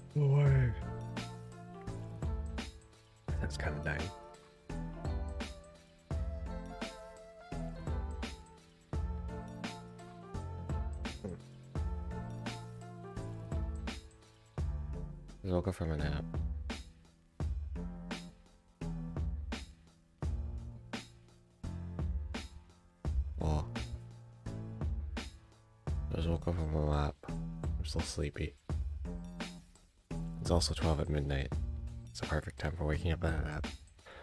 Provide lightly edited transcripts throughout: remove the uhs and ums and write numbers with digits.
Boy. That's kind of dying. Just woke up from a nap. Oh. Just woke up from a nap. I'm still sleepy. It's also 12 at midnight. It's a perfect time for waking up out of a nap.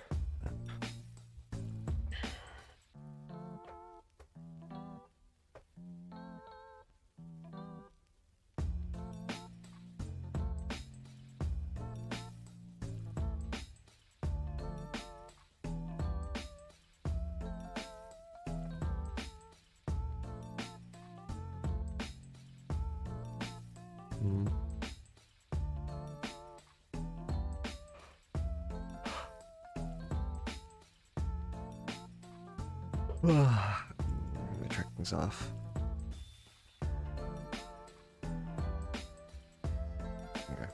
Let me check things off. Okay.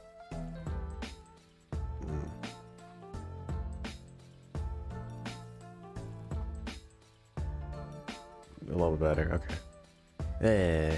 A little better, okay. Hey.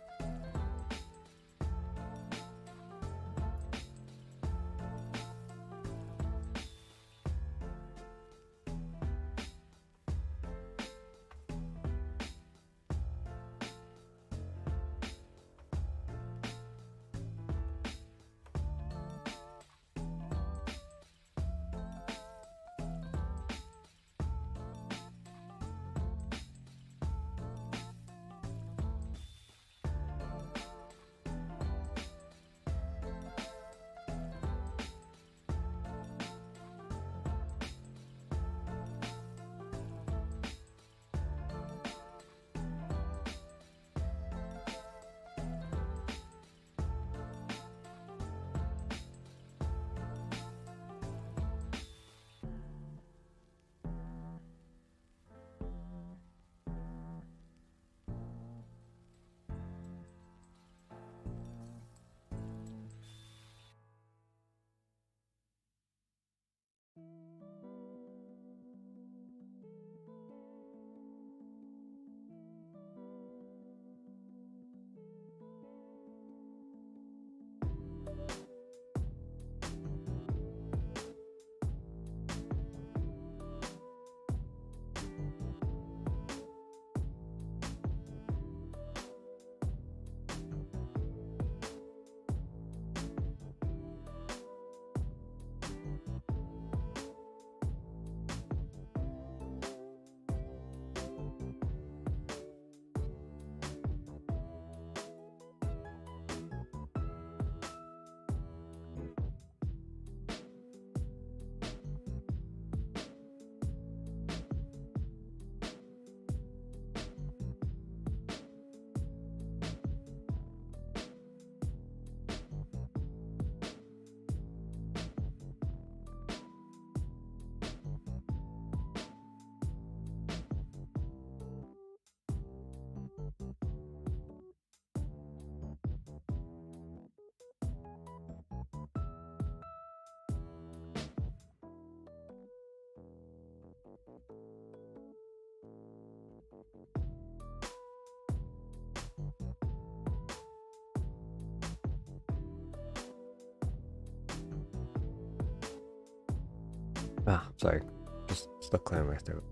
Ah, sorry. Just still clearing my throat.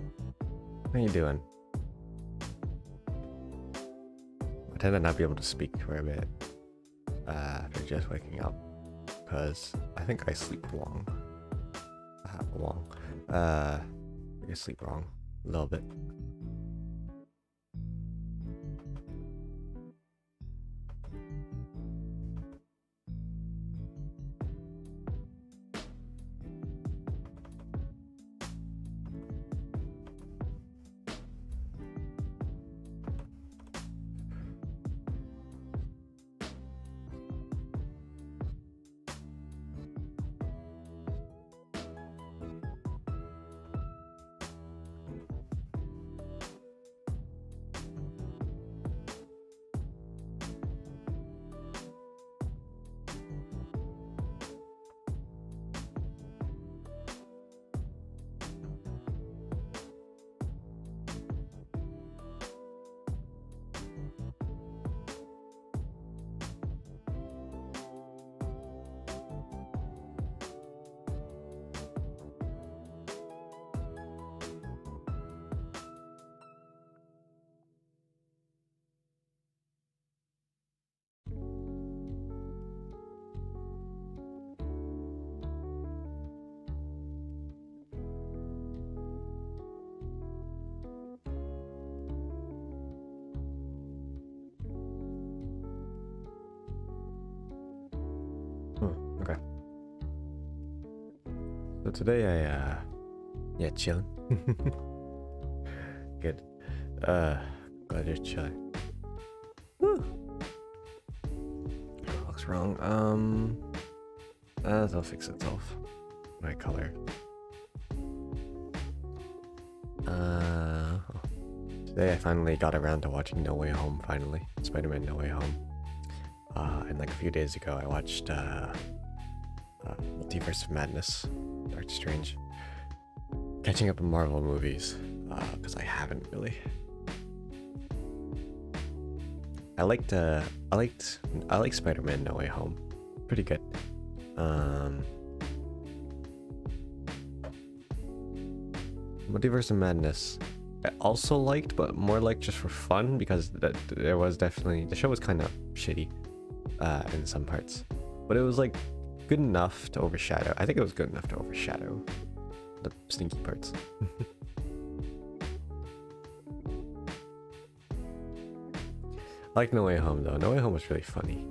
How you doing? I tend to not be able to speak for a bit after just waking up, because I think I sleep long. I sleep wrong a little bit. Okay. So today yeah, chilling. Good. Glad you're chilling. Woo. What's wrong? That'll fix itself. My color. Today I finally got around to watching No Way Home, finally. Spider-Man No Way Home. And like a few days ago I watched, Multiverse of Madness, Doctor Strange. Catching up on Marvel movies, because I haven't really. I liked Spider-Man No Way Home. Pretty good. Multiverse of Madness I also liked, but more like just for fun, because there was definitely, the show was kind of shitty in some parts, but it was like good enough to overshadow. I think it was good enough to overshadow the stinky parts. I like No Way Home though. No Way Home was really funny.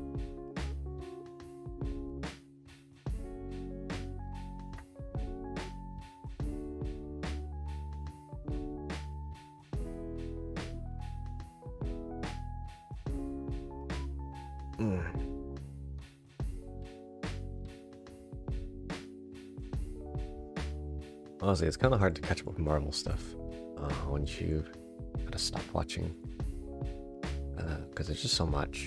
Honestly, it's kind of hard to catch up with Marvel stuff once you gotta stop watching, because there's just so much.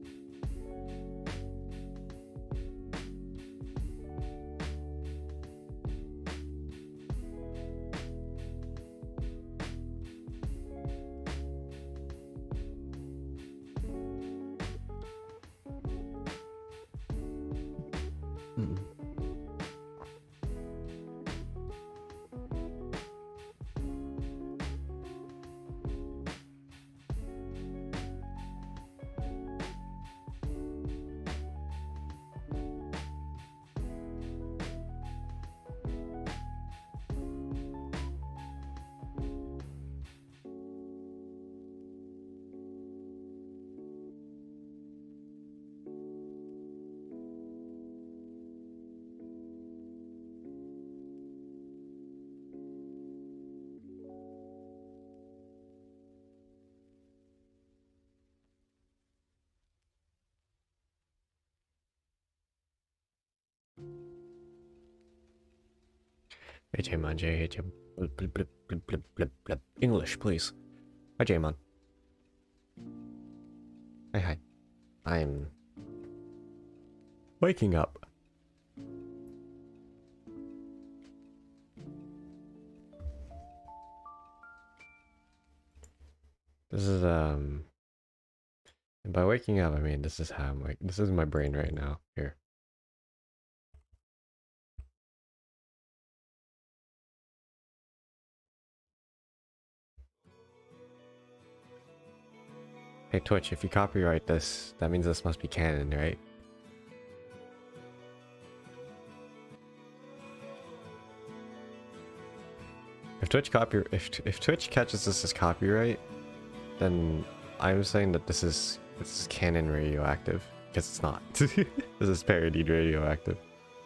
Hey J-Man, English, please. Hi J-Man. Hi. I'm waking up. This is, and by waking up, I mean, this is how I'm this is my brain right now. Here. Hey Twitch, if you copyright this, that means this must be canon, right? If Twitch catches this as copyright, then I'm saying that this is canon radioactive, because it's not. This is parodied radioactive.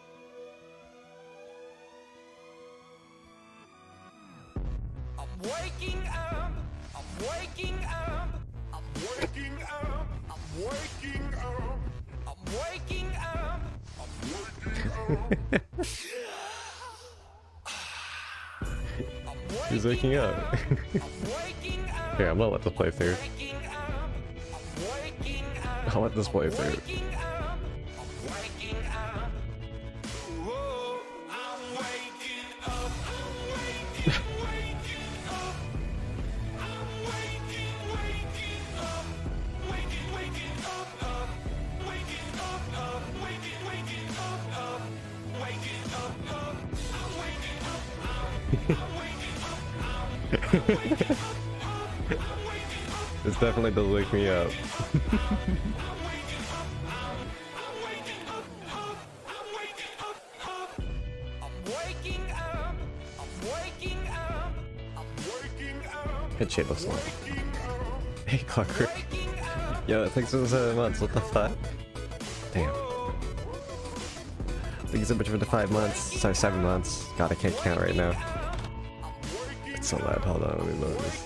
He's waking up. Here, I'm gonna let this play through. I'll let this play through. This definitely does wake me up. Head shape of slump. Hey Clockwork. Yo, thanks for the 7 months, what the fuck? Damn. Thank you so much for the 5 months. Sorry, 7 months. God, I can't count right now. It's so loud. Hold on, let me load this.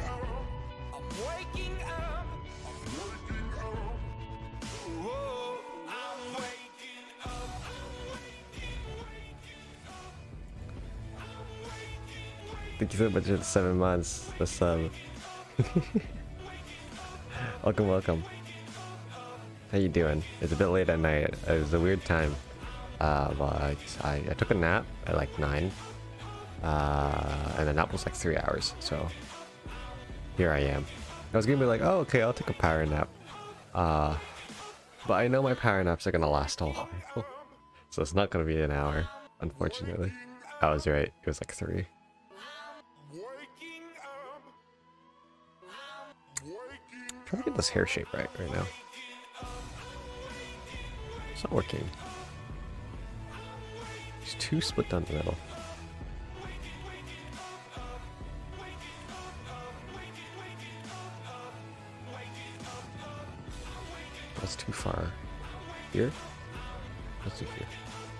Thank you so much for the 7 months. The sub. Welcome, welcome. How you doing? It's a bit late at night. It was a weird time. But I took a nap at like 9. And the nap was like 3 hours. So here I am. I was gonna be like, oh, okay, I'll take a power nap. But I know my power naps are gonna last a while. So it's not gonna be an hour, unfortunately. I was right. It was like 3. Trying to get this hair shape right now. It's not working. It's too split down the middle. That's too far. Here? Let's do here.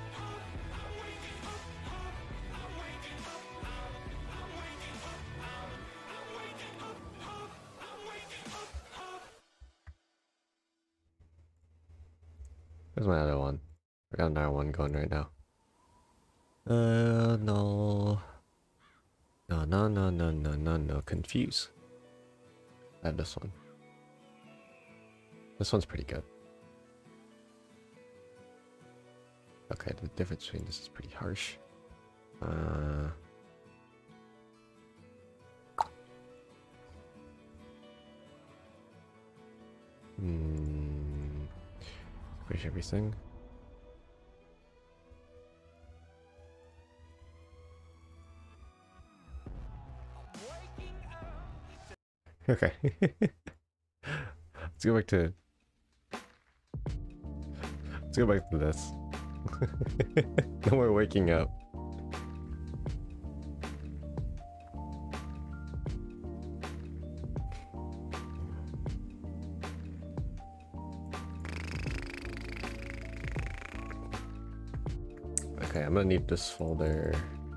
Where's my other one? I got another one going right now. No. No. Confuse. I have this one. This one's pretty good. Okay, the difference between this is pretty harsh. Push everything. Okay. Let's go back to... Let's go back to this. No more waking up. Okay, I'm gonna need this folder.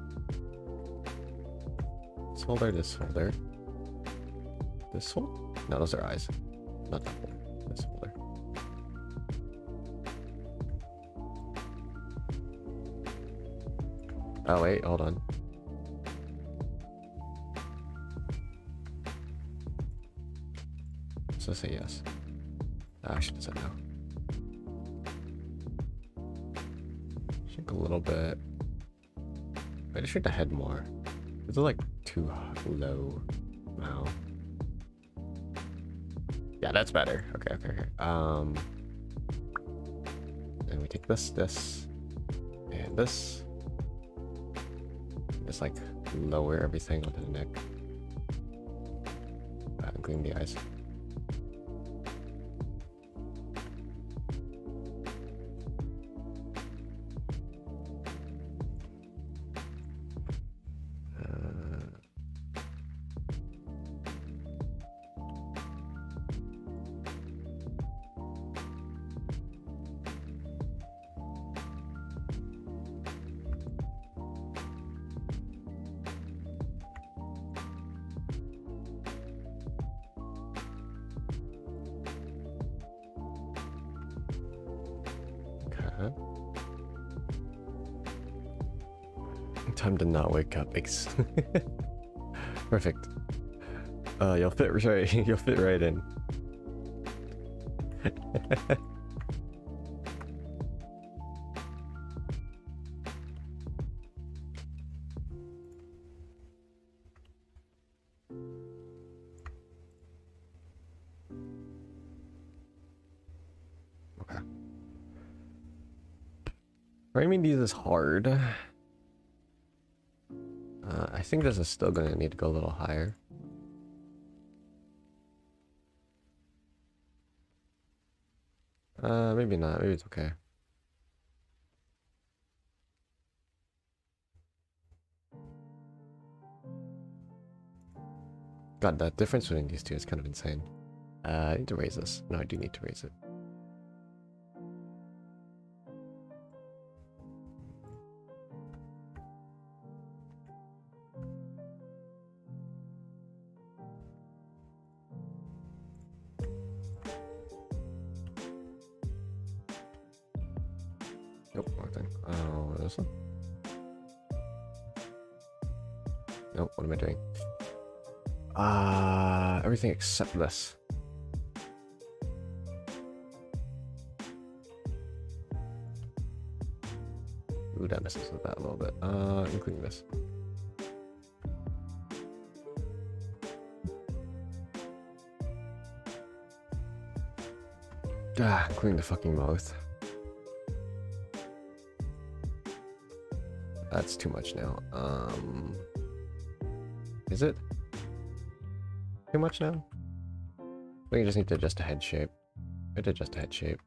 This folder, this folder. This one? No, those are eyes. Not that one. This folder. Oh wait, hold on. So say yes. I should have said no. Shrink a little bit. I just shrink the head more. Is it like too low? Wow. Yeah, that's better. Okay. Then we take this, and this. Just like lower everything onto the neck, including the eyes. Time to not wake up. Perfect. You'll fit right. You'll fit right in. Okay. Framing these is hard. I think this is still going to need to go a little higher. Maybe not. Maybe it's okay. God, that difference between these two is kind of insane. I need to raise this. No, I do need to raise it. Nope, wrong thing. Oh, this one? Nope, what am I doing? Everything except this. Ooh, that messes with that a little bit. Including this. Including the fucking mouth. That's too much now. Is it too much now? We just need to adjust the head shape. We have to adjust the head shape.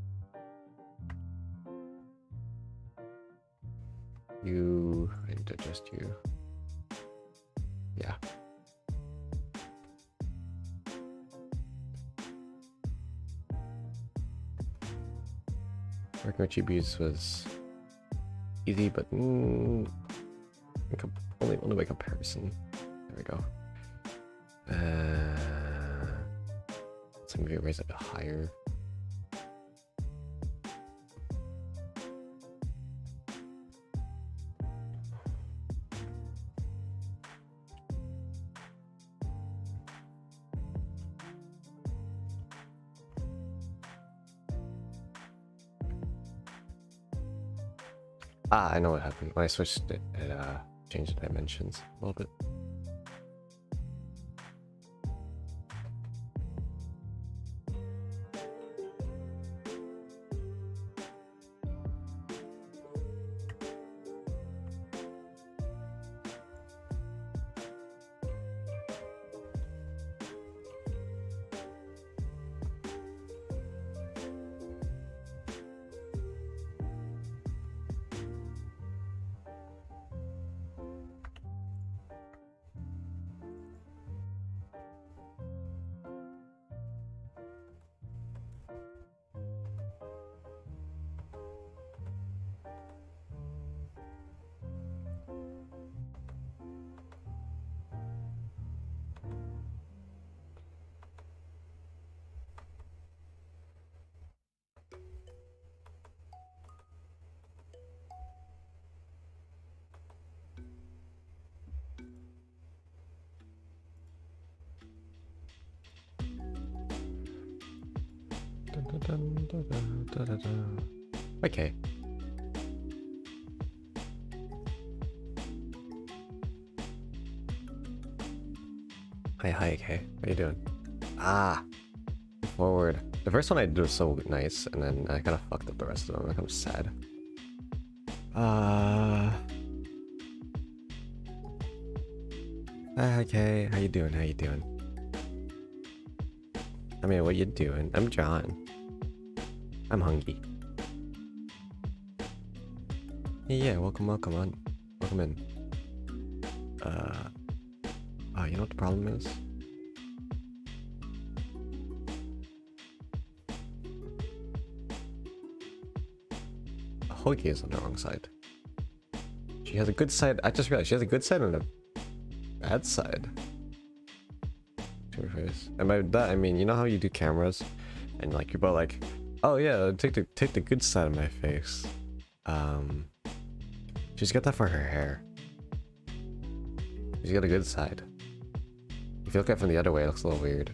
I need to adjust you. Yeah. Working with GBs was easy, but only by comparison. There we go. So maybe raise it higher. I know what happened. When I switched it, it changed the dimensions a little bit. Okay. Hi, okay. How you doing? Forward. The first one I did was so nice, and then I kind of fucked up the rest of them. I'm kind of sad. Okay. How you doing? How you doing? I mean, what you doing? I'm John. I'm hungry. Yeah, welcome on. Welcome in. You know what the problem is? Hoagie is on the wrong side. She has a good side. I just realized she has a good side and a bad side to her face. And by that I mean, you know how you do cameras and like you're both like, oh yeah, take the good side of my face. She's got that for her hair. She's got a good side. If you look at it from the other way, it looks a little weird.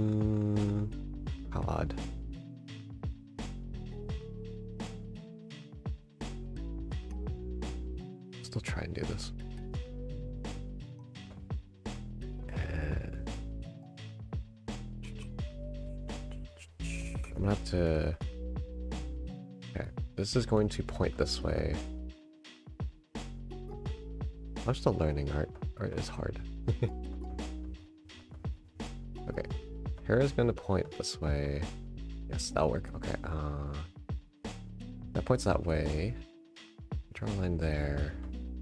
How odd. Still try and do this. I'm gonna have to... Okay, this is going to point this way. I'm still learning art. Art is hard. Okay, hair is gonna point this way. Yes, that'll work. Okay, that points that way. Draw a line there.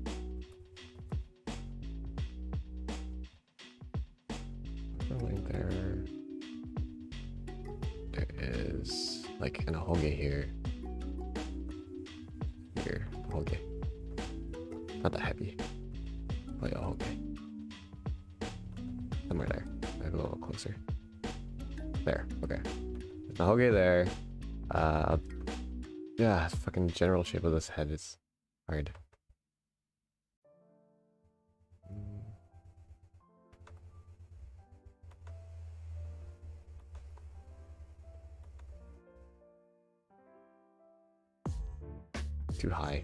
Draw a line there. There is like an ahoge here. Here, ahoge. Not that heavy. Like ahoge. Somewhere there. A little closer. There. Okay. Ahoge there. Yeah, fucking general shape of this head is hard. Too high.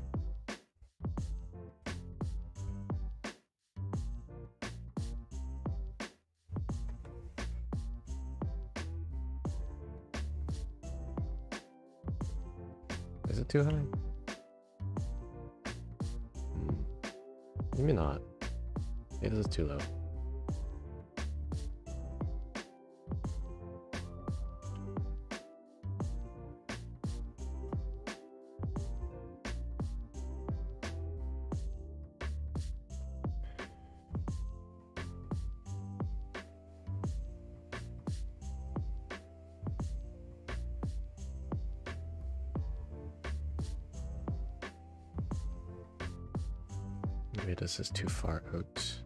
Is it too high? Maybe not. Maybe this is too low. Maybe this is too far out.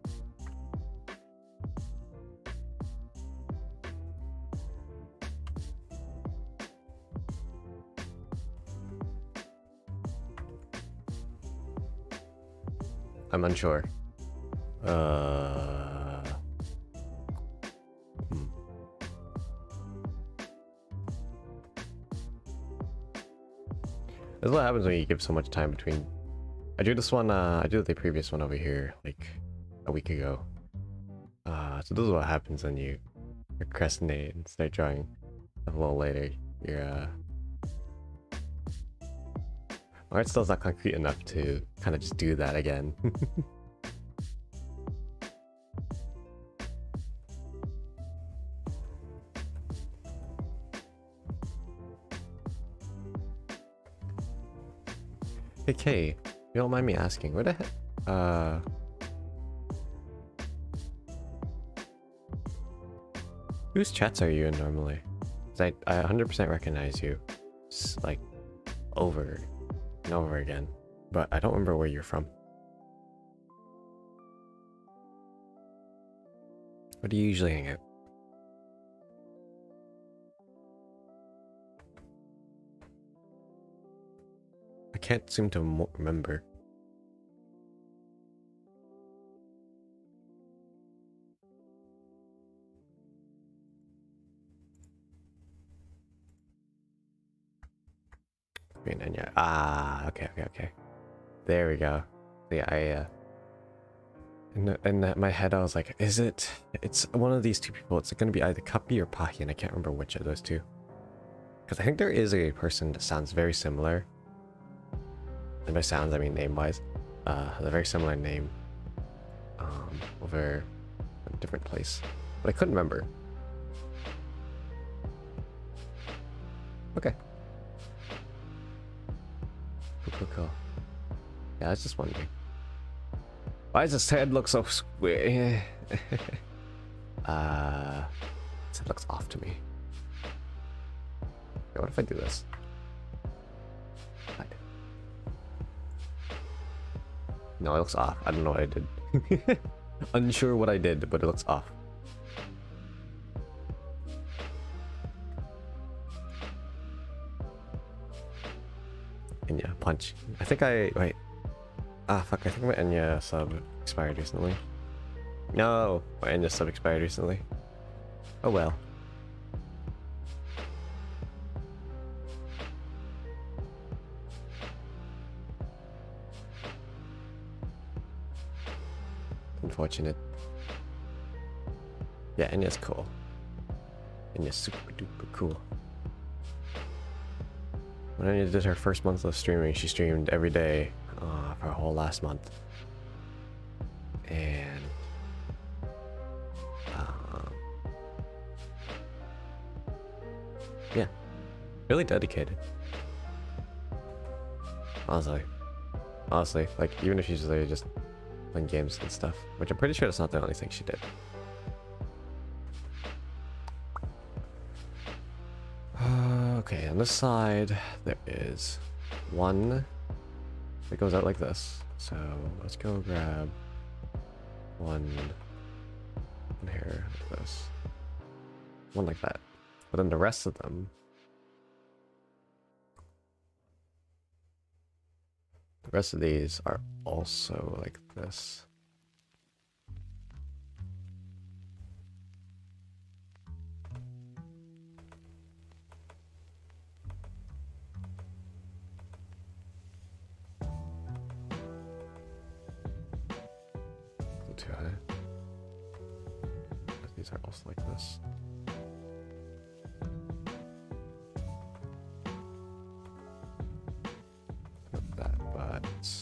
I'm unsure. This is what happens when you give so much time between. I drew this one, I drew the previous one over here like a week ago. So this is what happens when you procrastinate and start drawing a little later. Your art still's not concrete enough to kind of just do that again. Hey Kay, you don't mind me asking, where the heck? Whose chats are you in normally? 'Cause I 100% recognize you, like, over and over again, but I don't remember where you're from. Where do you usually hang out? I can't seem to remember. And yeah, okay. There we go. Yeah, in my head I was like, it's one of these two people. It's gonna be either Cuppy or Pahi, and I can't remember which of those two. Because I think there is a person that sounds very similar. And by sounds, I mean name-wise. A very similar name. Over a different place. But I couldn't remember. Okay. Cool. Yeah, I was just wondering. Why does his head look so square? His head looks off to me. Okay, what if I do this? Hide. No, it looks off. I don't know what I did. Unsure what I did, but it looks off. Enya, punch. I think wait. Ah, fuck, I think my Enya sub expired recently. No, my Enya sub expired recently. Oh well. Unfortunate. Yeah, Enya's cool. Enya's super duper cool. When Enya did her first month of streaming, she streamed every day for a whole last month. And yeah, really dedicated. Honestly, like even if she's literally just playing games and stuff, which I'm pretty sure that's not the only thing she did. Okay, on this side there is one that goes out like this. So let's go grab one here like this, one like that. But then the rest of them, The rest of these are also like this. Too high. These are also like this. Not that, but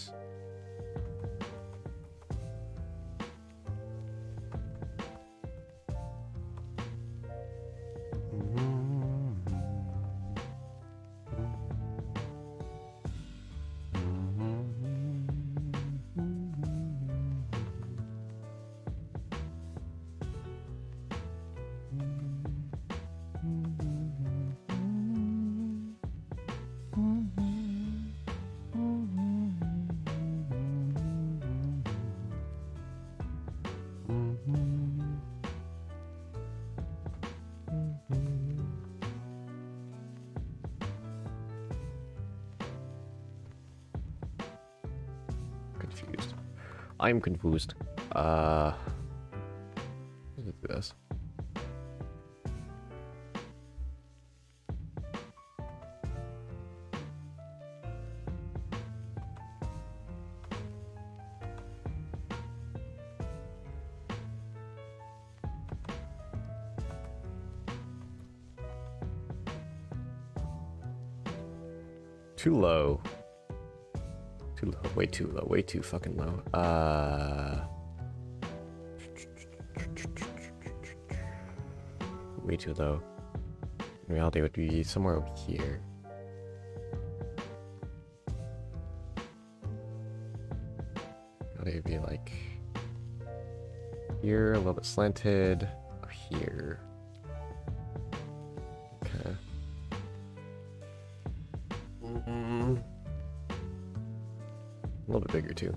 confused. I'm confused. Let's do this. Too low. Too low. Way too low. Way too fucking low. Way too low. In reality, it would be somewhere over here. It would be like here, a little bit slanted, up here. Okay. A little bit bigger too.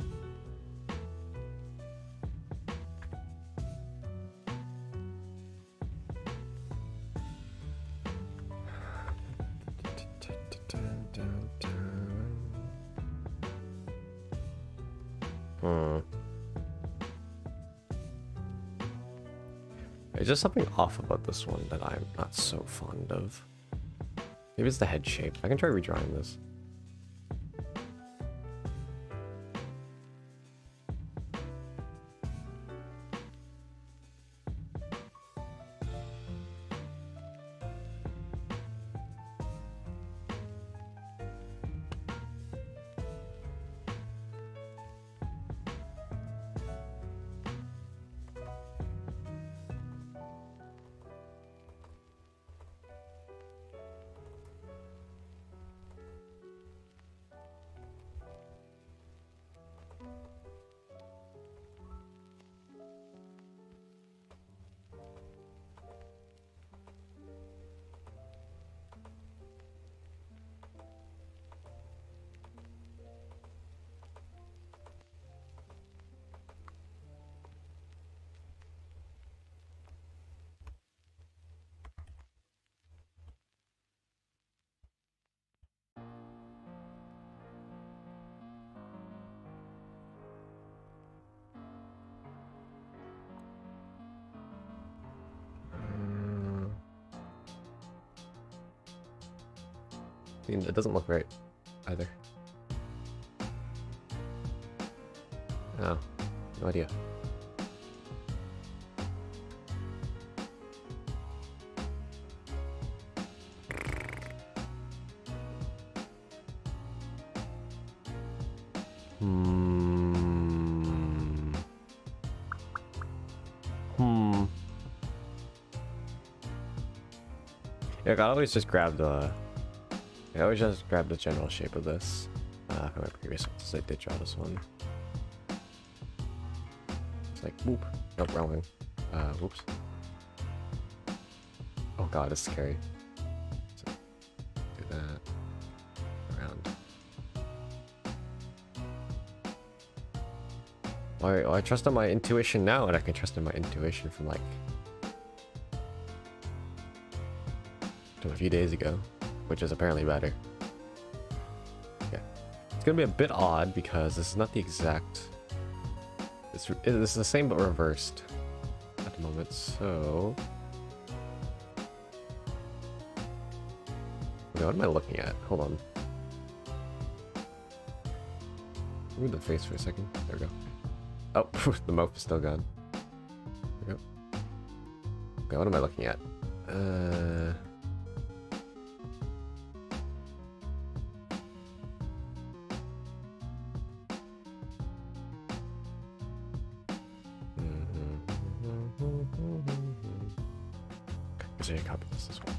There's just something off about this one that I'm not so fond of. Maybe it's the head shape. I can try redrawing this. It doesn't look right either. Oh, no idea. Yeah, I always just grab the. I always just grab the general shape of this from my previous ones. I did draw this one. It's like whoop. Nope, wrong one. Whoops. Oh god, it's scary. So, do that. Around. Well, I trust in my intuition now, and I can trust in my intuition from like from a few days ago, which is apparently better. Yeah, let's gonna be a bit odd because this is not the exact. This is the same but reversed at the moment. So, okay, what am I looking at? Hold on. Move the face for a second. There we go. Oh, the mouth is still gone. There we go. Okay, what am I looking at? Is there a copy of this as well?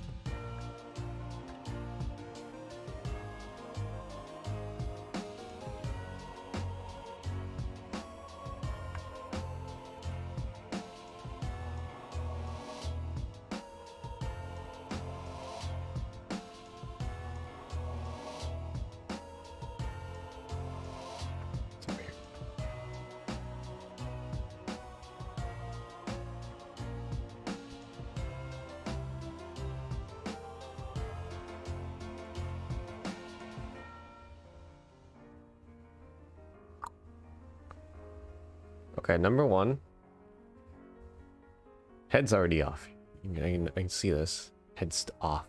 Okay, number one. Head's already off. I can see this. Head's off.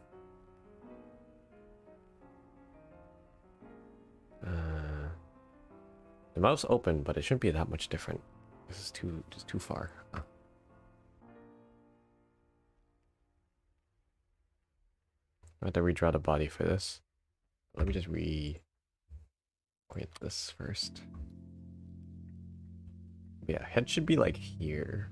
The mouth's open, but it shouldn't be that much different. This is just too far. Oh. I have to redraw the body for this. Let me just reorient this first. Yeah, head should be like here.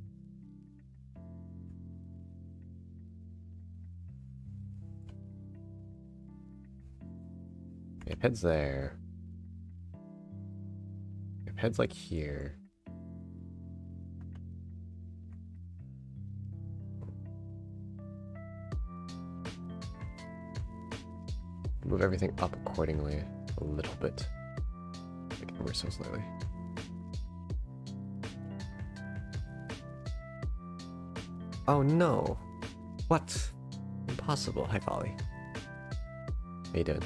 If head's there. If head's like here. Move everything up accordingly a little bit. Like ever so slightly. Oh no! What? Impossible. Hi, Polly. How you doing?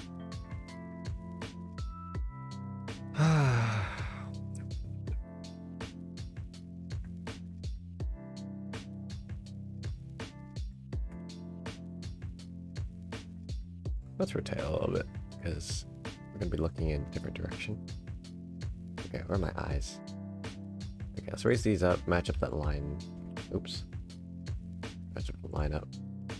Let's rotate a little bit because we're gonna be looking in a different direction. Okay, where are my eyes? Okay, let's raise these up, match up that line. Oops. Match up the line up.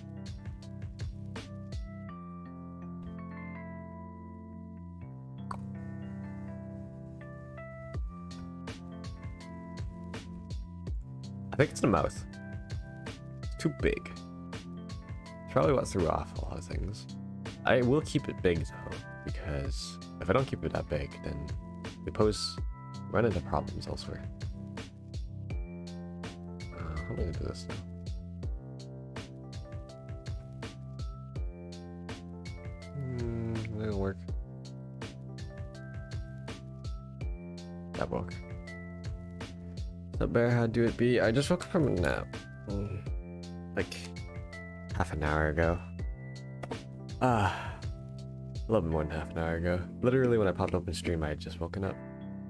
I think it's the mouth. It's too big. It's probably what threw off a lot of things. I will keep it big though, because if I don't keep it that big, then we run into problems elsewhere. How am I gonna do this now? That will work. That will work. What's up, Bear? How'd do it be? I just woke up from a nap. Like half an hour ago. A little bit more than half an hour ago. Literally when I popped open stream, I had just woken up.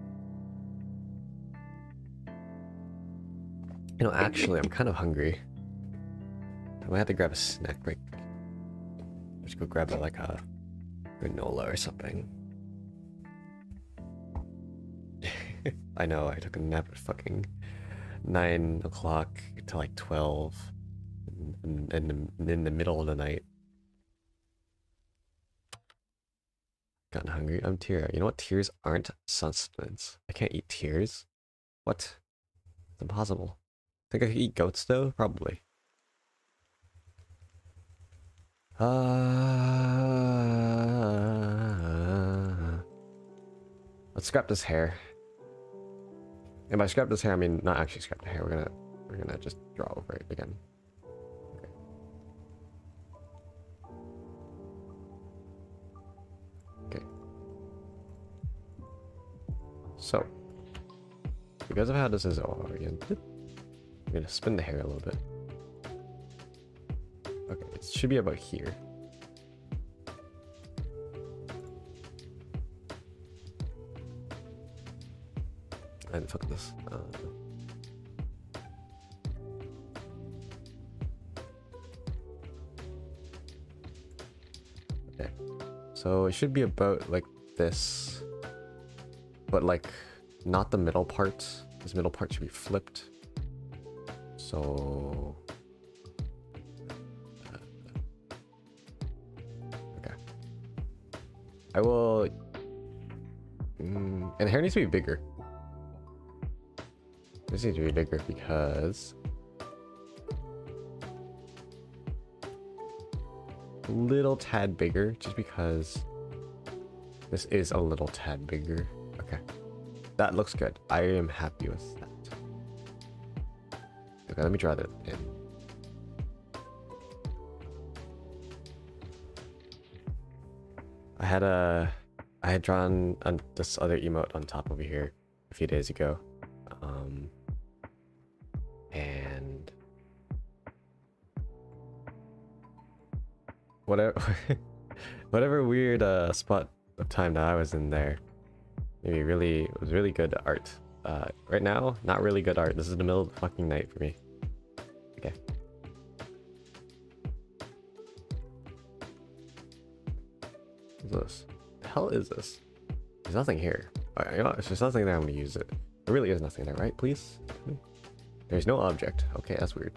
You know, actually, I'm kind of hungry. I might have to grab a snack break. Just go grab like a granola or something. I know, I took a nap at fucking 9 o'clock to like 12 in the middle of the night. Gotten hungry. I'm tear. You know what? Tears aren't sustenance. I can't eat tears. What? It's impossible. Think I could eat goats though? Probably. Let's scrap this hair. And by scrap this hair, I mean not actually scrap the hair. We're gonna just draw over it again. Okay. So, because of how this is oriented, I'm gonna spin the hair a little bit. Okay, it should be about here. And fuck this. Okay. So it should be about like this. But like not the middle part. This middle part should be flipped. So okay. I will and the hair needs to be bigger. This needs to be bigger because a little tad bigger, just because this is a little tad bigger. Okay, that looks good. I am happy with that. Okay, let me draw that in. I had drawn on this other emote on top over here a few days ago. And whatever weird spot of time that I was in there, maybe it was really good art. Right now, not really good art. This is the middle of the fucking night for me. Okay. What's this? The hell is this? There's nothing here. You know, if there's nothing there, I'm gonna use it. There really is nothing there, right? Please? There's no object. Okay, that's weird.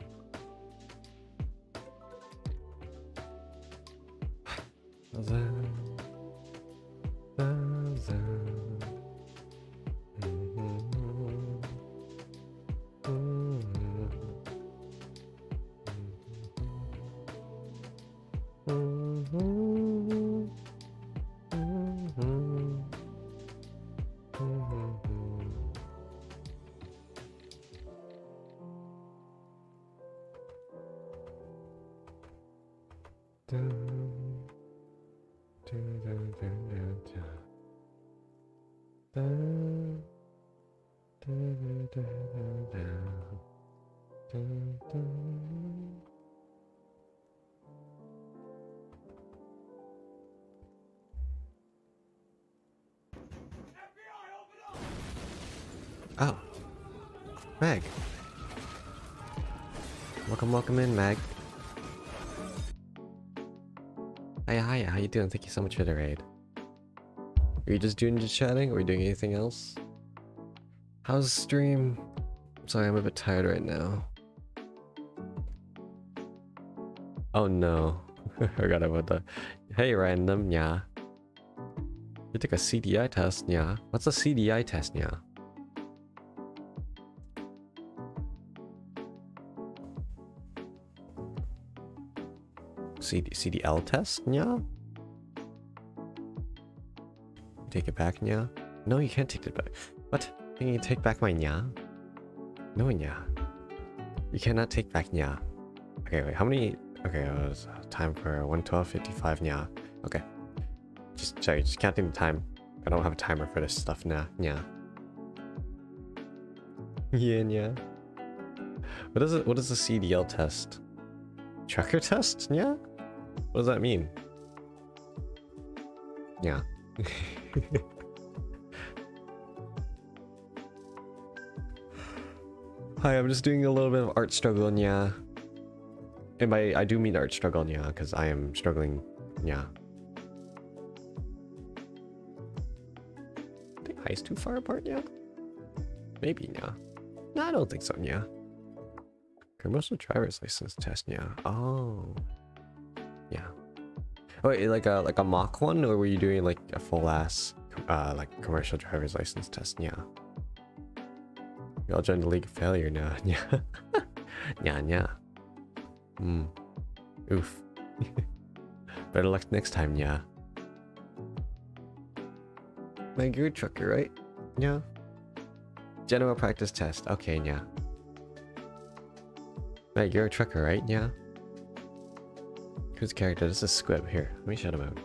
Oh, Meg. Welcome in, Meg. Hiya, how you doing? Thank you so much for the raid. Are you just chatting, or are you doing anything else? How's the stream? I'm sorry, I'm a bit tired right now. Oh no. I forgot about that. Hey random, yeah. You took a CDI test, yeah. What's a CDI test, yeah? CDL test, yeah? Take it back, yeah? No, you can't take it back. What? Can you take back my nya? No, nya. You cannot take back nya. Okay, wait, how many? Okay, it was time for 112:55 nya. Okay. Just counting the time. I don't have a timer for this stuff now. Nya. Yeah, nya. What is it? What is the CDL test? Trucker test? Yeah? What does that mean? Yeah. Hi, I'm just doing a little bit of art struggle, yeah. And by I do mean art struggle, yeah, because I am struggling, yeah. I think eyes too far apart, yeah? Maybe, yeah. No, I don't think so, yeah. Commercial driver's license test, yeah. Oh. Yeah. Oh, wait, like a mock one, or were you doing like a full ass like commercial driver's license test? Yeah. We all joined the League of Failure now. Yeah. Yeah. Oof. Better luck next time, yeah. Like you're a trucker, right? Yeah. General practice test. Okay, yeah. Like you're a trucker, right? Yeah. Whose character? This is Squib. Here, let me shut him out.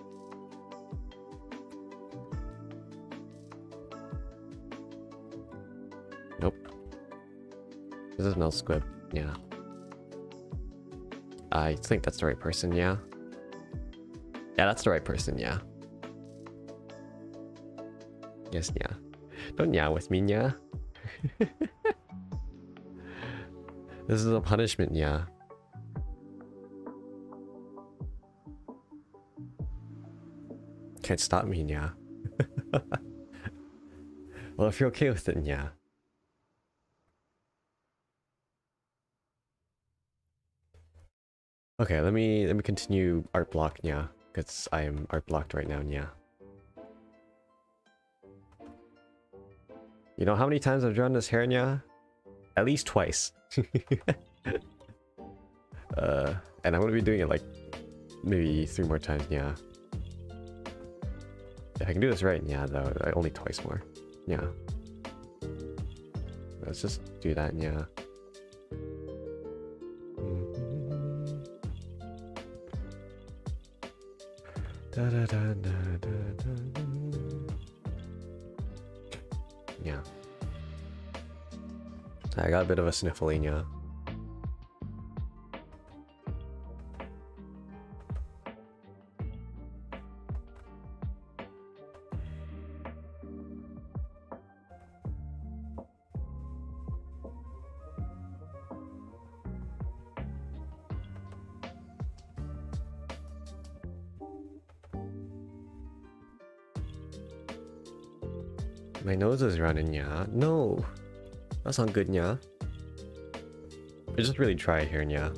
Nope. This is no Squib. Yeah. I think that's the right person, yeah. Yeah, that's the right person, yeah. Yes, yeah. Don't yeah with me, yeah. This is a punishment, yeah. Can't stop me, yeah. Well, if you're okay with it, yeah. Okay, let me continue art block, yeah, because I am art blocked right now, yeah. You know how many times I've drawn this hair, yeah? At least twice. And I'm gonna be doing it like maybe 3 more times, yeah. If I can do this right, yeah, though, only twice more, yeah. Let's just do that, yeah. Yeah. I got a bit of a sniffling, yeah. My nose is running, yeah. No, that's not good, yeah. It's just really dry here, yeah.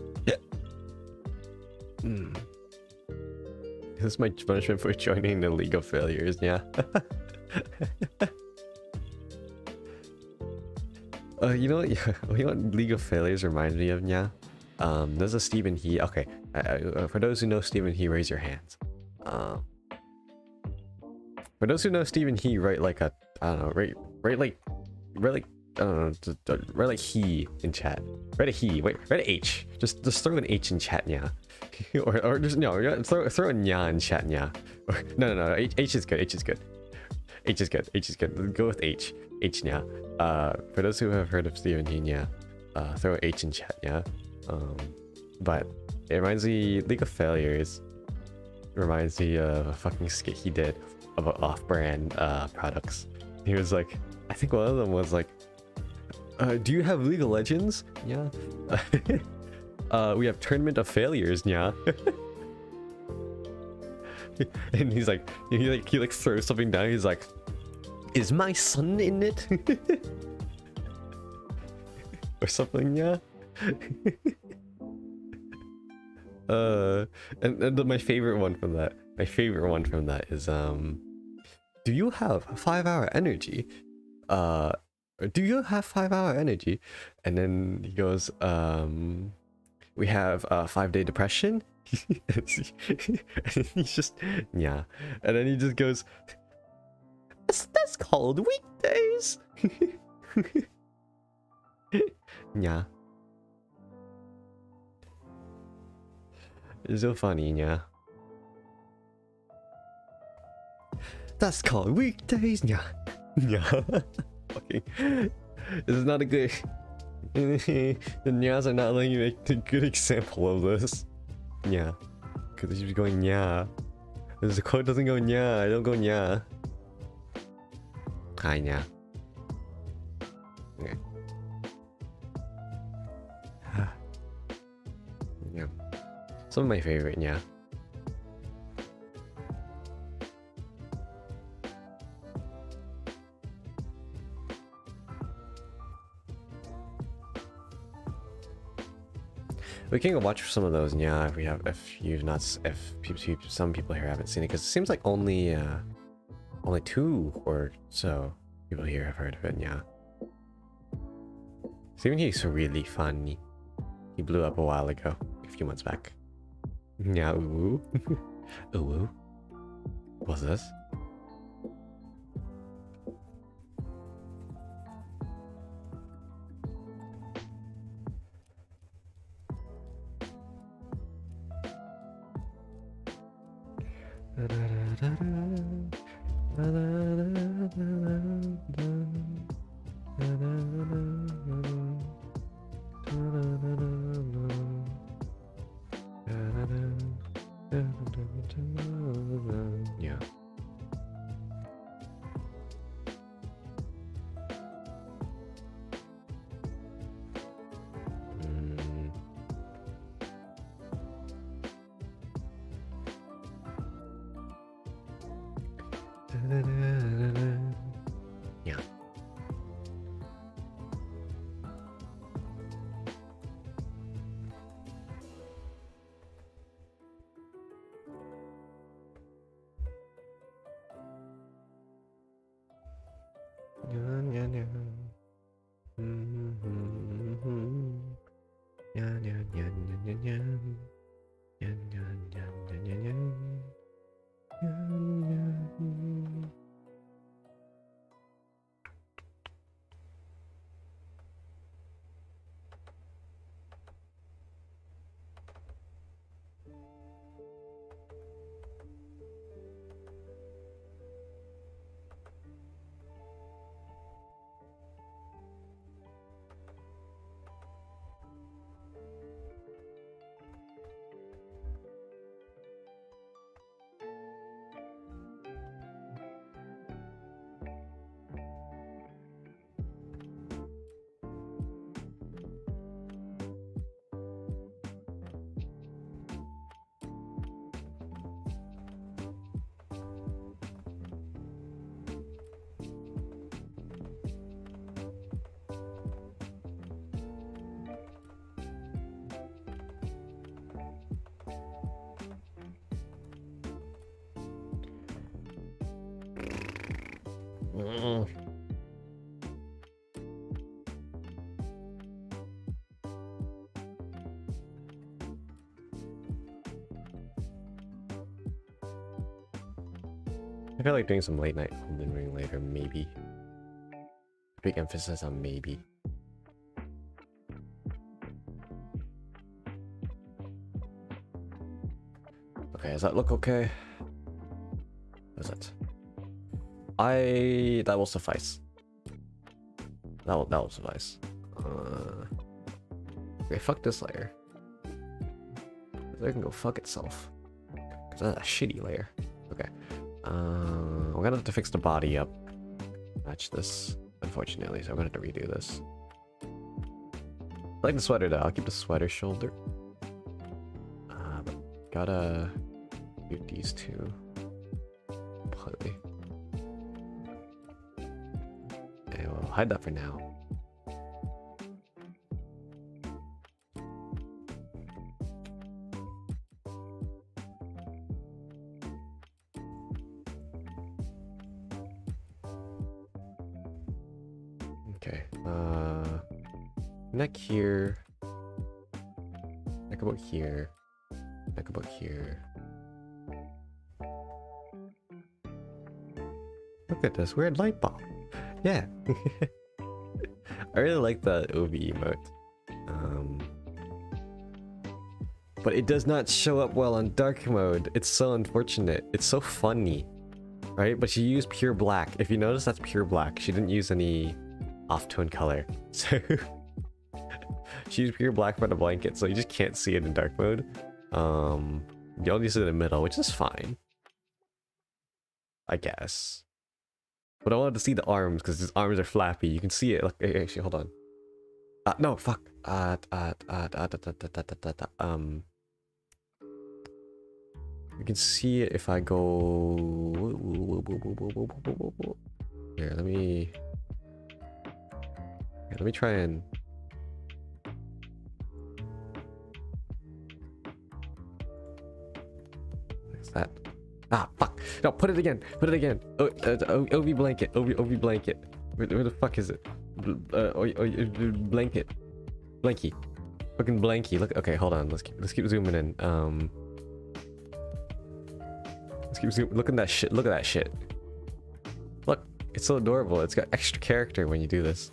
This is my punishment for joining the League of Failures, yeah. You know what League of Failures reminds me of, yeah? There's a Stephen He. Okay, for those who know Stephen He, raise your hands. For those who know Stephen He, write like a, I don't know, write like, I don't know, write like he in chat. Write a he, wait, write a H. Just throw an H in chat, yeah. or just, no, throw a nya in chat, yeah. Or, no, H is good, H is good. H is good, H is good. Go with H. H, yeah. For those who have heard of Stephen He, yeah, throw an H in chat, yeah. But it reminds me, League of Failures reminds me of a fucking skit he did about off-brand products. He was like, I think one of them was like, do you have League of Legends? Yeah. We have Tournament of Failures, yeah. And he's like, he throws something down. He's like, is my son in it? Or something, yeah. And my favorite one from that, is do you have 5-hour energy? Do you have 5-hour energy? And then he goes, we have 5-day depression. And he's just, yeah. And then he just goes, that's called weekdays. Yeah. It's so funny, yeah. That's called weekdays, yeah. Yeah. Okay. This is not a good... The nyas are not letting you make a good example of this. Yeah. Because she's going, yeah. The quote doesn't go, yeah. I don't go, yeah. Hi, yeah. Okay. Yeah. Some of my favorite, yeah. We can go watch some of those, yeah. If some people here haven't seen it, because it seems like only 2 or so people here have heard of it, yeah. Stephen He's really funny. He blew up a while ago, a few months back. Yeah, ooh. Ooh. What's this? Yeah. Yeah. I feel like doing some late night Elden Ring later, maybe. Big emphasis on maybe. Okay, does that look okay? Is it? That will suffice. That will suffice. Okay, fuck this layer. This layer can go fuck itself. Cause that's a shitty layer. Okay. We're gonna have to fix the body up. Match this, unfortunately, so I'm gonna have to redo this. I like the sweater though, I'll keep the sweater shoulder. But gotta do these two completely. Okay, we'll hide that for now. Okay, neck here, neck about here, neck about here. Look at this weird light bulb. Yeah. I really like the OV emote. But it does not show up well on dark mode. It's so unfortunate. It's so funny, right? But she used pure black. If you notice, that's pure black. She didn't use any off-tone color. So she used pure black for the blanket, so you just can't see it in dark mode. You only see it in the middle, which is fine, I guess. But I wanted to see the arms because his arms are flappy. You can see it. Like, actually, hold on. No, fuck. You can see it if I go. Here, let me try and. What's that? Ah, fuck. No, put it again. Put it again. OV blanket. OV blanket. Where the fuck is it? Blanket. Blanky. Fucking blanky. Look. Okay, hold on. Let's keep zooming in. Let's keep zooming. Look at that shit. Look at that shit. Look. It's so adorable. It's got extra character when you do this.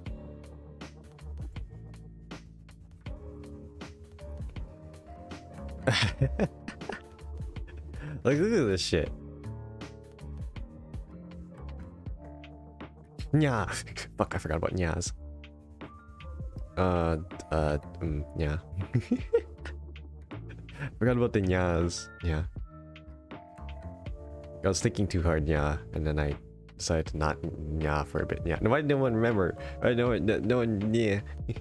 Like, look at this shit. Nya. Fuck, I forgot about nyas. Yeah. Forgot about the nyas. Yeah. I was thinking too hard, yeah, and then I decided to not nya for a bit. Yeah. Why did no one remember? No one, yeah.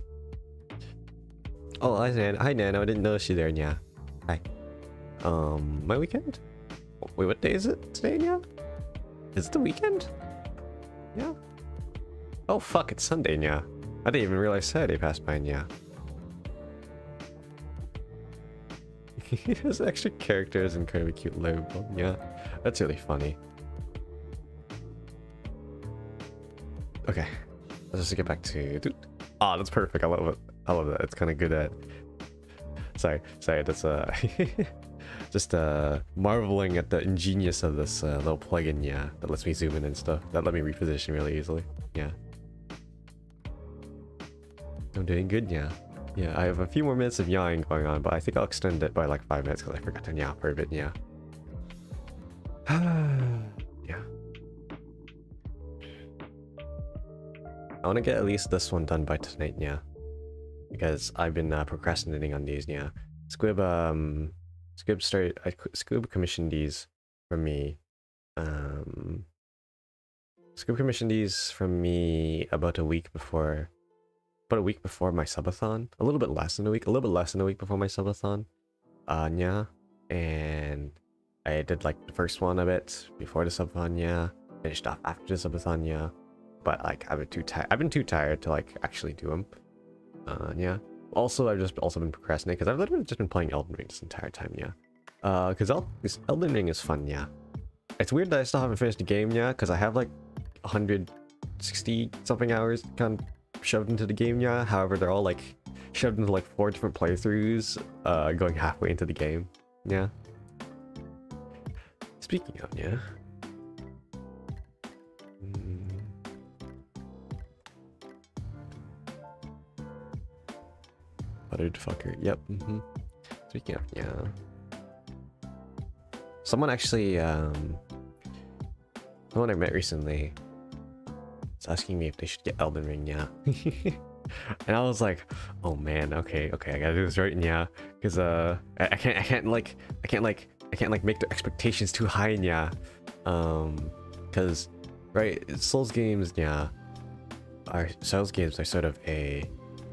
Oh, hi Nano. I didn't notice you there, yeah. Hi. My weekend? Wait, what day is it today, yeah? Is it the weekend? Yeah. Oh fuck, it's Sunday, yeah. I didn't even realize Saturday passed by, yeah. He has extra characters and incredibly cute logo, yeah. That's really funny. Okay, let's just get back to... Ah, that's perfect. I love it. I love that. It's kind of good at... Sorry, that's just marveling at the ingenious of this little plugin, yeah, that lets me zoom in and stuff. That let me reposition really easily, yeah. I'm doing good, yeah. Yeah, I have a few more minutes of yawing going on, but I think I'll extend it by like 5 minutes because I forgot to yaw for a bit, yeah. Yeah. I want to get at least this one done by tonight, yeah. Because I've been procrastinating on these, yeah. Squib commissioned these from me. Squib commissioned these from me about a week before my subathon. A little bit less than a week before my subathon. Yeah. And I did like the first one a bit before the subathon, yeah. Finished off after the subathon, yeah. But like I've been too tired to like actually do them. Yeah. Also, I've just been procrastinating because I've literally just been playing Elden Ring this entire time, yeah. Because Elden Ring is fun, yeah. It's weird that I still haven't finished the game, yeah, because I have like 160 something hours kind of shoved into the game, yeah. However, they're all like shoved into like 4 different playthroughs, going halfway into the game, yeah. Speaking of, yeah. Buttered fucker. Yep. Speaking of, yeah. Someone actually, someone I met recently is asking me if they should get Elden Ring, yeah. And I was like, oh man, okay, I gotta do this right, yeah. Because I can't make the expectations too high, yeah. Because right, Souls games are sort of a...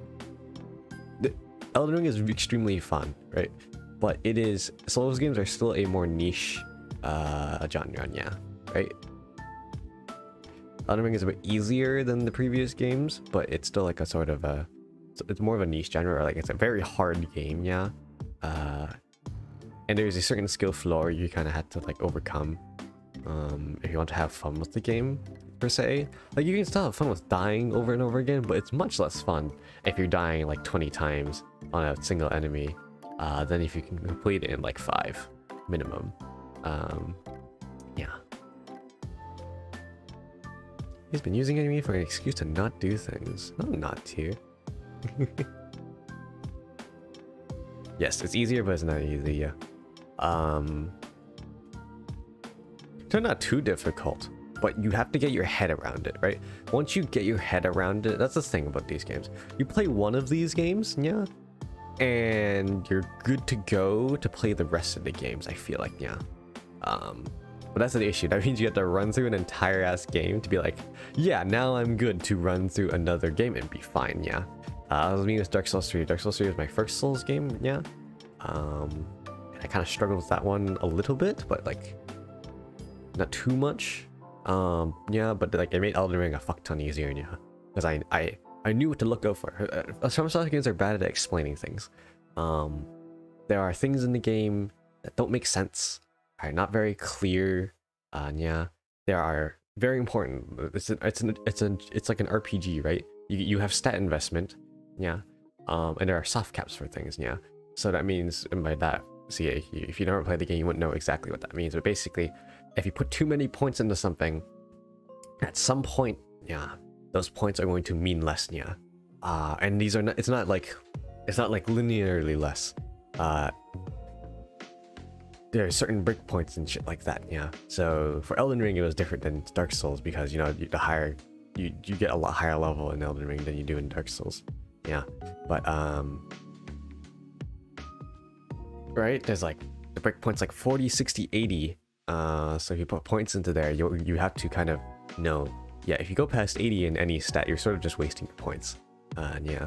Elden Ring is extremely fun, right? But Souls games are still a more niche genre, yeah, right? Elden Ring is a bit easier than the previous games, but it's still like a sort of a... It's more of a niche genre, or like it's a very hard game, yeah? And there's a certain skill floor you kind of had to like overcome if you want to have fun with the game, per se. Like you can still have fun with dying over and over again, but it's much less fun if you're dying like 20 times on a single enemy than if you can complete it in like 5 minimum. Yeah. He's been using me for an excuse to not do things. No, not to. Yes, it's easier, but it's not easy, yeah. They're not too difficult, but you have to get your head around it, right? Once you get your head around it, that's the thing about these games. You play one of these games, yeah, and you're good to go to play the rest of the games, I feel like, yeah. But that's the issue. That means you have to run through an entire ass game to be like, yeah, now I'm good to run through another game and be fine, yeah. That was me with Dark Souls 3. Dark Souls 3 was my first Souls game, yeah. And I kind of struggled with that one a little bit, but like, not too much. Yeah, but like it made Elden Ring a fuck ton easier, yeah. Because I knew what to look out for. Some Souls games are bad at explaining things. There are things in the game that don't make sense, are not very clear. Yeah, there are very important. It's like an RPG, right? You have stat investment, yeah. And there are soft caps for things, yeah. So that means, and by that, see, if you never played the game, you wouldn't know exactly what that means. But basically, if you put too many points into something, at some point, yeah, those points are going to mean less, yeah. And these are not. It's not like linearly less. There are certain breakpoints and shit like that, yeah. So for Elden Ring, it was different than Dark Souls because, you know, you get a lot higher level in Elden Ring than you do in Dark Souls, yeah. But right, there's like the breakpoints like 40, 60, 80. So if you put points into there, you have to kind of know, yeah, if you go past 80 in any stat, you're sort of just wasting your points, yeah.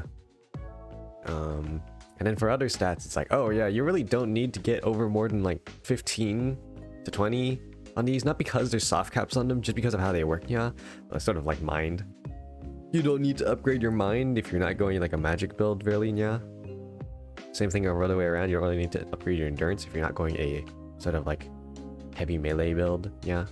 And then for other stats, it's like, oh yeah, you really don't need to get over more than like 15 to 20 on these, not because there's soft caps on them, just because of how they work, yeah. Sort of like mind. You don't need to upgrade your mind if you're not going like a magic build, really, yeah. Same thing over the other way around, you don't really need to upgrade your endurance if you're not going a sort of like heavy melee build, yeah.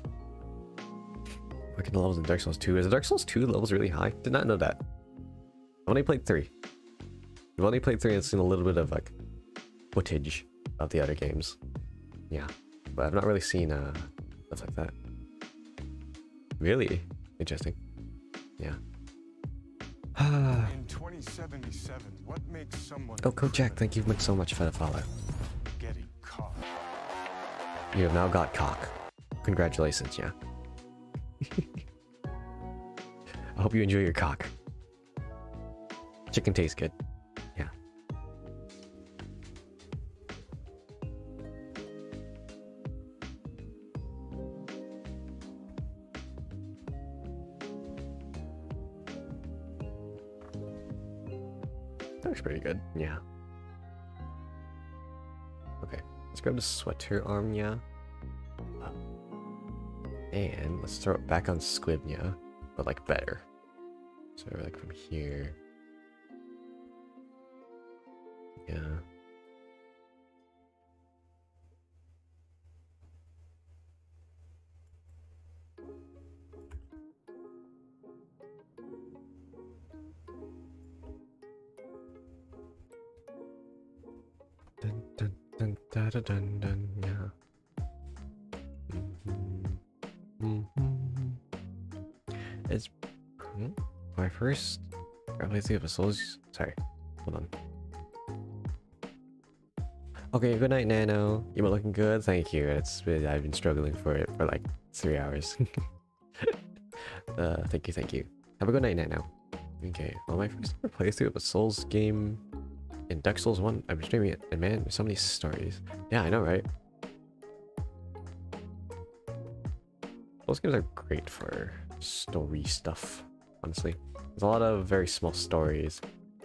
Look at the levels in Dark Souls 2. Is the Dark Souls 2 levels really high? Did not know that. I've only played 3. I've only played 3 and seen a little bit of like footage of the other games. Yeah. But I've not really seen stuff like that. Really? Interesting. Yeah. In 2077, what makes someone Oh, Kojak, thank you so much for the follow. getting caught? You have now got cock. Congratulations, yeah. I hope you enjoy your cock. Chicken tastes good. Yeah. That looks pretty good. Yeah. Okay. Let's grab the sweater arm, yeah. And let's throw it back on squib, yeah. But like better. So like from here. Yeah. Dun dun dun dun dun dun, dun yeah. It's my first playthrough of Souls. Sorry, hold on. Okay, good night, Nano. You were looking good. Thank you. I've been struggling for it for like 3 hours. Thank you. Have a good night, Nano. Okay, well, my first ever playthrough of a Souls game in Dark Souls 1. I'm streaming it, and man, there's so many stories. Yeah, I know, right? Those games are great for story stuff, honestly. There's a lot of very small stories.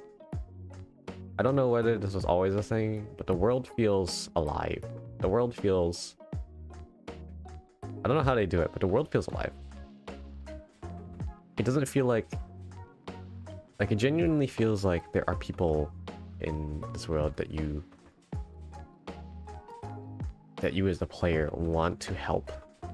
I don't know whether this was always a thing, but the world feels alive. The world feels... I don't know how they do it, but the world feels alive. It doesn't feel like... Like, it genuinely feels like there are people in this world that you as the player want to help.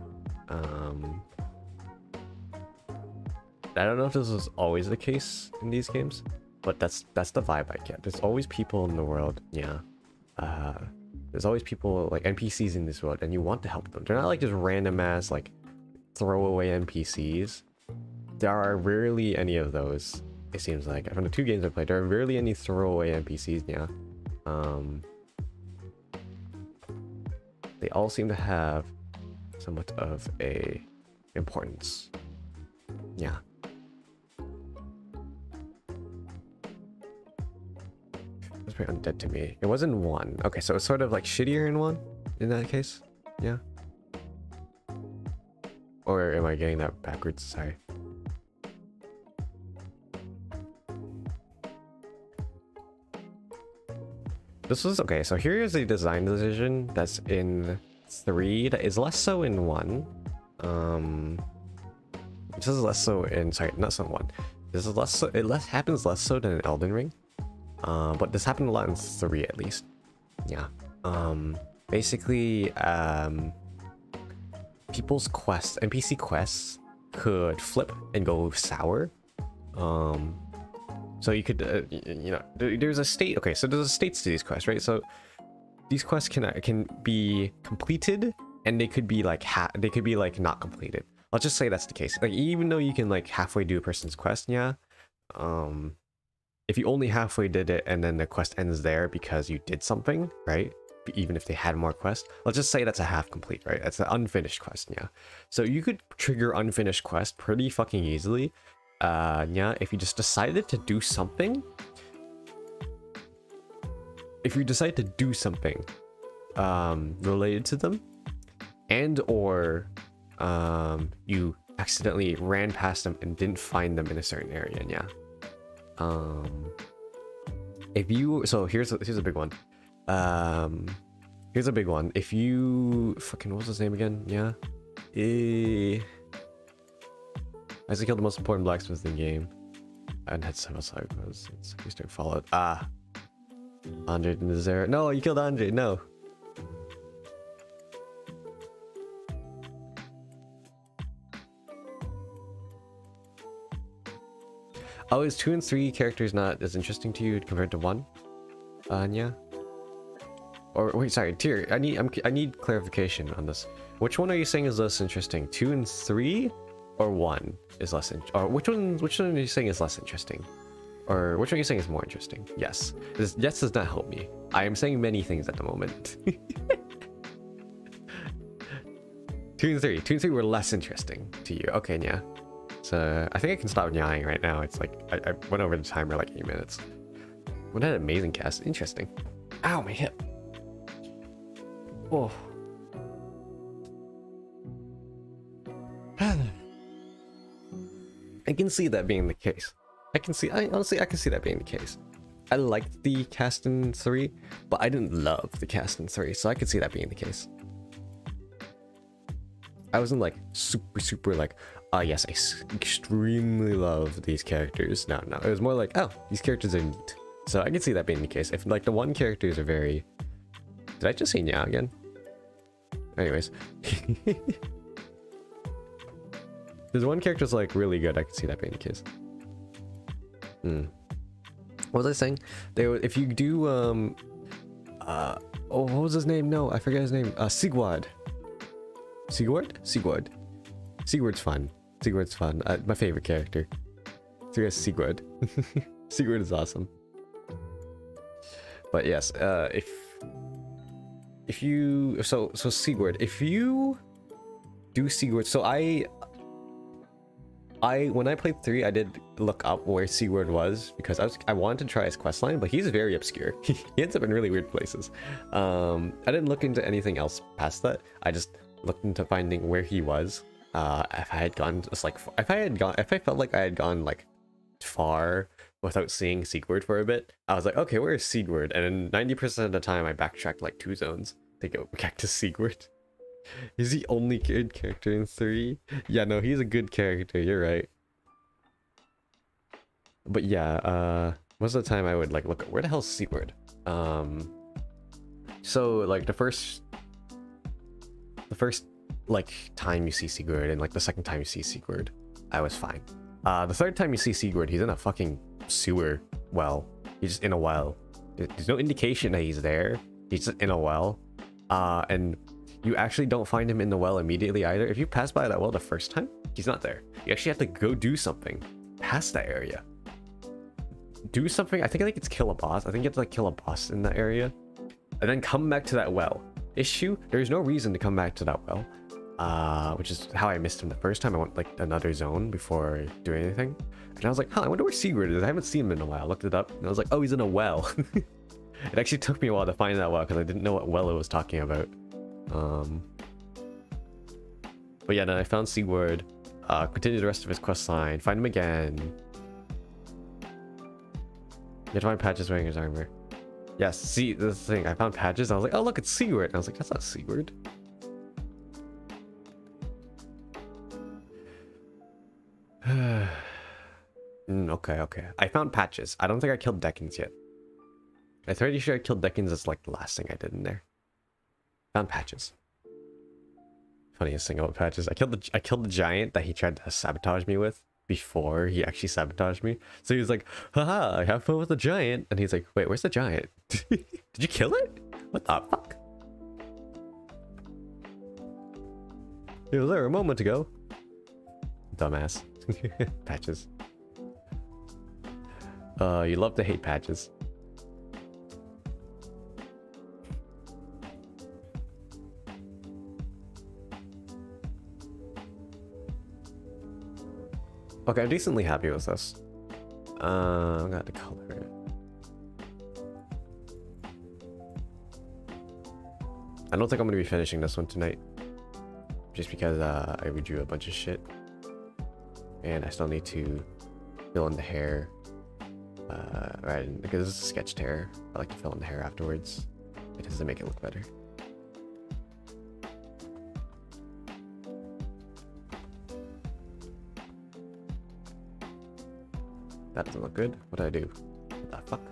I don't know if this was always the case in these games, but that's the vibe I get. There's always people in the world, yeah. There's always people, like NPCs in this world, and you want to help them. They're not like just random ass, like, throwaway NPCs. There are rarely any of those, it seems like. From the 2 games I played, there are rarely any throwaway NPCs, yeah. They all seem to have somewhat of a importance. Yeah. That's pretty undead to me. It wasn't 1. Okay, so it's sort of like shittier in 1 in that case. Yeah. Or am I getting that backwards? Sorry. This was okay, so here is a design decision that's in 3 that is less so in 1. This is less so in, sorry, not so in 1. This is less so, happens less so than in Elden Ring. But this happened a lot in 3 at least. Yeah. Basically, people's quests, NPC quests could flip and go sour. So you could, you know, there's a state. Okay, so there's a states to these quests, right? So these quests can be completed, and they could be like not completed. I'll just say that's the case. Like, even though you can like halfway do a person's quest, yeah. If you only halfway did it and then the quest ends there because you did something, right? Even if they had more quests, let's just say that's a half complete, right? That's an unfinished quest, yeah. So you could trigger unfinished quest pretty fucking easily. Yeah, if you just decided to do something. If you decide to do something related to them, and or you accidentally ran past them and didn't find them in a certain area, yeah. If you, so here's a big one. Here's a big one. If you fucking, what's his name again? Yeah. I just killed the most important blacksmith in the game. And had several cycles. We start followed. Ah. Andre is there. No, you killed Andre. No. Oh, is 2 and 3 characters not as interesting to you compared to 1? Anya? Or wait, sorry, Tyr. I need clarification on this. Which one are you saying is less interesting? 2 and 3, or 1 is less? Or which one are you saying is less interesting? Or which one are you saying is more interesting? Yes. This yes does not help me. I am saying many things at the moment. 2 and 3. 2 and 3 were less interesting to you. Okay, yeah. So I think I can stop nyawing right now. It's like I went over the timer like 8 minutes. What an amazing cast. Interesting. Ow, my hip. Oh. I can see that being the case. Honestly, I can see that being the case. I liked the cast in 3, but I didn't love the cast in 3, so I could see that being the case. I wasn't like super like, oh yes, I extremely love these characters. No, it was more like, oh, these characters are neat. So I can see that being the case. If like the 1 characters are very... Did I just say nya again? Anyways. There's 1 character's like really good, I can see that being the case. What was I saying? If you do oh, what was his name? No, I forget his name. Sigurd. Sigurd's fun. Sigurd's fun. My favorite character. So yes, Sigurd. Sigurd is awesome. But yes, if you so Sigurd, if you do Sigurd, so when I played 3, I did look up where Sigurd was because I wanted to try his questline, but he's very obscure. He ends up in really weird places. I didn't look into anything else past that. I just looked into finding where he was. If I had gone just like if I felt like I had gone like far without seeing Sigurd for a bit, I was like, okay, where is Sigurd? And then 90% of the time I backtracked like 2 zones to go back to Sigurd. He's the only good character in 3. Yeah, no, he's a good character, you're right. But yeah, most of the time I would like look at where the hell's Sigurd? So like the first like time you see Sigurd and like the second time you see Sigurd, I was fine. The third time you see Sigurd, he's in a fucking sewer well. He's just in a well. There's no indication that he's there. He's just in a well. And you actually don't find him in the well immediately either. If you pass by that well the first time, he's not there. You actually have to go do something past that area. Do something. I think it's kill a boss. I think you have to like kill a boss in that area. And then come back to that well. Issue, there's no reason to come back to that well. Which is how I missed him the first time. I went like another zone before doing anything. And I was like, huh, I wonder where Sigurd is. I haven't seen him in a while. I looked it up and I was like, oh, he's in a well. It actually took me a while to find that well because I didn't know what well it was talking about. But yeah, then I found Sigurd, continued the rest of his quest line, find him again. You have to find Patches wearing his armor. Yes, see, this is the thing, I found Patches, I was like, oh look, it's Sigurd. And I was like, that's not Sigurd. Okay. I found Patches. I don't think I killed Dekins yet. I'm pretty sure I killed Dekins as like the last thing I did in there. Found Patches. Funniest thing about Patches, I killed the giant that he tried to sabotage me with before he actually sabotaged me. So he was like, haha, I have fun with the giant. And he's like, wait, where's the giant? Did you kill it? What the fuck? It was there a moment ago. Dumbass. Patches. You love to hate Patches. Okay, I'm decently happy with this. I'm gonna have to color it. I don't think I'm gonna be finishing this one tonight. Just because I redrew a bunch of shit. And I still need to fill in the hair. Right, because this is sketched hair. I like to fill in the hair afterwards. It doesn't make it look better. That doesn't look good. What did I do? What the fuck?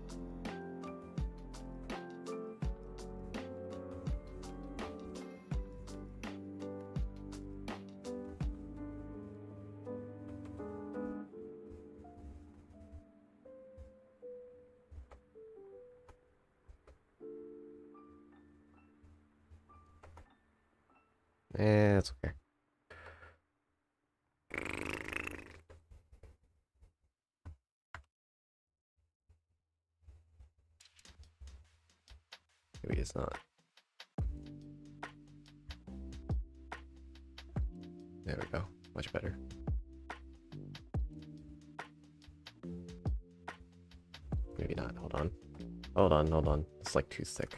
It's okay. Maybe it's not. There we go. Much better. Maybe not. Hold on. Hold on, hold on. It's like too thick.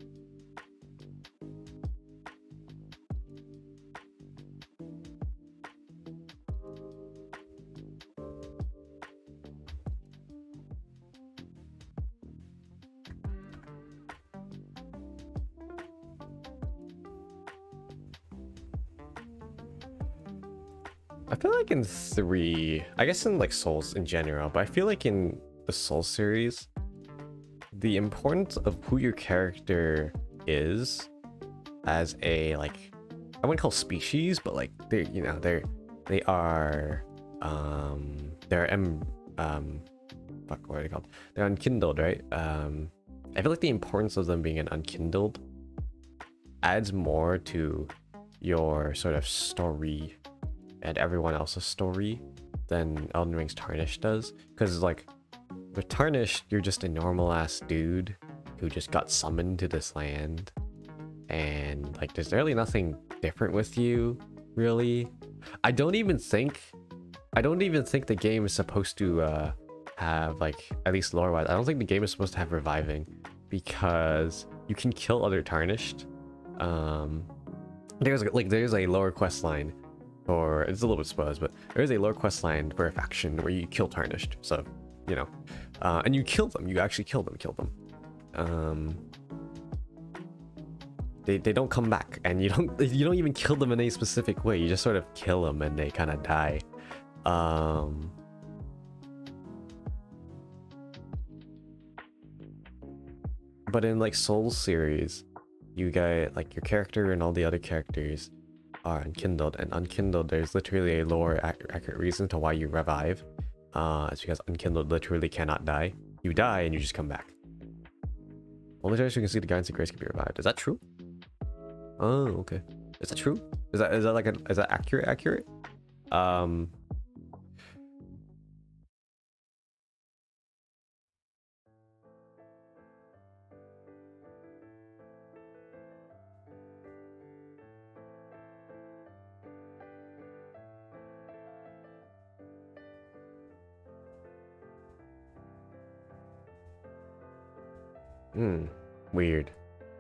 I feel like in 3, I guess in like Souls in general, but I feel like in the Souls series, the importance of who your character is as a, like, I wouldn't call species, but like they, you know, they are fuck, what are they called? They're unkindled, right? I feel like the importance of them being an unkindled adds more to your sort of story and everyone else's story than Elden Ring's Tarnished does. Because like with Tarnished, you're just a normal ass dude who just got summoned to this land, and like there's really nothing different with you, really. I don't even think the game is supposed to have, like, at least lore wise, I don't think the game is supposed to have reviving, because you can kill other Tarnished. There's a lower quest line, or it's a little bit spoilers, but there's a lower quest line for a faction where you kill Tarnished. So, you know, and you kill them. You actually kill them. They don't come back, and you don't even kill them in any specific way. You just sort of kill them, and they kind of die. But in like Souls series, you get like your character and all the other characters are unkindled, and unkindled, there's literally a lore accurate reason to why you revive. It's because unkindled literally cannot die. You die and you just come back. Only times you can see the guidance of grace can be revived. Is that true? Oh, okay. Is that true? Is that accurate? Weird.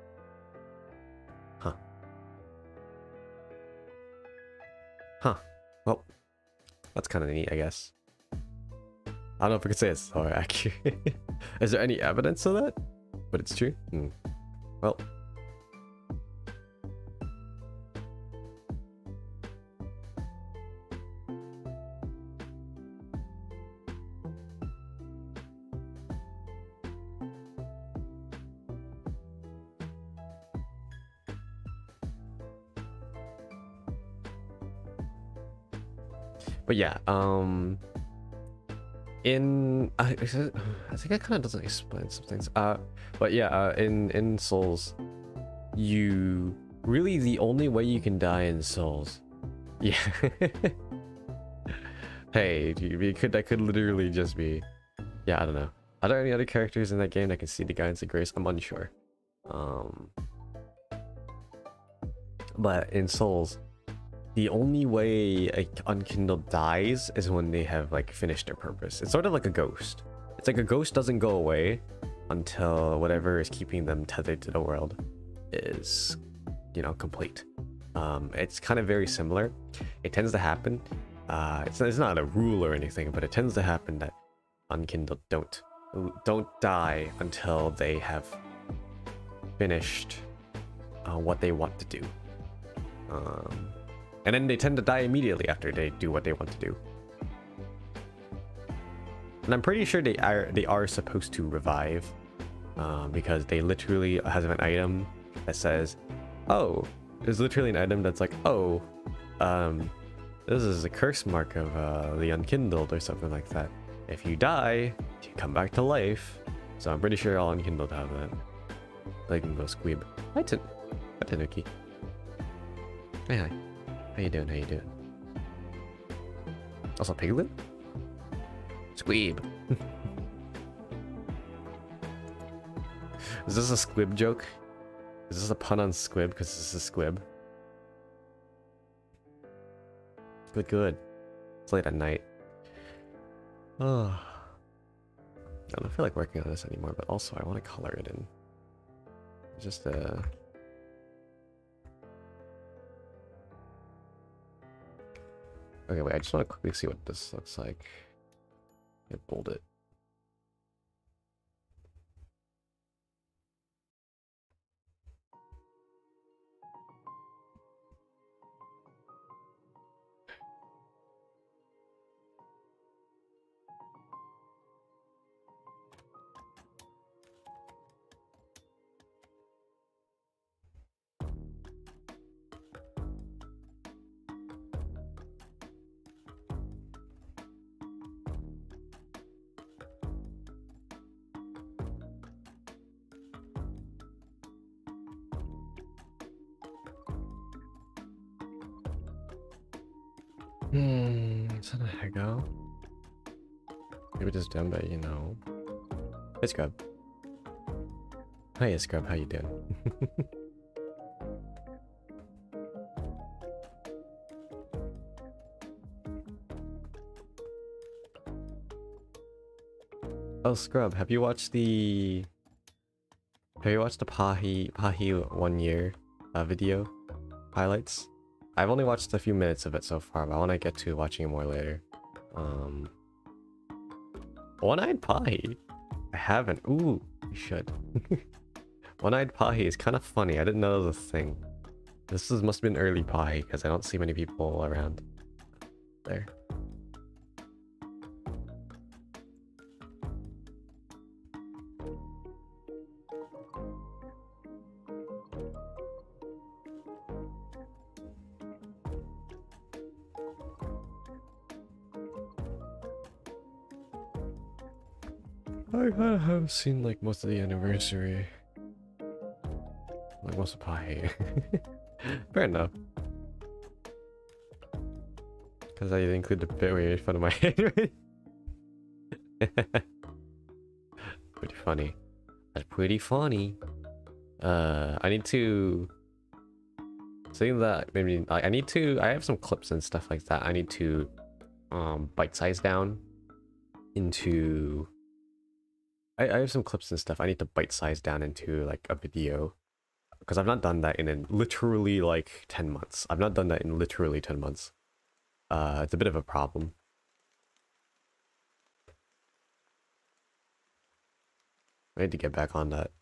Well, that's kind of neat, I guess. I don't know if I could say it's so accurate. Is there any evidence of that? But it's true? Well. But yeah, I think it kind of doesn't explain some things. But yeah, in Souls, you really, the only way you can die in Souls, yeah. Hey, that could literally just be, yeah, I don't know. Are there any other characters in that game that can see the guidance of grace? I'm unsure. But in Souls, the only way a unkindled dies is when they have like finished their purpose. It's sort of like a ghost. It's like a ghost doesn't go away until whatever is keeping them tethered to the world is, you know, complete. It's kind of very similar. It tends to happen. It's not a rule or anything, but it tends to happen that unkindled don't die until they have finished what they want to do. And then they tend to die immediately after they do what they want to do. And I'm pretty sure they are supposed to revive, because they literally has an item that says, oh, there's literally an item that's like, oh, this is a curse mark of the unkindled or something like that. If you die, you come back to life. So I'm pretty sure all unkindled have that. Like go squib. Hi Tanuki. Hey, hi. How you doing? How you doing? Also Piglin? Squib. Is this a squib joke? Is this a pun on squib because this is a squib? Good, good. It's late at night. Oh. I don't feel like working on this anymore, but also I want to color it in. Just okay, wait, I just want to quickly see what this looks like. Bold it. Is that a hego? Maybe just done by, you know. Hey Scrub. Hey Scrub, how you doing? Oh Scrub, have you watched the Pahi 1 year video highlights? I've only watched a few minutes of it so far, but I want to get to watching it more later. One-eyed Pahi. I haven't. Ooh, you should. One-eyed Pahi is kind of funny. I didn't know it was a thing. Must have been early Pahi because I don't see many people around there. I have seen like most of the anniversary. Like most of Pahi. Fair enough. Because I include the bit where you made fun of my handwriting. Pretty funny. That's pretty funny. I need to... Saying that, maybe... I have some clips and stuff like that. I need to bite-size down into... I have some clips and stuff I need to bite-size down into like a video. Because I've not done that in literally like 10 months. I've not done that in literally 10 months. It's a bit of a problem. I need to get back on that.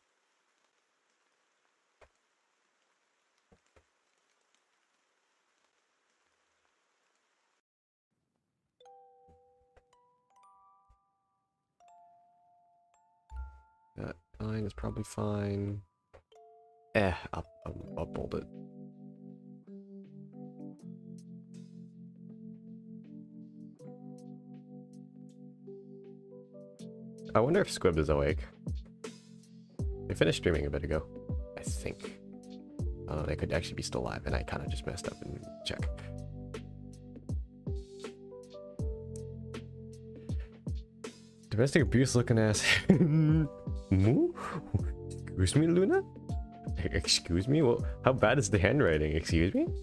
That line is probably fine. I'll bold it. I wonder if Squib is awake. They finished streaming a bit ago, I think. They could actually be still live, and I kind of just messed up and check. Domestic abuse looking ass. Excuse me, Luna? Excuse me? Well, how bad is the handwriting? Excuse me?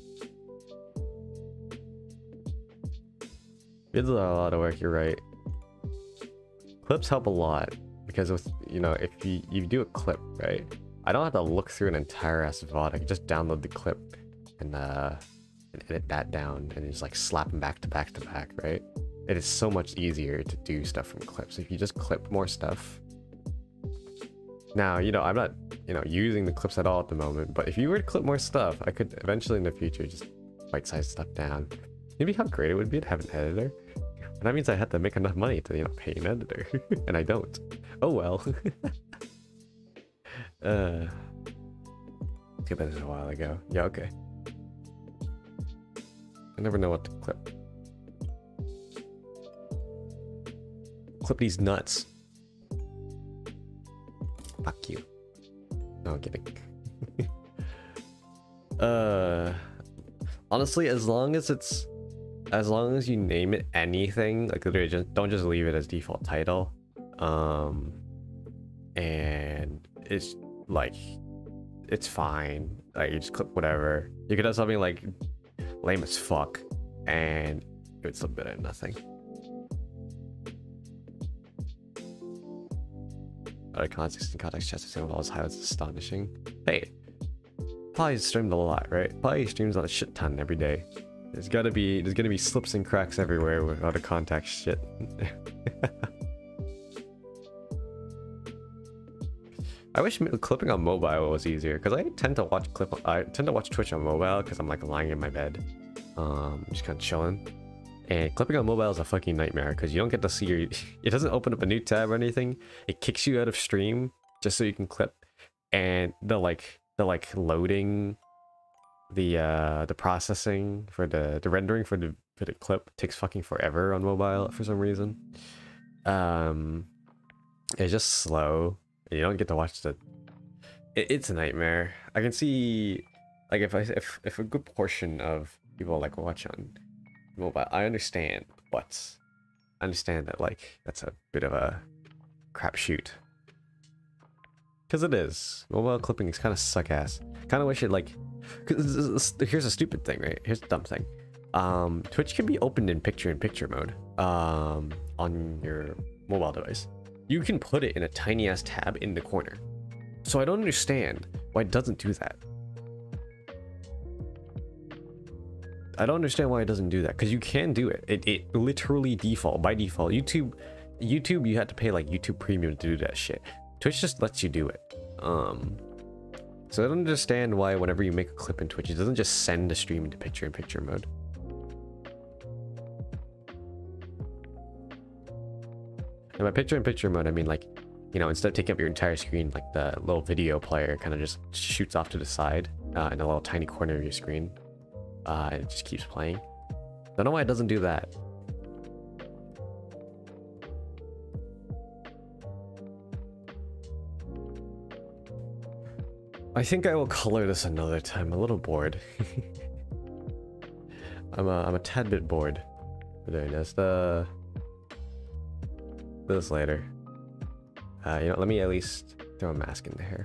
It's a lot of work, you're right. Clips help a lot because with, you know, if you do a clip, right? I don't have to look through an entire ass VOD. I can just download the clip and edit that down and just like slap them back to back to back, right? It is so much easier to do stuff from clips if you just clip more stuff. Now, you know, I'm not, you know, using the clips at all at the moment, but if you were to clip more stuff, I could eventually in the future just bite-size stuff down. Maybe how great it would be to have an editor And that means I had to make enough money to, you know, pay an editor. And I don't. Oh well. Let's get that in a while ago. Yeah, okay. I never know what to clip. Clip these nuts. Fuck you. No, I'm kidding. Honestly, as long as you name it anything, like literally just don't just leave it as default title. And it's like, it's fine. Like you just clip whatever. You could have something like lame as fuck and it would still be better than nothing. Other context and context chest of same all highlights astonishing. Hey, probably streamed a lot, right? Probably streams on a shit ton every day. There's gonna be slips and cracks everywhere with other context shit. I wish clipping on mobile was easier because I tend to watch Twitch on mobile because I'm like lying in my bed, just kind of chilling. And clipping on mobile is a fucking nightmare because you don't get to see your. It doesn't open up a new tab or anything. It kicks you out of stream just so you can clip, and the loading, the processing for the rendering for the clip takes fucking forever on mobile for some reason. It's just slow. And you don't get to watch the. It's a nightmare. I can see, like if a good portion of people like watch on mobile, I understand that like that's a bit of a crapshoot. Because it is. Mobile clipping is kind of suck ass. Kind of wish it like. Cause here's a stupid thing, right? Here's the dumb thing. Twitch can be opened in picture-in-picture mode on your mobile device. You can put it in a tiny ass tab in the corner. So I don't understand why it doesn't do that. I don't understand why it doesn't do that, because you can do it. It literally by default. YouTube you had to pay like YouTube Premium to do that shit. Twitch just lets you do it. So I don't understand why whenever you make a clip in Twitch, it doesn't just send the stream into picture-in-picture mode. And by picture-in-picture mode, I mean like, you know, instead of taking up your entire screen, like the little video player kind of just shoots off to the side in a little tiny corner of your screen. And it just keeps playing. Don't know why it doesn't do that. I think I will color this another time. I'm a little bored. I'm a tad bit bored for doing this. This later. You know, let me at least throw a mask in the hair.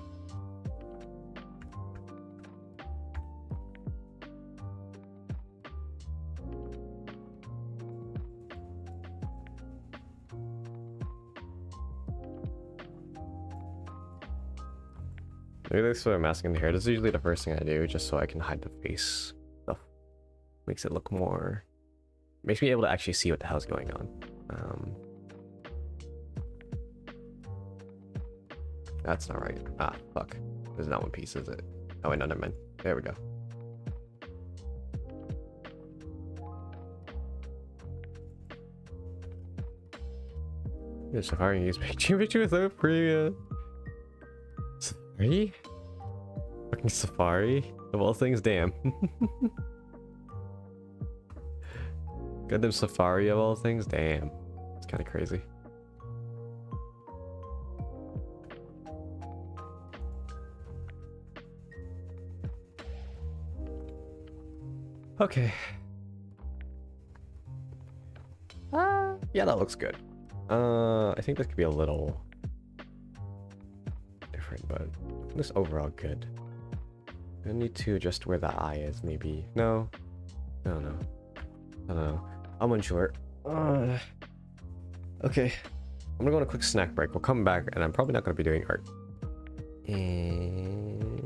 Maybe let's throw a mask in the hair. This is usually the first thing I do, just so I can hide the face stuff. Makes it look more. Makes me able to actually see what the hell's going on. That's not right. Ah, fuck. This is not one piece, is it? Oh wait, no, never mind. There we go. Yeah, Safari use picture with Priya. Safari? Fucking Safari? Of all things, damn. Goddamn Safari of all things, damn. It's kind of crazy. Okay. Yeah, that looks good. I think this could be a little different, but this overall good. I need to adjust where the eye is, maybe. No. I don't know. I don't know. I'm unsure. Okay. I'm gonna go on a quick snack break. We'll come back, and I'm probably not gonna be doing art. And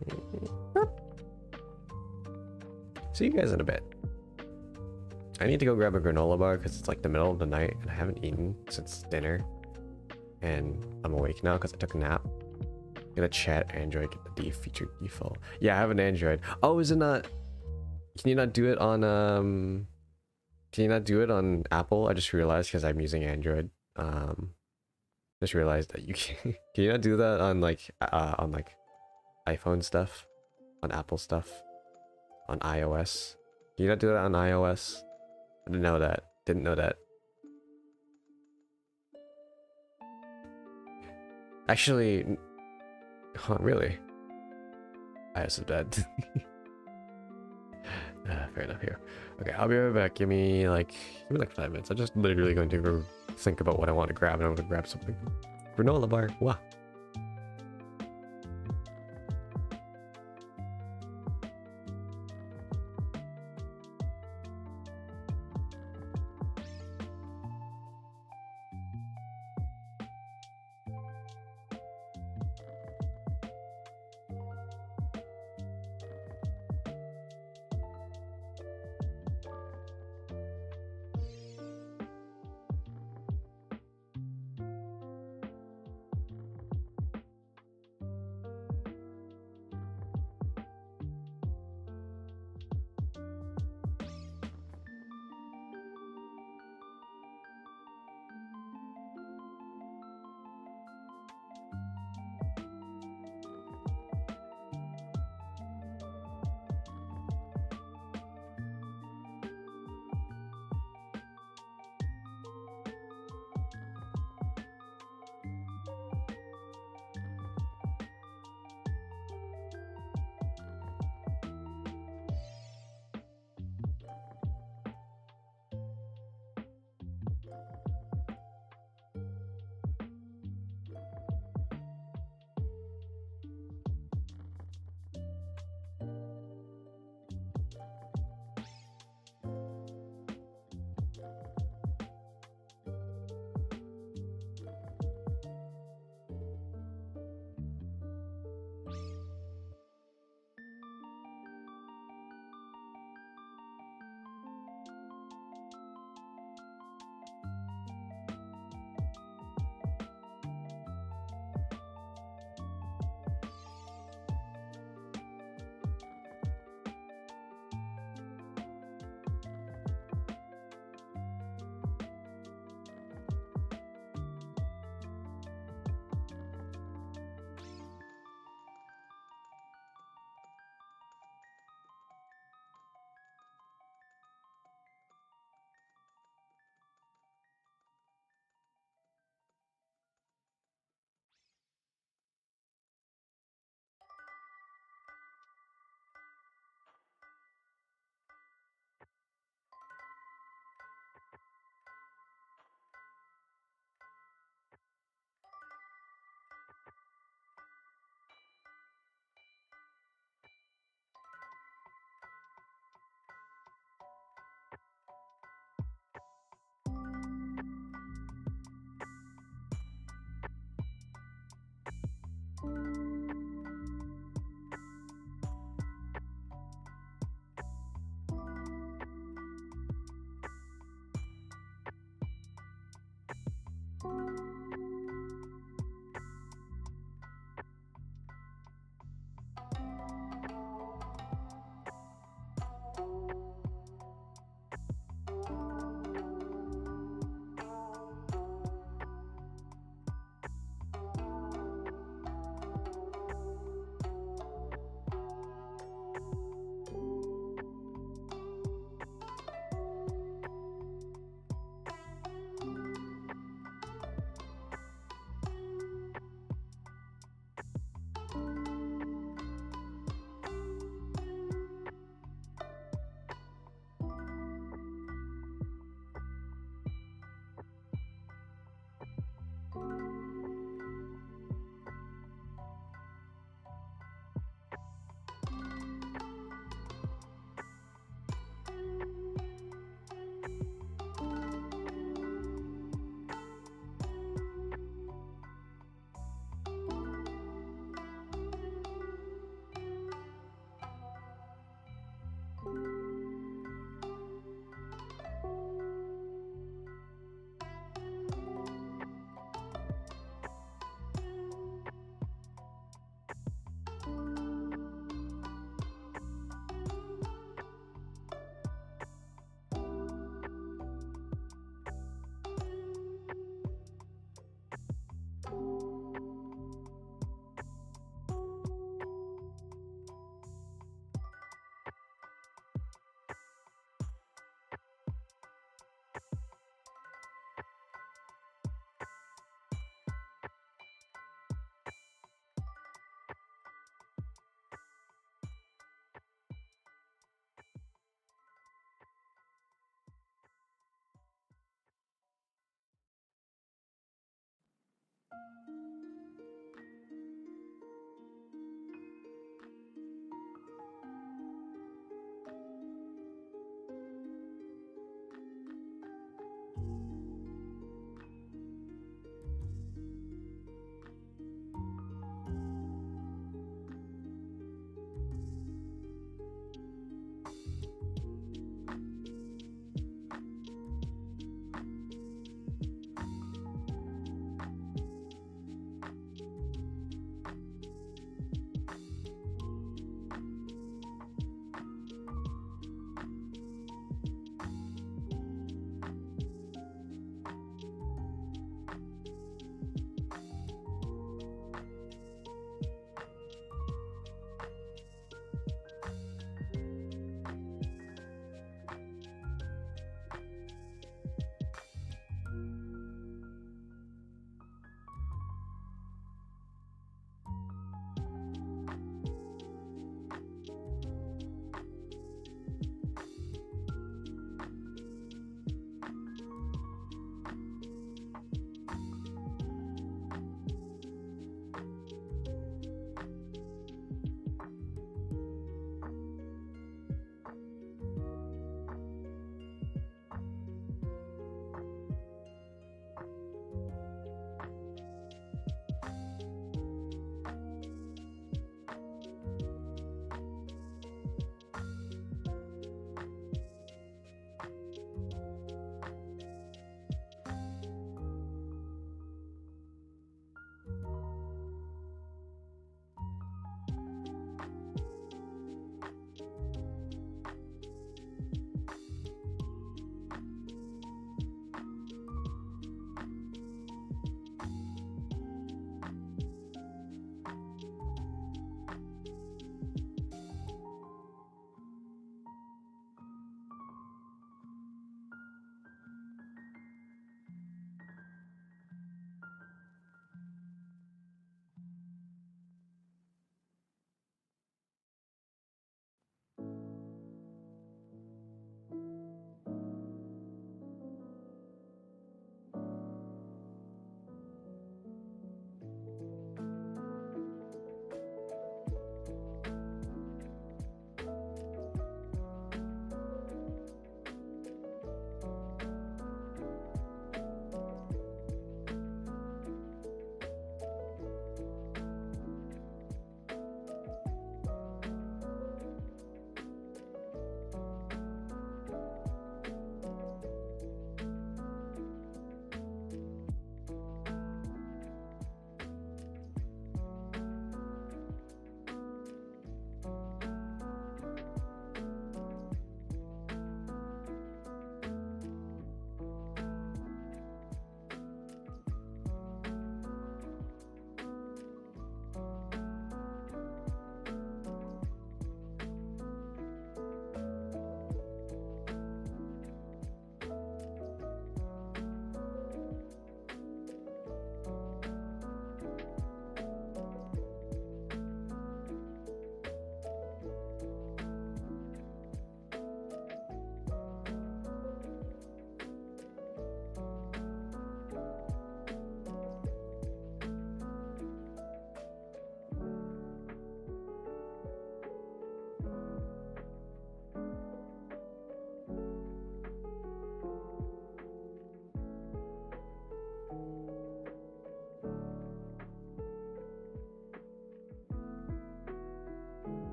see you guys in a bit. I need to go grab a granola bar because it's like the middle of the night and I haven't eaten since dinner. And I'm awake now because I took a nap. Get a chat Android, get the featured default. Yeah, I have an Android. Oh, is it not? Can you not do it on Can you not do it on Apple? I just realized because I'm using Android. Just realized that you can. Can you not do that on like iPhone stuff, on Apple stuff, on iOS? Can you not do that on iOS? I didn't know that. Didn't know that. Actually, huh, really? iOS is bad. Fair enough here. Okay, I'll be right back. Give me like 5 minutes. I'm just literally going to go think about what I want to grab, and I'm going to grab something. Granola bar. Wow.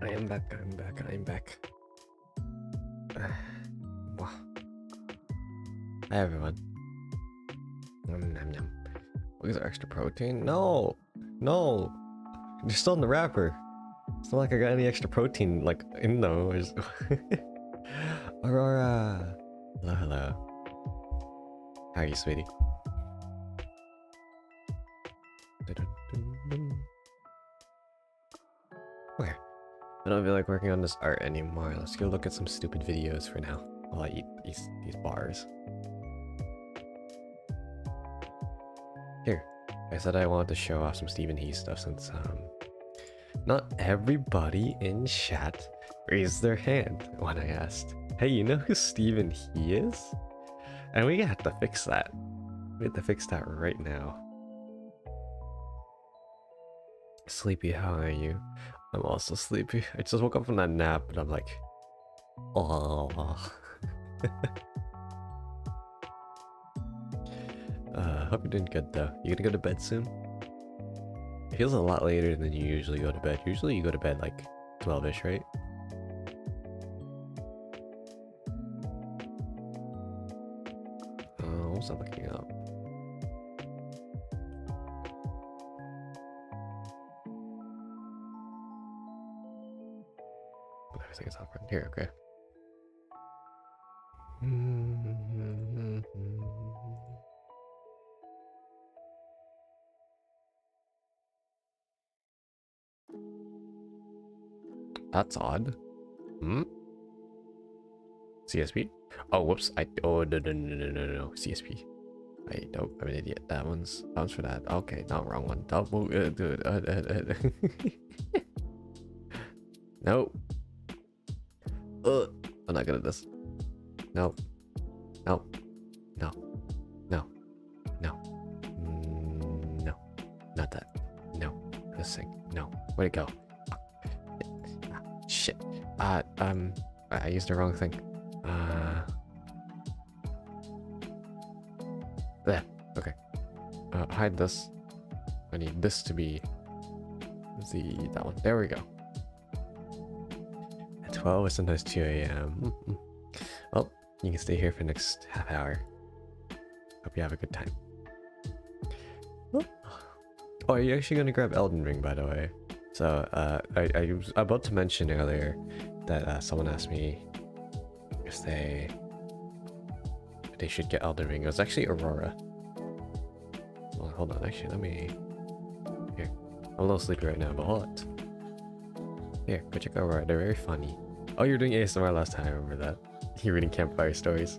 I am back, I'm back, I'm back. Wow. Hi everyone. Nom, nom, nom. Look at our extra protein. No! No! You're still in the wrapper. It's not like I got any extra protein like in those. Aurora! Hello, hello. How are you, sweetie? Where? I don't feel like working on this art anymore. Let's go look at some stupid videos for now while I eat these bars. Here, I said I wanted to show off some Stephen He stuff since not everybody in chat raised their hand when I asked, hey, you know who Stephen He is? And we have to fix that. We have to fix that right now. Sleepy, how are you? I'm also sleepy. I just woke up from that nap and I'm like, oh. Hope you're doing good though. You gonna go to bed soon? It feels a lot later than you usually go to bed. Usually you go to bed like 12-ish, right? What was I looking up? Everything is up right here, okay. That's odd. CSP? Oh, whoops. Oh, no. CSP. I'm an idiot. That one's for that. Okay, not wrong one. Double. Nope. I'm not good at this. No. No. No. No. No. No. Not that. No. This thing. No. Where'd it go? Shit. I used the wrong thing. There. Okay. Hide this. I need this to be that one. There we go. 12 or sometimes 2 a.m. Well, you can stay here for the next half hour. Hope you have a good time. Oh, are you actually going to grab Elden Ring, by the way? So, I was about to mention earlier that someone asked me if they should get Elden Ring. It was actually Aurora. Well, hold on, actually, let me... Here. I'm a little sleepy right now, but hold on. Here, go check Aurora. They're very funny. Oh, you were doing ASMR last time, I remember that. You're reading campfire stories.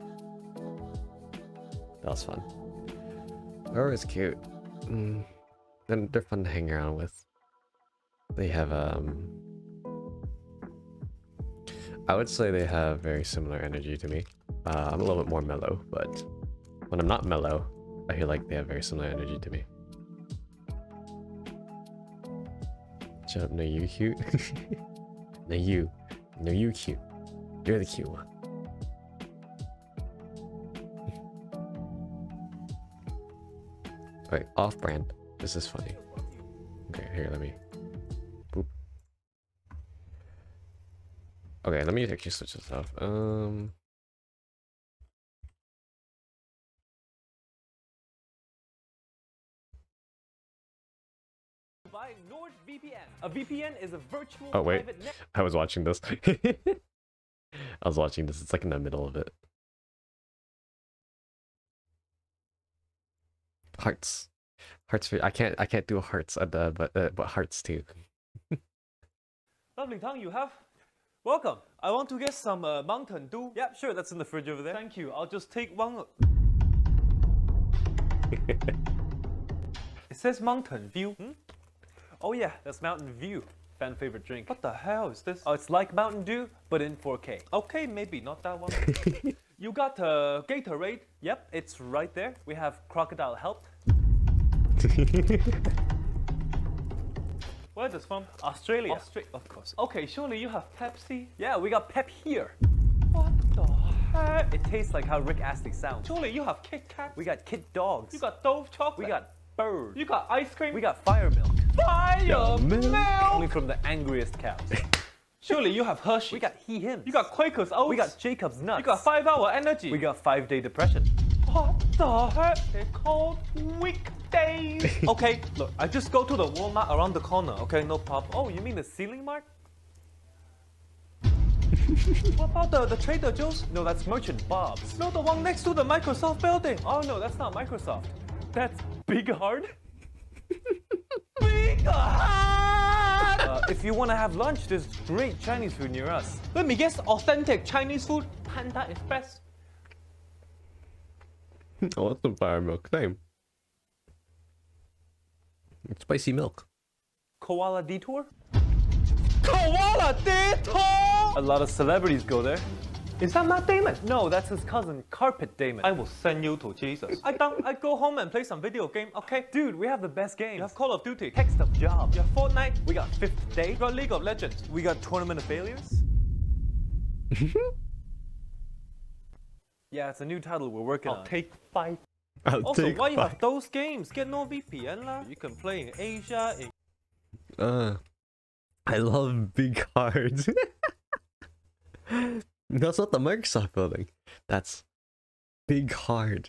That was fun. Aurora's cute. And they're fun to hang around with. They have, I would say they have very similar energy to me. I'm a little bit more mellow, but when I'm not mellow, I feel like they have very similar energy to me. Shut up, no, you cute. No, you. No, you cute. You're the cute one. Wait, off-brand. This is funny. Okay, here, let me... Boop. Okay, let me actually switch this off. By NordVPN. A VPN is a virtual private net. I was watching this. I was watching this. It's like in the middle of it. Hearts. Hearts for I can't do hearts at the but hearts too. Lovely tongue you have. Welcome. I want to get some Mountain Dew. Yeah, sure, that's in the fridge over there. Thank you. I'll just take one. It says Mountain View. Oh yeah, that's Mountain View. Fan favorite drink. What the hell is this? Oh, it's like Mountain Dew, but in 4K. Okay, maybe not that one. You got Gatorade. Yep, it's right there. We have Crocodile Helped. Where is this from? Australia. Of course. Okay, surely you have Pepsi? Yeah, we got Pep here. What the heck? It tastes like how Rick Astley sounds. Surely you have Kit Kat? We got Kit Dogs. You got Dove chocolate? We got Bird. You got ice cream? We got Fire Milk. Fire milk! Only from the angriest cows. Surely you have Hershey. We got he/him. You got Quaker's Oats. We got Jacob's Nuts. You got 5-hour energy. We got 5-day depression. What the heck? They're called weekdays. Okay, look, I just go to the Walmart around the corner. Okay, no problem. Oh, you mean the ceiling mart? What about the Trader Joe's? No, that's Merchant Bob's. No, the one next to the Microsoft building. Oh no, that's not Microsoft. That's Big Hard. Big Hard! If you want to have lunch, there's great Chinese food near us. Let me guess, authentic Chinese food, Panda is best. Oh, that's some fire milk. Same. Spicy milk. Koala Detour? Koala Detour! A lot of celebrities go there. Is that Matt Damon? No, that's his cousin, Carpet Damon. I will send you to Jesus. I go home and play some video game, okay? Dude, we have the best games. You have Call of Duty, Text of Job. You have Fortnite, we got 5th Day. We got League of Legends. We got Tournament of Failures. Yeah, it's a new title we're working on. Take 5. Also, why you have those games? Get no VPN lah. You can play in Asia, I love Big Hard. That's not the Microsoft building. That's Big Hard.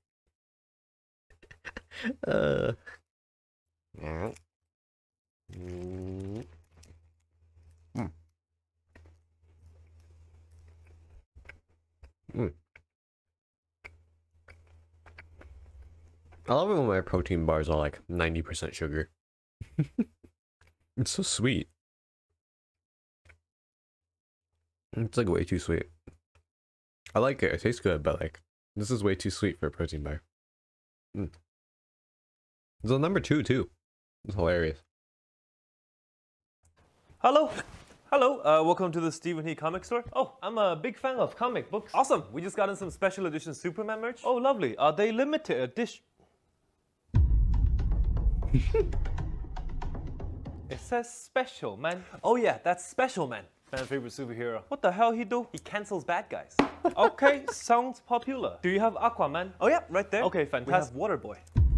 I love it when my protein bars are like 90% sugar. It's so sweet. It's like way too sweet. I like it. It tastes good, but like this is way too sweet for a protein bar. It's on number 2 too. It's hilarious. Hello. Hello, welcome to the Stephen He comic store. Oh, I'm a big fan of comic books. Awesome, we just got in some special edition Superman merch. Oh, lovely. Are they limited edition? It says Special Man. Oh yeah, that's Special Man. Fan favorite superhero. What the hell he do? He cancels bad guys. Okay, sounds popular. Do you have Aquaman? Oh yeah, right there. Okay, fantastic. We have Waterboy.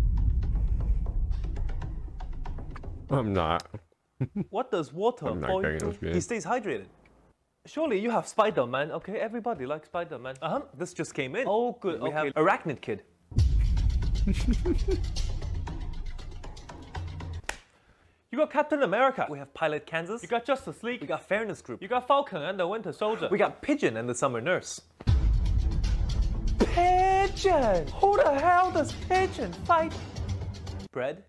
I'm not. What does Waterboy do? He stays hydrated. Surely you have Spider-Man. Okay, everybody likes Spider-Man. This just came in. Oh good, we have Arachnid Kid. You got Captain America. We have Pilot Kansas. You got Justice League. We got Fairness Group. You got Falcon and the Winter Soldier. We got Pigeon and the Summer Nurse. Pigeon! Who the hell does Pigeon fight? Bread?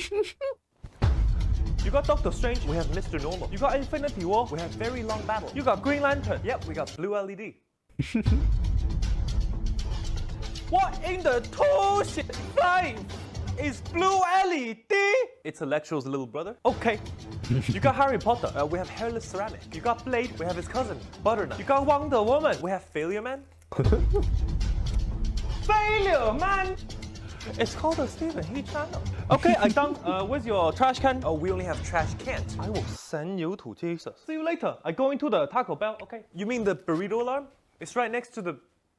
You got Doctor Strange. We have Mr. Normal. You got Infinity War. We have Very Long Battle. You got Green Lantern. Yep, we got Blue LED. What in the shit flying? Is Blue LED? It's Electro's little brother. Okay. You got Harry Potter. We have Hairless Ceramic. You got Blade. We have his cousin, Butternut. You got Wonder Woman. We have Failure Man. Failure Man! It's called the Stephen He channel. Okay, I'm done. Where's your trash can? Oh, we only have trash cans. I will send you to Jesus. See you later. I go into the Taco Bell. Okay. You mean the burrito alarm? It's right next to the...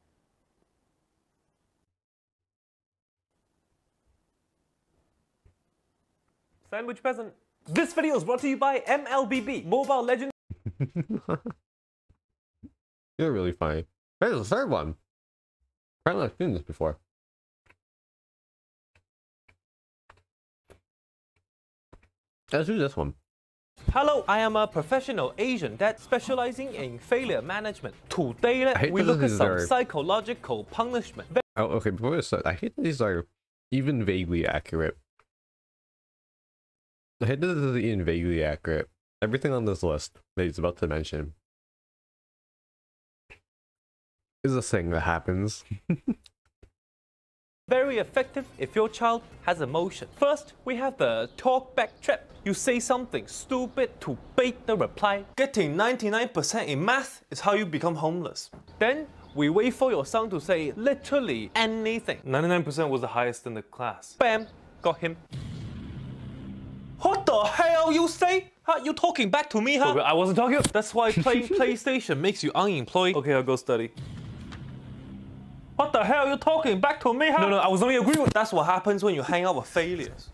Sandwich peasant. This video is brought to you by MLBB, Mobile Legends. You're really funny. There's the third one. Apparently I've seen this before. Let's do this one. Hello, I am a professional Asian that specializing in failure management. Today, we look at some psychological punishment. Oh, okay, before we start, I hate that these are even vaguely accurate. I hate that this is even vaguely accurate. Everything on this list that he's about to mention is a thing that happens. Very effective if your child has emotion. First, we have the talk back trap. You say something stupid to bait the reply. Getting 99% in math is how you become homeless. Then, we wait for your son to say literally anything. 99% was the highest in the class. Bam! Got him. What the hell you say? Huh? You talking back to me, huh? I wasn't talking. That's why playing PlayStation makes you unemployed. Okay, I'll go study. What the hell you talking back to me, huh? No, I was only agreeing with. That's what happens when you hang out with failures.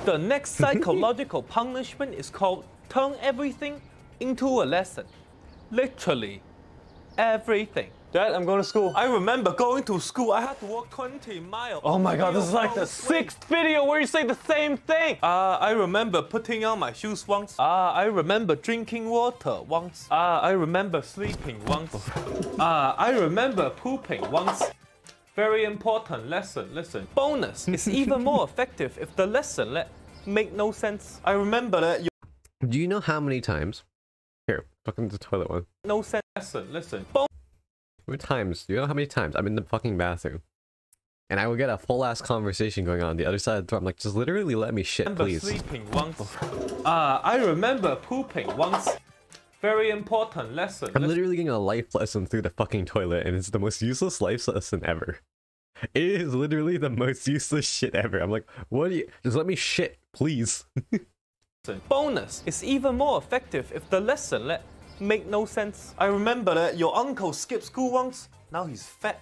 The next psychological punishment is called turn everything into a lesson. Literally, everything. Dad, I'm going to school. I remember going to school. I had to walk 20 miles. Oh my god, this is like the 6th video where you say the same thing. I remember putting on my shoes once. I remember drinking water once. I remember sleeping once. I remember pooping once. Very important lesson, listen. Bonus is even more effective if the lesson make no sense. I remember that you... Do you know how many times? Here, fucking the toilet one. No sense, listen. How many times? Do you know how many times I'm in the fucking bathroom? And I will get a full ass conversation going on the other side of the door. I'm like, just literally let me shit, please. Sleeping once. I remember pooping once. Very important lesson. I'm literally getting a life lesson through the fucking toilet, and it's the most useless life lesson ever. It is literally the most useless shit ever. I'm like, what do you... Just let me shit, please. Bonus is even more effective if the lesson make no sense. I remember that your uncle skipped school once. Now he's fat.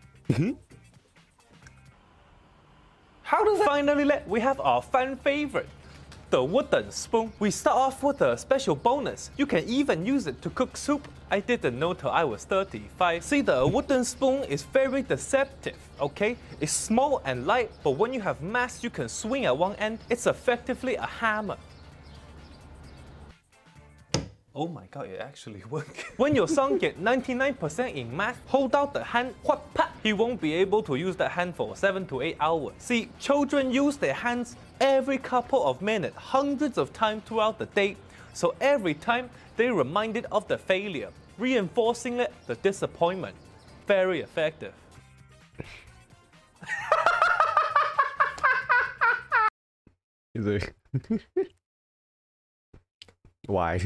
How does that finally we have our fan favorite, the wooden spoon. We start off with a special bonus. You can even use it to cook soup. I didn't know till I was 35. See, the wooden spoon is very deceptive, okay? It's small and light, but when you have mass you can swing at one end. It's effectively a hammer. Oh my god, it actually worked. When your son gets 99% in math, hold out the hand, he won't be able to use that hand for 7 to 8 hours. See, children use their hands every couple of minutes, hundreds of times throughout the day. So every time, they're reminded of the failure, reinforcing the disappointment. Very effective. Why?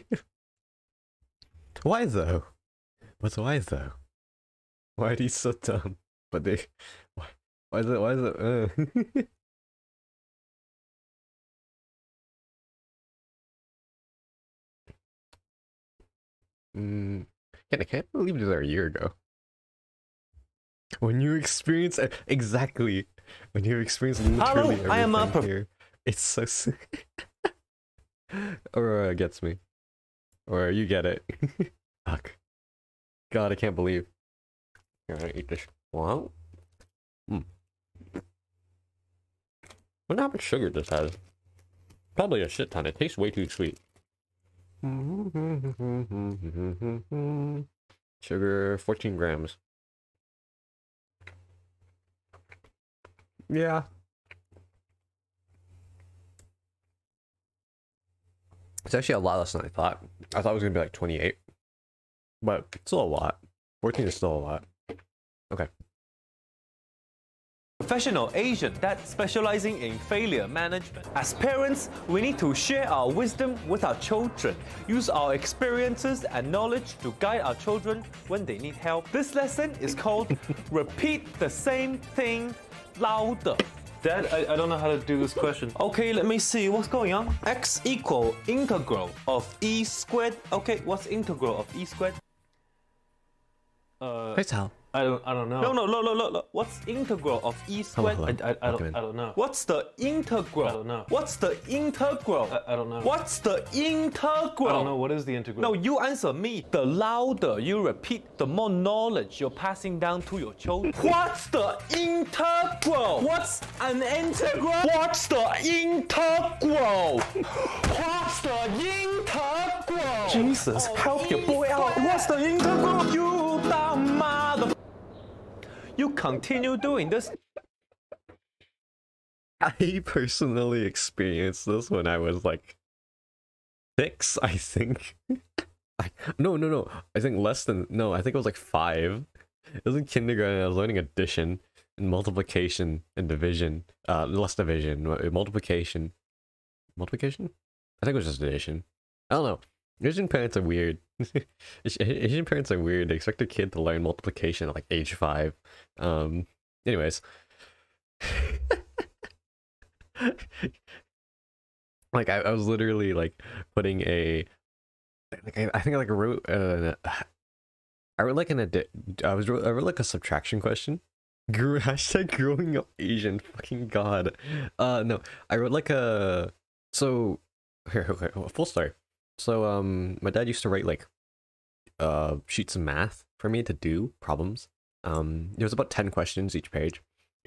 Why though? What's why though? Why are these so dumb? But they... Why is it... I can't believe it was a year ago. When you experience... Exactly. When you experience literally everything I am here. It's so sick. Or gets me. Or you get it. Fuck. God, I can't believe. Here, I eat this. Wow. Wonder how much sugar this has. Probably a shit ton. It tastes way too sweet. Sugar, 14 grams. Yeah. It's actually a lot less than I thought. I thought it was gonna be like 28. But it's still a lot. 14 is still a lot. Okay. Professional agent that's specializing in failure management. As parents, we need to share our wisdom with our children, use our experiences and knowledge to guide our children when they need help. This lesson is called Repeat the Same Thing Louder. Dad, I don't know how to do this question. Okay, let me see. What's going on? X equal integral of e squared. Okay, what's integral of e squared? Please tell. I don't know. No. What's integral of e squared? I don't know. What's the integral? I don't know. What's the integral? I don't know. What's the integral? I don't know. What is the integral? No, you answer me. The louder you repeat, the more knowledge you're passing down to your children. What's the integral? What's an integral? What's the integral? What's the integral? Jesus, help your boy out. What's the integral? You dumb mother. You continue doing this. I personally experienced this when I was like 6, I think. No. I think less than... No, I think it was like 5. It was in kindergarten. I was learning addition and multiplication and division. Less division. Multiplication. Multiplication? I think it was just addition. I don't know. Asian parents are weird. Asian parents are weird. They expect a kid to learn multiplication at like age 5. Anyways. Like I was literally like putting a I think like I wrote like I wrote like a subtraction question Hashtag growing up Asian. Fucking god. No, I wrote like a so here. Okay, full story. So my dad used to write like sheets of math for me to do problems. There was about 10 questions each page.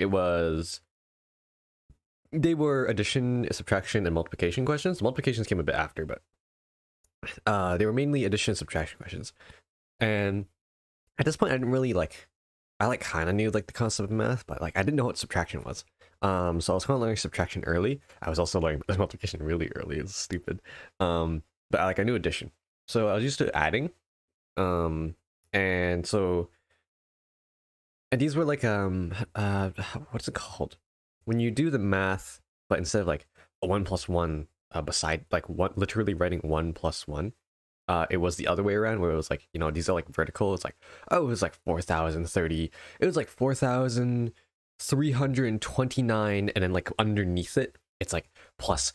They were addition, subtraction, and multiplication questions. Multiplications came a bit after, but they were mainly addition and subtraction questions. And at this point, I didn't really like. I like kind of knew like the concept of math, but like I didn't know what subtraction was. So I was kind of learning subtraction early. I was also learning multiplication really early. It's stupid. But like I knew addition, so I was used to adding. And so, and these were like what's it called? When you do the math, but instead of like a 1 plus 1, beside like one, literally writing 1 plus 1, it was the other way around where it was like, you know, these are like vertical. It's like, oh, it was like 4,030. It was like 4,329, and then like underneath it, it's like plus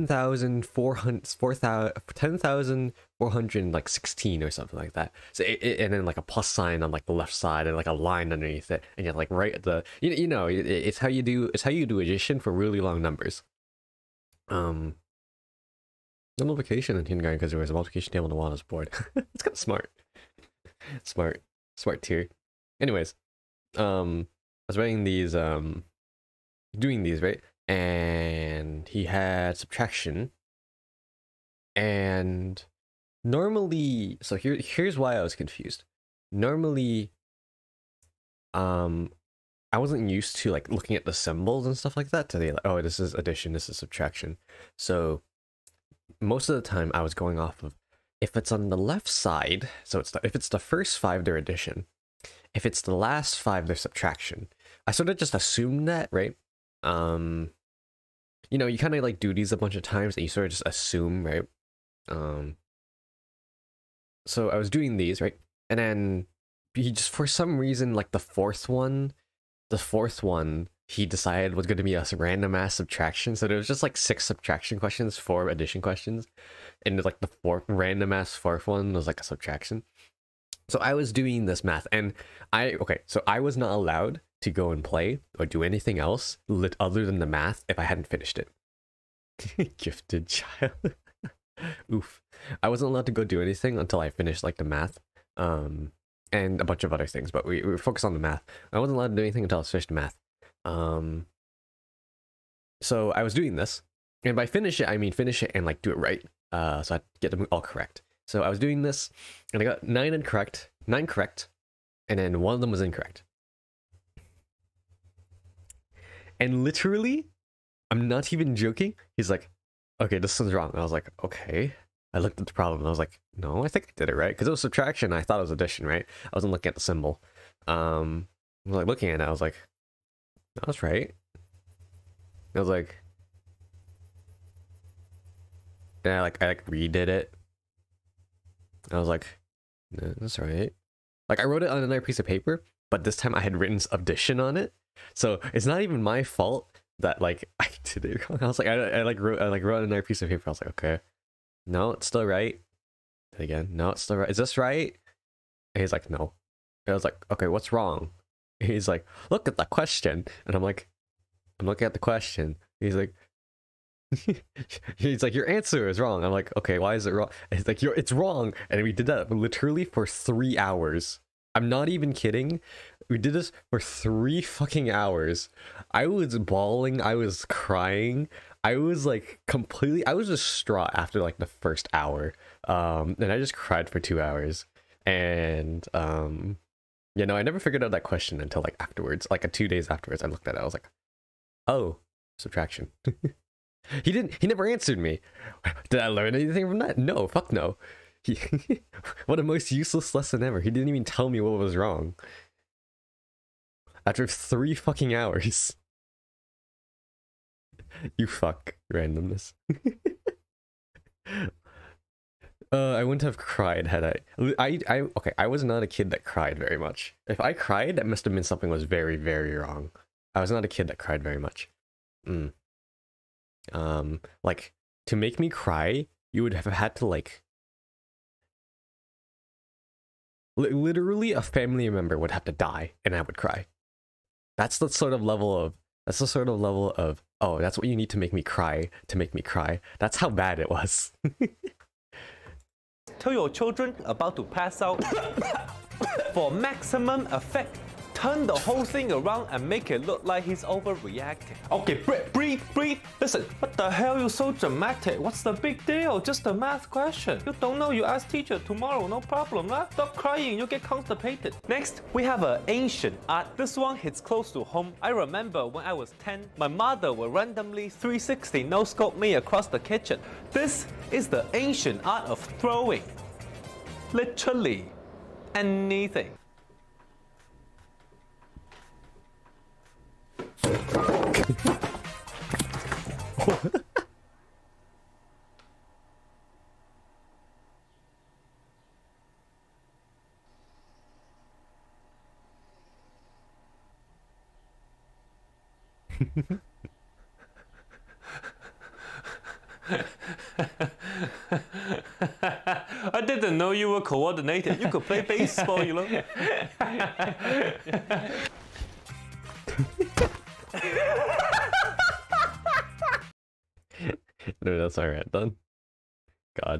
10,400 like 16 or something like that. So and then like a plus sign on like the left side and like a line underneath it, and you're like right at the it's how you do addition for really long numbers. No multiplication in kindergarten because there was a multiplication table on the wall on this board. It's kind of smart. Smart tier. Anyways, I was writing these, doing these, right? And he had subtraction. And normally, so here's why I was confused. Normally, I wasn't used to like looking at the symbols and stuff like that to be like, oh, this is addition, this is subtraction. So most of the time I was going off of if it's on the left side, so if it's the first 5, they're addition. If it's the last 5, they're subtraction. I sort of just assumed that, right? You know, you kind of like do these a bunch of times and you sort of just assume, right? So I was doing these, right? And then he just, for some reason, like the fourth one, he decided was going to be a random ass subtraction. So there was just like 6 subtraction questions, 4 addition questions. And like the random ass fourth one was like a subtraction. So I was doing this math, and so I was not allowed to go and play or do anything else other than the math if I hadn't finished it. Gifted child. Oof. I wasn't allowed to go do anything until I finished like the math. And a bunch of other things, but we were focused on the math. I wasn't allowed to do anything until I finished math. So I was doing this, and by finish it, I mean finish it and like do it right. So I get them all correct. So I was doing this, and I got 9 correct, and then one of them was incorrect. And literally, I'm not even joking. He's like, "Okay, this one's wrong." And I was like, "Okay." I looked at the problem, and I was like, "No, I think I did it right," because it was subtraction. I thought it was addition, right? I wasn't looking at the symbol. I was like looking at it. I was like, "That's right." I was like, and I redid it. I was like, no, that's right. Like I wrote it on another piece of paper, but this time I had written addition on it. So it's not even my fault that like I did it wrong. I was like, I wrote another piece of paper. I was like, okay, no, it's still right. And again, no, it's still right. Is this right? And he's like, no. And I was like, okay, what's wrong? And he's like, look at the question. And I'm like, I'm looking at the question. He's like, he's like, your answer is wrong. I'm like, okay, why is it wrong? And he's like, it's wrong. And we did that literally for 3 hours. I'm not even kidding. We did this for 3 fucking hours. I was bawling. I was crying. I was like I was distraught after like the first hour. And I just cried for 2 hours. And you know, I never figured out that question until like afterwards, like 2 days afterwards. I looked at it. I was like, oh, subtraction. He never answered me. Did I learn anything from that? No, fuck no. What a most useless lesson ever. He didn't even tell me what was wrong. After 3 fucking hours. You fuck randomness. I wouldn't have cried had okay, I was not a kid that cried very much. If I cried, that must have been something was very, very wrong. I was not a kid that cried very much. Like to make me cry, you would have had to like literally a family member would have to die and I would cry. That's the sort of level of oh, that's what you need to make me cry, That's how bad it was. Tell your children about to pass out. For maximum effect, turn the whole thing around and make it look like he's overreacting. Okay, breathe. Listen, what the hell, you so dramatic? What's the big deal? Just a math question. You don't know, you ask teacher tomorrow, no problem, huh? Stop crying, you get constipated. Next, we have an ancient art. This one hits close to home. I remember when I was 10, my mother would randomly 360 no-scope me across the kitchen. This is the ancient art of throwing. Literally anything. I didn't know you were coordinated. You could play baseball, you know. No, that's alright, done. God.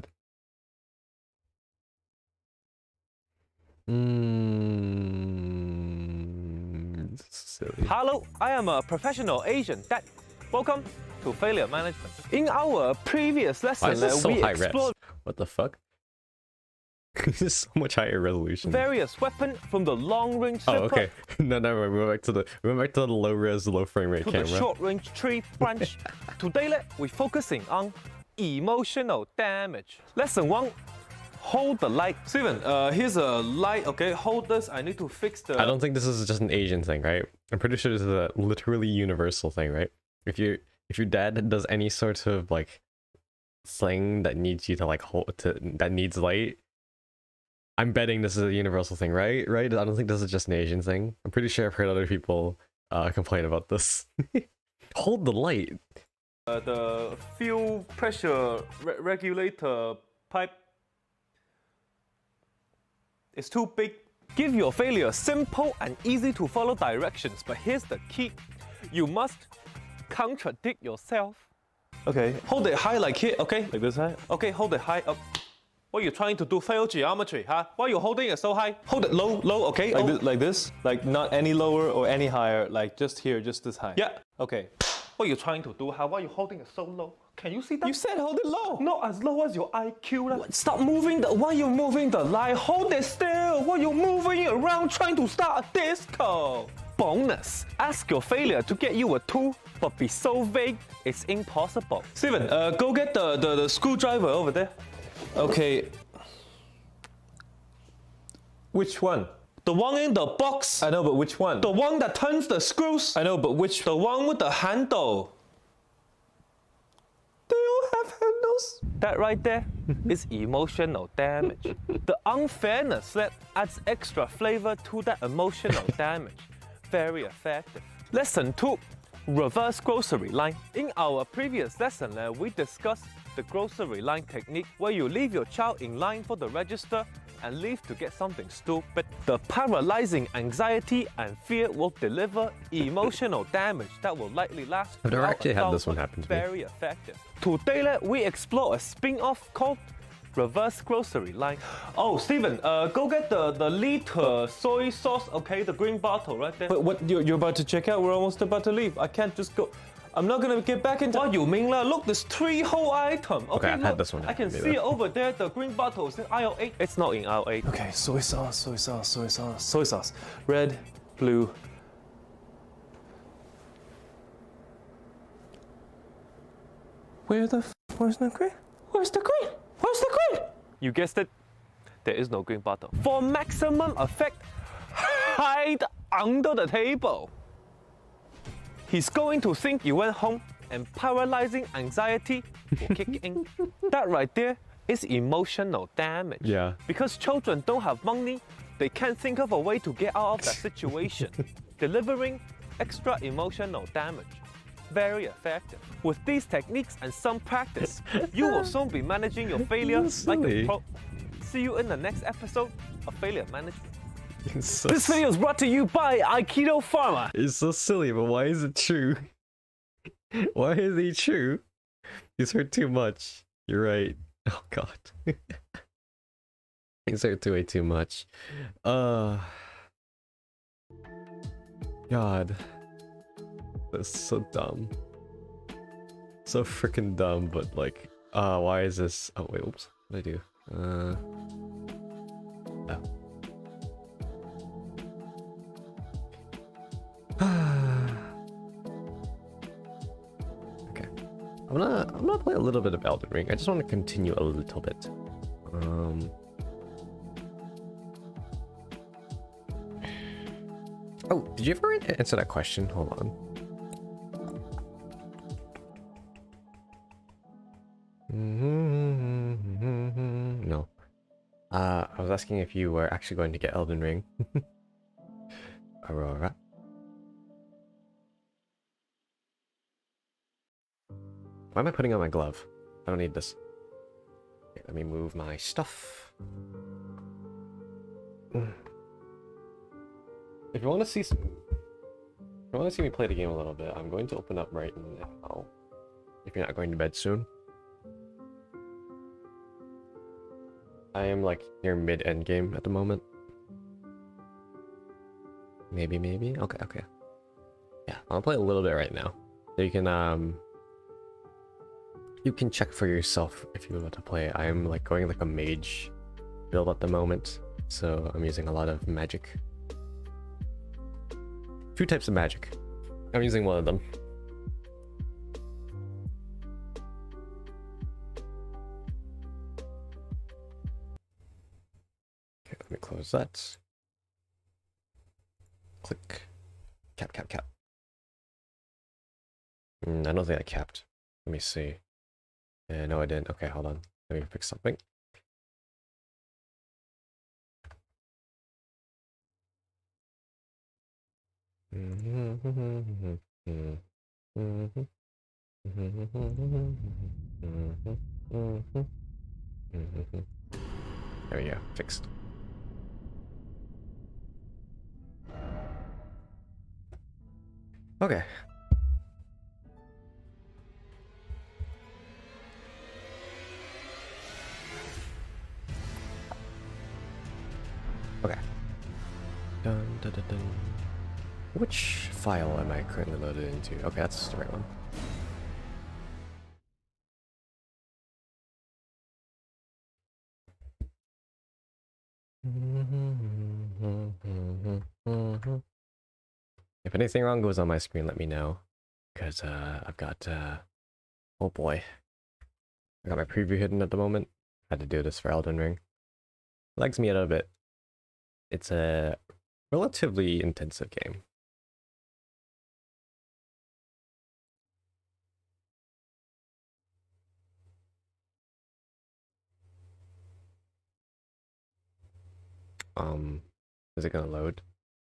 Silly. Hello, I am a professional Asian dad. Welcome to Failure Management. In our previous lesson, Why is this so we high res? explored What the fuck? This is so much higher resolution. various weapons from the long-range Oh, zipper okay. No, we went back to the low res, low frame rate to camera. the short-range tree branch. Today, we're focusing on emotional damage. Lesson 1. Hold the light. Steven, here's a light, okay? Hold this. I need to fix the... I don't think this is just an Asian thing, right? I'm pretty sure this is a literally universal thing, right? If your dad does any sort of like thing that needs you to like that needs light, I'm betting this is a universal thing, right? I don't think this is just an Asian thing. I'm pretty sure I've heard other people complain about this. Hold the light. The fuel pressure regulator pipe is too big. Give your failure simple and easy to follow directions, but here's the key. You must contradict yourself. Okay, hold it high like here, okay? Like this high? Okay, hold it high up. What are you trying to do? Fail geometry, huh? Why are you holding it so high? Hold it low, okay? Like this? Like not any lower or any higher, like just here, just this high. Yeah, okay. What are you trying to do, huh? Why are you holding it so low? Can you see that? You said hold it low. Not as low as your IQ. Stop moving the... Why are you moving the light? Hold it still. Why are you moving it around trying to start a disco? Bonus. Ask your failure to get you a tool, but be so vague, it's impossible. Steven, go get the screwdriver over there. Okay. Which one? The one in the box. I know, but which one? The one that turns the screws. I know, but which? The one with the handle. They all have handles. That right there is emotional damage. The unfairness that adds extra flavor to that emotional damage. Very effective. Lesson 2. Reverse grocery line. In our previous lesson, we discussed the grocery line technique where you leave your child in line for the register and leave to get something stupid. The paralyzing anxiety and fear will deliver emotional damage that will likely last. I've never actually had this one happen to me. Very effective. Today, we explore a spin-off called Reverse Grocery Line. Oh, Steven, go get the liter soy sauce, okay? The green bottle right there. But what, you're about to check out? We're almost about to leave. I can't just go. I'm not gonna get back into... What you mean lah? Look, there's 3 whole items. Okay, I've had this one. I can see it over there. The green bottle is in aisle 8. It's not in aisle 8. Okay, soy sauce. Red, blue. Where's the green? Where's the green? Where's the green? You guessed it. There is no green bottle. For maximum effect, hide under the table. He's going to think you went home and paralyzing anxiety will kick in. That right there is emotional damage. Yeah. Because children don't have money, they can't think of a way to get out of that situation. Delivering extra emotional damage. Very effective. With these techniques and some practice, you will soon be managing your failure like a pro. See you in the next episode of Failure Management. It's so, This video is brought to you by Aikido Pharma. it's so silly, but why is it true? Why is he true? He's hurt too much. You're right. Oh god. He's hurt way too much. God. That's so dumb. So freaking dumb, but like, why is this? Oh wait, oops. What did I do? Oh. Okay. I'm gonna play a little bit of Elden Ring. I just want to continue a little bit. Oh, did you ever answer that question? Hold on. No. I was asking if you were actually going to get Elden Ring. Aurora. Why am I putting on my glove? I don't need this. Okay, let me move my stuff. If you want to see some... If you want to see me play the game a little bit, I'm going to open up right now. If you're not going to bed soon. I am like near mid-end game at the moment. Maybe. Okay. Yeah, I'll play a little bit right now. So you can check for yourself if you want to play. I am like going like a mage build at the moment, so I'm using a lot of magic. 2 types of magic. I'm using one of them. Okay, let me close that. Click. Cap. I don't think I capped. Let me see. No, I didn't. Okay, hold on. Let me fix something. There we go. Fixed. Okay. Okay. Dun. Which file am I currently loaded into? Okay, that's the right one. If anything wrong goes on my screen, let me know. Because I've got, oh boy. I got my preview hidden at the moment. Had to do this for Elden Ring. Lags me out a bit. It's a relatively intensive game. Is it gonna load?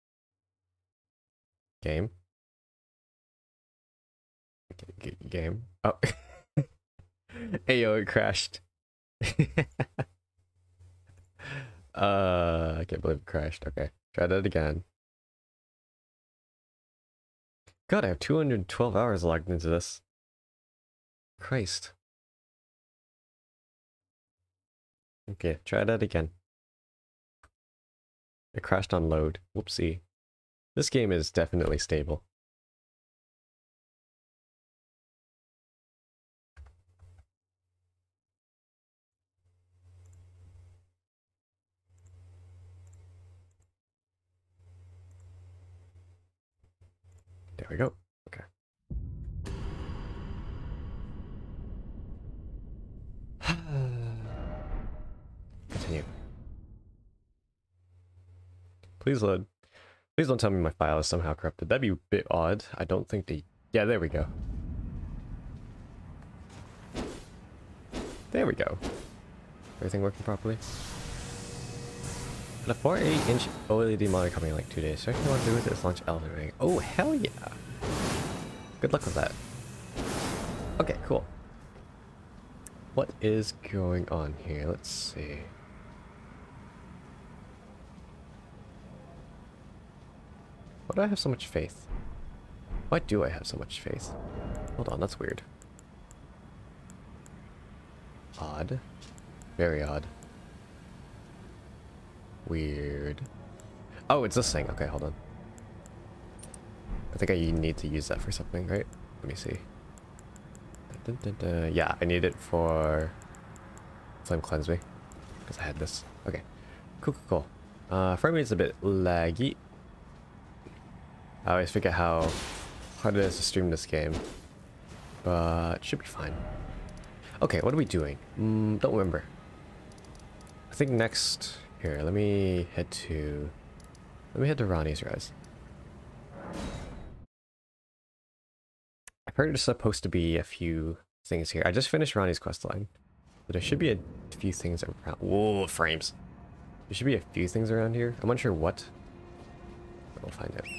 Game? Game? Oh. Ayo, it crashed. I can't believe it crashed. Okay, try that again. God, I have 212 hours logged into this. Christ. Okay, try that again. It crashed on load. Whoopsie. This game is definitely stable. There we go. Okay. Continue. Please load. Please don't tell me my file is somehow corrupted. That'd be a bit odd. I don't think the... Yeah, there we go. There we go. Everything working properly? And a 4.8-inch OLED monitor coming in like 2 days. So everything I want to do with it is launch Elden Ring. Oh, hell yeah. Good luck with that. Okay, cool. What is going on here? Let's see. Why do I have so much faith? Why do I have so much faith? Hold on, that's weird. Odd. Very odd. Weird. Oh, it's this thing. Okay, hold on. I think I need to use that for something, right? Let me see. Dun, dun, dun. Yeah, I need it for Flame Cleanse Me. Because I had this. Okay. Cool, cool, cool. Frame rate's a bit laggy. I always forget how hard it is to stream this game. But it should be fine. Okay, what are we doing? Don't remember. I think next... Here, let me head to Ronnie's Res. I've heard there's supposed to be a few things here. I just finished Ronnie's questline. But there should be a few things around... Whoa, frames! There should be a few things around here. I'm unsure what. But we'll find out.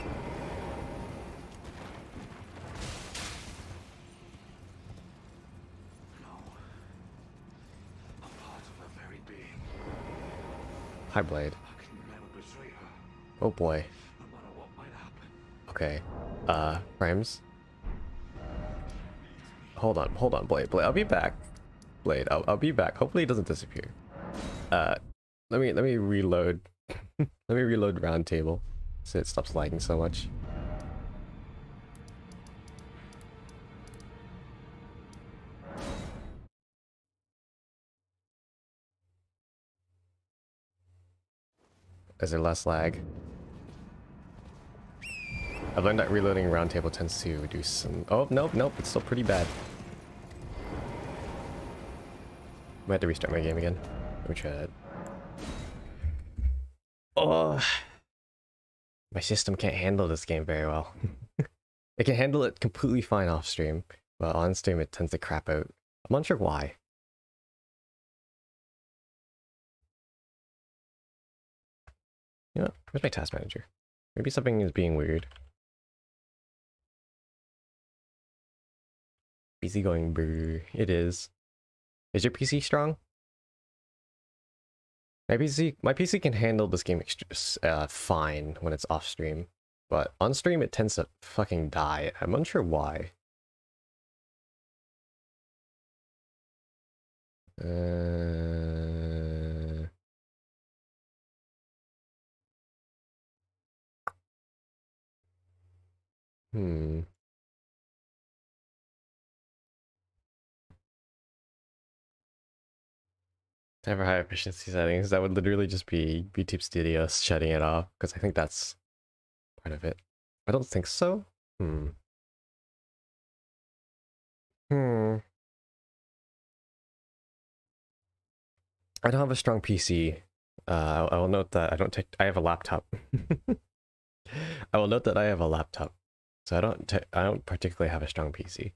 Hi, Blade. Oh boy. Okay. Frames. Hold on, Blade. Blade, I'll be back. Blade, I'll be back. Hopefully it doesn't disappear. Let me reload. Let me reload round table so it stops lagging so much. Is there less lag? I've learned that reloading round table tends to reduce some... Oh, nope, it's still pretty bad. I might have to restart my game again. Let me try that. Oh, my system can't handle this game very well. It can handle it completely fine off stream, but on stream it tends to crap out. I'm unsure why. You know, where's my task manager? Maybe something is being weird. PC going brr. It is. Is your PC strong? My PC can handle this game fine when it's off stream, but on stream it tends to fucking die. I'm unsure why. Ever high efficiency settings, that would literally just be YouTube Studio shutting it off, because I think that's part of it. I don't think so. I don't have a strong PC. I will note that I have a laptop. I will note that I have a laptop, so I don't particularly have a strong PC.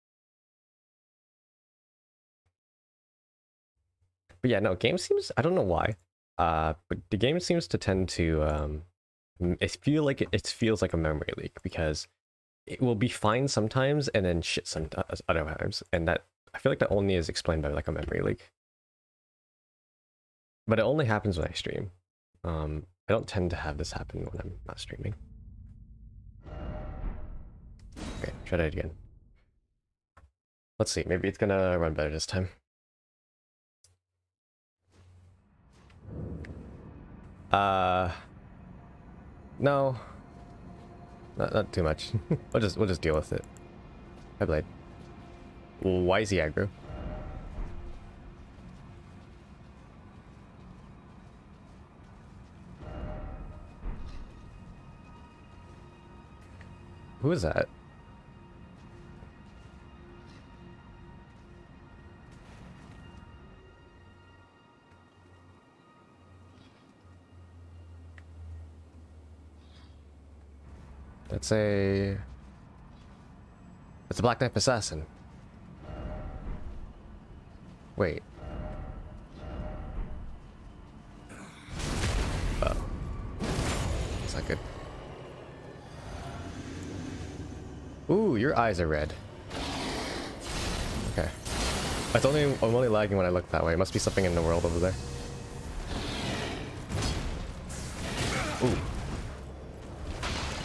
But yeah, no, game seems, I don't know why, but the game seems to tend to, it feels like a memory leak, because it will be fine sometimes and then shit sometimes other times, and that, I feel like that only is explained by like a memory leak. But it only happens when I stream. I don't tend to have this happen when I'm not streaming. Okay, try that again. Let's see, maybe it's gonna run better this time. No. Not too much. we'll just deal with it. Hi, Blade. Why is he aggro? Who is that? That's a Black Knife Assassin. Wait. Oh. That's not good. Ooh, your eyes are red. Okay. I'm only lagging when I look that way. It must be something in the world over there. Ooh.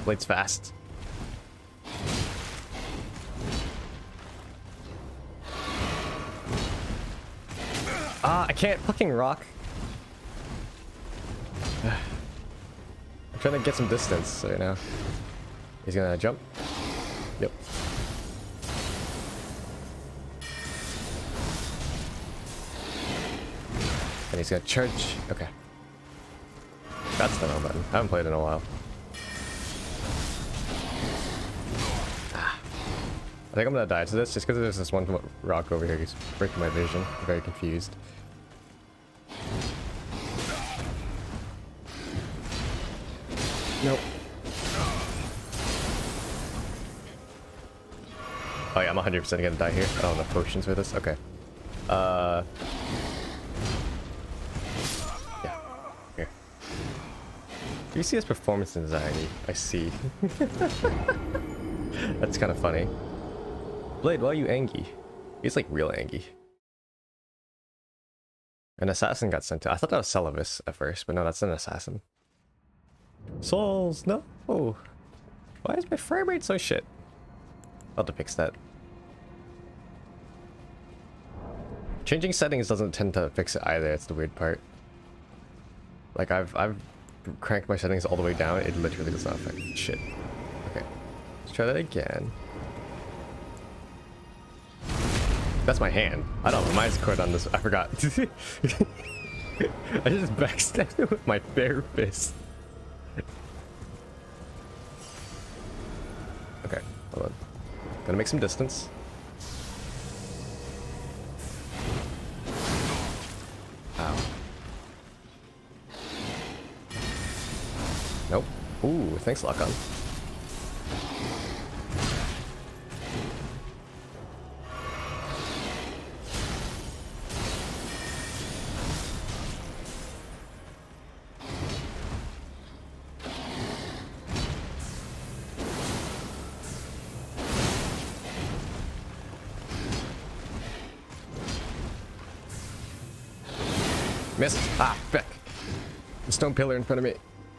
Blade's fast. Ah, I can't fucking rock. I'm trying to get some distance right now. He's gonna jump. Yep. And he's gonna charge. Okay. That's the no button. I haven't played in a while. Ah. I think I'm gonna die to this just because there's this one rock over here. He's breaking my vision. I'm very confused. Nope. Oh yeah, I'm 100% gonna die here. I don't have potions for this. Okay. Yeah. Here. You see his performance anxiety. I see. That's kind of funny. Blade, why are you angry? He's like real angry. An assassin got sent to. I thought that was Celavis at first, but no, that's an assassin. Souls, no. Why is my frame rate so shit? I'll have to fix that. Changing settings doesn't tend to fix it either. It's the weird part. Like I've cranked my settings all the way down. It literally does not affect shit. Okay, let's try that again. That's my hand. I don't have my cord on this. I forgot. I just backstabbed it with my bare fist. Okay, hold on. Gotta make some distance. Ow. Nope. Ooh, thanks, Lock-On. Missed. Ah, back. The stone pillar in front of me.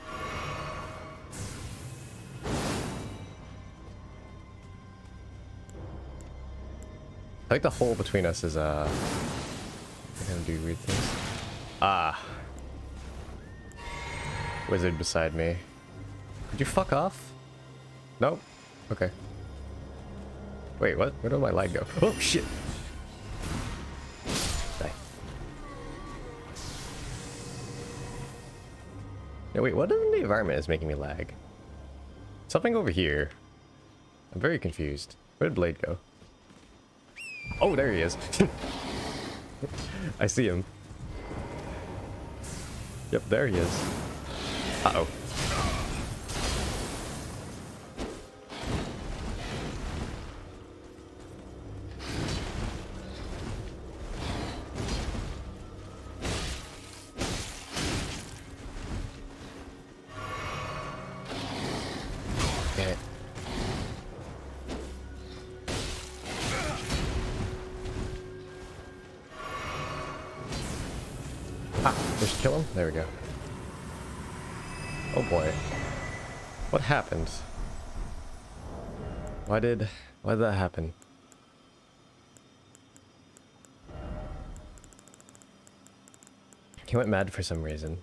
I think the hole between us is they're gonna do weird things. Ah. Wizard beside me. Could you fuck off? Nope. Okay. Wait, what? Where did my leg go? Oh shit. Die. No, wait, what in the environment is making me lag? Something over here. I'm very confused. Where did Blade go? Oh, there he is. I see him. Yep, there he is. Uh-oh. Just kill him? There we go. Oh boy. What happened? Why did that happen? He went mad for some reason.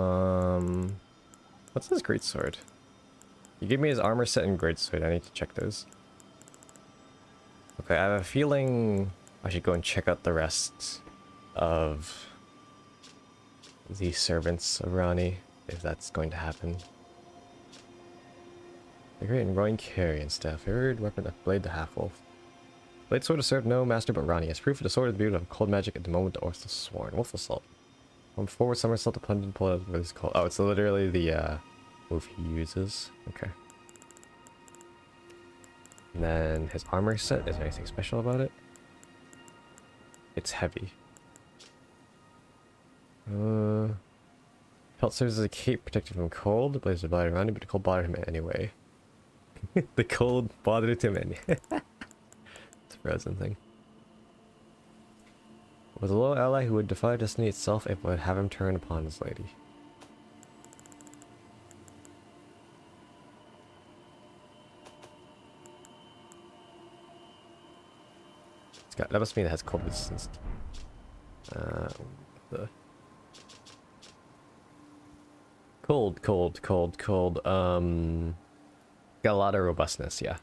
What's this greatsword? He gave me his armor set and greatsword. I need to check those. Okay, I have a feeling I should go and check out the rest of the servants of Rani, if that's going to happen. The great and Rowan carry and staff. Favorite weapon of Blade the Half-Wolf. Blade sword has served no master but Rani. As proof of the sword of the beauty of cold magic at the moment the Orth was sworn. Wolf Assault. From forward somersault to plunge and pull out what is called. Oh, it's literally the move he uses. Okay. And then his armor set. Is there anything special about it? It's heavy. Pelt serves as a cape protected from cold. The blaze bothered around him, but the cold bothered him anyway. The cold bothered him anyway. It's a frozen thing. Was a loyal ally who would defy destiny itself if it would have him turn upon his lady. It's got, that must mean it has cold resistance. The cold. Got a lot of robustness, yeah.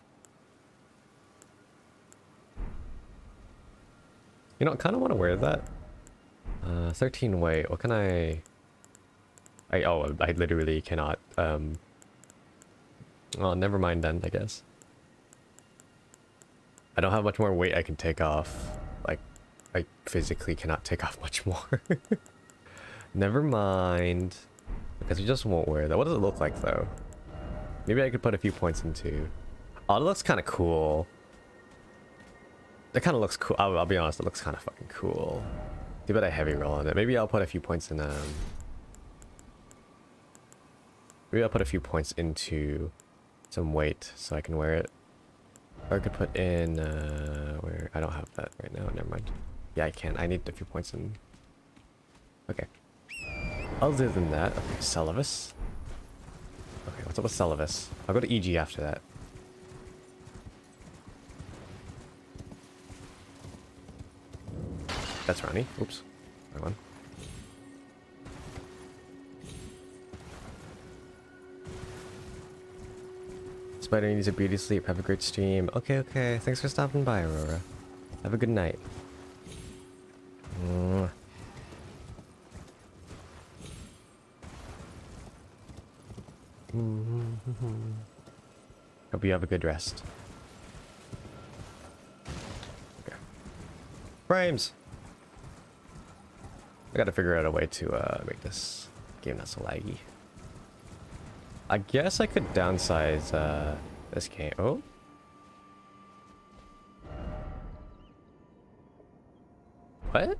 You know, I kind of want to wear that. 13 weight. What can I literally cannot. Well, never mind then, I guess. I don't have much more weight I can take off. Like, I physically cannot take off much more. Never mind. Because we just won't wear that. What does it look like, though? Maybe I could put a few points into... Oh, it looks kind of cool. It kind of looks cool. I'll be honest, it looks kind of fucking cool. Too bad I heavy roll on it. Maybe I'll put a few points in, maybe I'll put a few points into some weight so I can wear it. Or I could put in, where... I don't have that right now, never mind. Yeah, I can. I need a few points in... Okay. Other than that, okay, Celavis. Okay, what's up with Celavis? I'll go to EG after that. That's Ronnie. Oops. Wrong one. Spider needs a beauty sleep. Have a great stream. Okay, okay. Thanks for stopping by, Aurora. Have a good night. Mwah. Hope you have a good rest. Okay. Frames! I gotta figure out a way to make this game not so laggy. I guess I could downsize this game. Oh? What?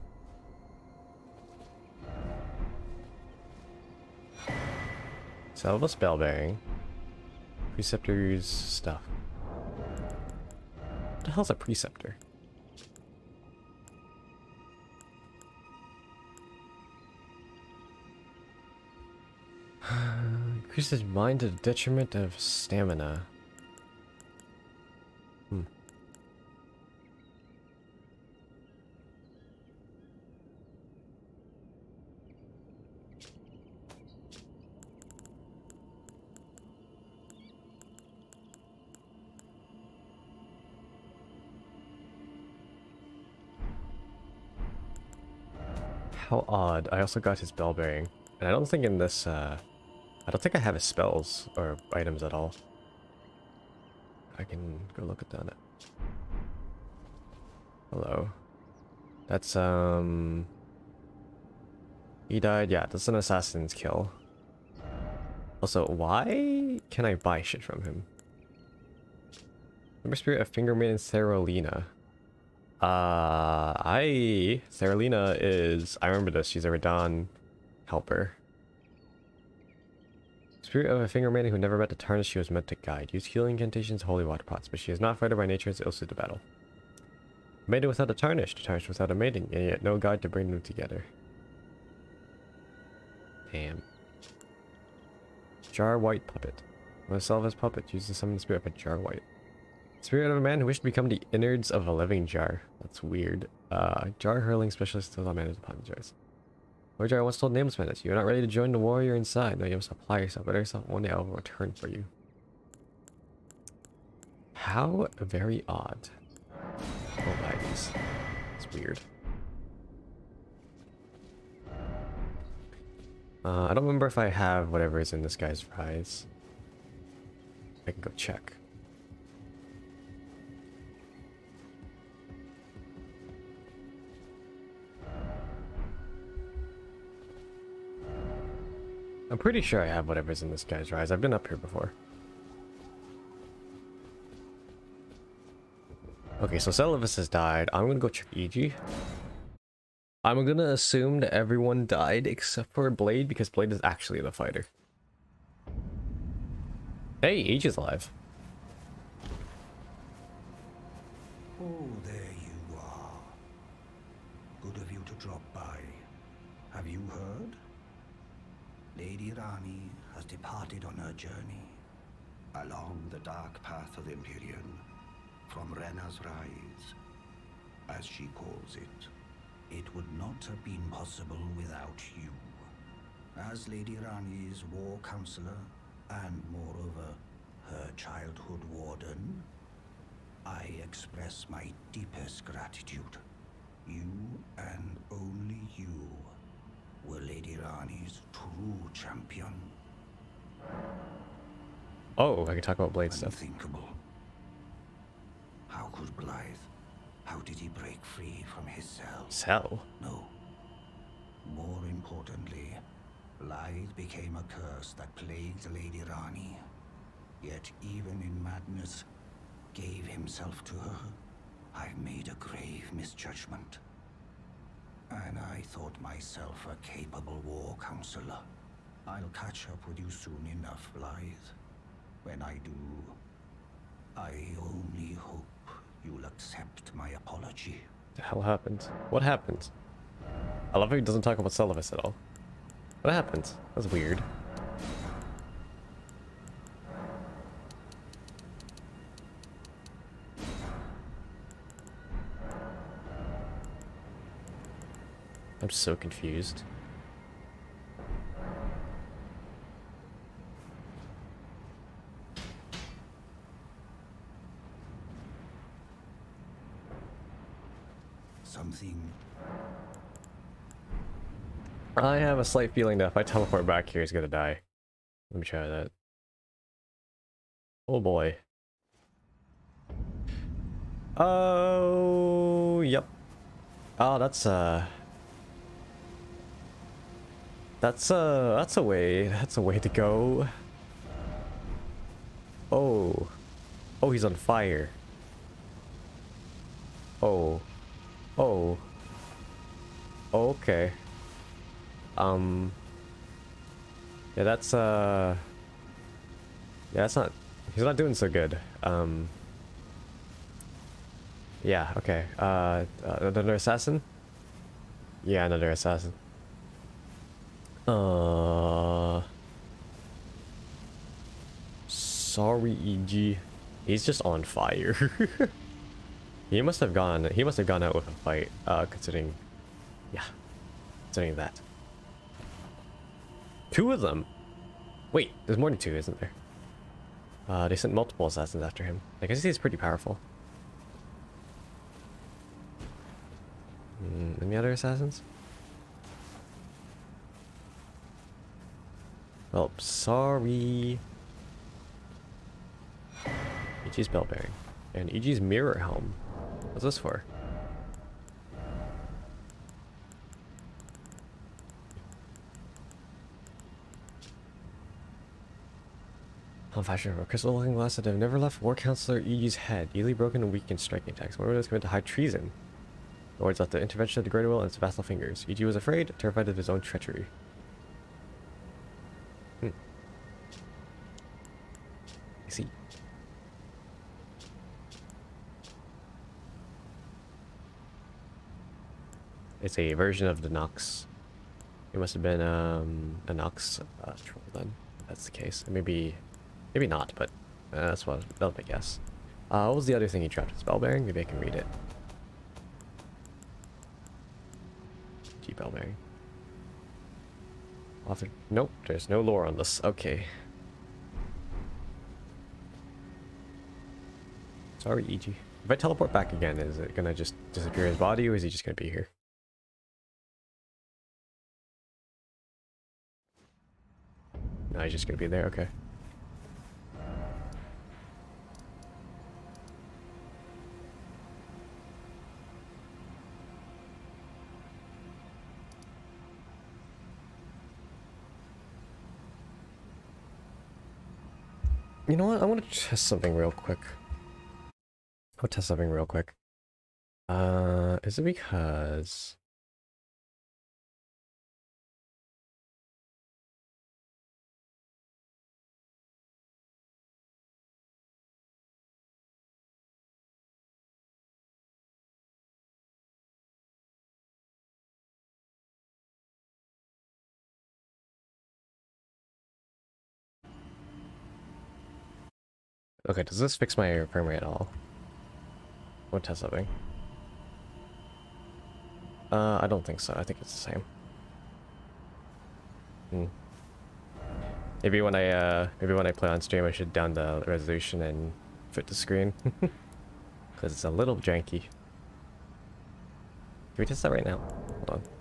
Salva spell bearing. Preceptor's stuff. What the hell's a preceptor? Increases mind to the detriment of stamina. How odd. I also got his bell bearing. And I don't think in this, I don't think I have his spells or items at all. I can go look at that. Hello. That's, he died. Yeah, that's an assassin's kill. Also, why can I buy shit from him? Remember Spirit of Fingermaid and Sarolina. Sarolina is... I remember this. She's a Radon helper. Spirit of a finger maiden who never met the tarnish she was meant to guide. Use healing incantations, holy water pots, but she is not fighter by nature and is ill suited to battle. A maiden without a tarnish without a maiden, and yet no guide to bring them together. Damn. Jar White Puppet. When a Selva's puppet uses to summon the spirit of a Jar White. Spirit of a man who wished to become the innards of a living jar. That's weird. Jar hurling specialist still on manage upon jars. Warrior Jar once told Nameless Menace, "You are not ready to join the warrior inside. No, you must apply yourself. Better yourself. One day I will return for you." How very odd. Oh, buy these. It's weird. I don't remember if I have whatever is in this guy's prize. I can go check. I'm pretty sure I have whatever's in this guy's rise. I've been up here before. Okay, so Celavis has died. I'm gonna go check EG. I'm gonna assume that everyone died except for Blade, because Blade is actually the fighter. Hey, EG is alive. Oh, there you are. Good of you to drop by. Have you heard? Lady Rani has departed on her journey along the dark path of Empyrean from Rena's Rise. as she calls it. It would not have been possible without you. As Lady Rani's war counselor, and moreover, her childhood warden, I express my deepest gratitude. You and only you were Lady Rani's true champion. Oh, I can talk about blade stuff. Unthinkable. How could Blythe? How did he break free from his cell? Cell? No. More importantly, Blythe became a curse that plagued Lady Rani. Yet even in madness, gave himself to her. I made a grave misjudgment. And I thought myself a capable war counselor. I'll catch up with you soon enough, Blythe. When I do, I only hope you'll accept my apology. The hell happened? What happened? I love how he doesn't talk about Celivis at all. What happened? That's weird. I'm so confused. Something. I have a slight feeling that if I teleport back here, he's gonna die. Let me try that. Oh boy. Oh, yep. Oh, that's a way to go. Oh. Oh, he's on fire. Oh. Oh. Okay. Yeah, that's yeah, that's not, he's not doing so good. Yeah, okay. Another assassin? Yeah, another assassin. Sorry, EG. He's just on fire. He must have gone out with a fight, considering that. Two of them? Wait, there's more than two, isn't there? They sent multiple assassins after him. I guess he's pretty powerful. Any other assassins? Well, sorry. EG's bell bearing. And EG's mirror helm. What's this for? On fashion of a crystal looking glass that have never left War Counselor EG's head, easily broken and weak in striking attacks. One was committed to high treason. The Lords left the intervention of the Great Will in its vassal fingers. EG was afraid, terrified of his own treachery. I see. It's a version of the Nox. It must have been a Nox troll then, if that's the case. Maybe not, but that's my guess. What was the other thing he dropped? Spell bearing? Maybe I can read it. G bell bearing. Author. Nope, there's no lore on this. Okay. Sorry, EG. If I teleport back again, is it gonna just disappear his body, or is he just gonna be here? No, he's just gonna be there. Okay. You know what? I want to test something real quick. I'll test something real quick. Is it because... Okay, does this fix my frame rate at all? I want to test something. I don't think so. I think it's the same. Maybe when I play on stream, I should down the resolution and fit the screen because it's a little janky. Can we test that right now? Hold on.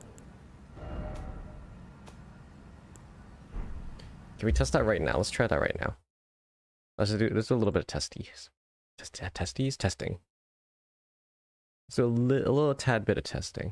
Can we test that right now? Let's try that right now. Let's do a little bit of testies. Testing. Let's do a little tad bit of testing.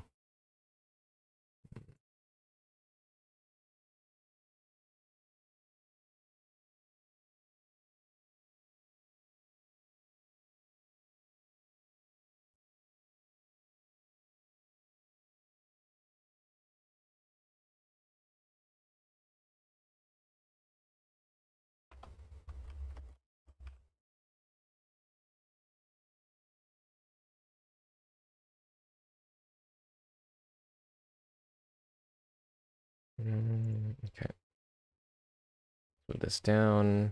Okay. Put this down.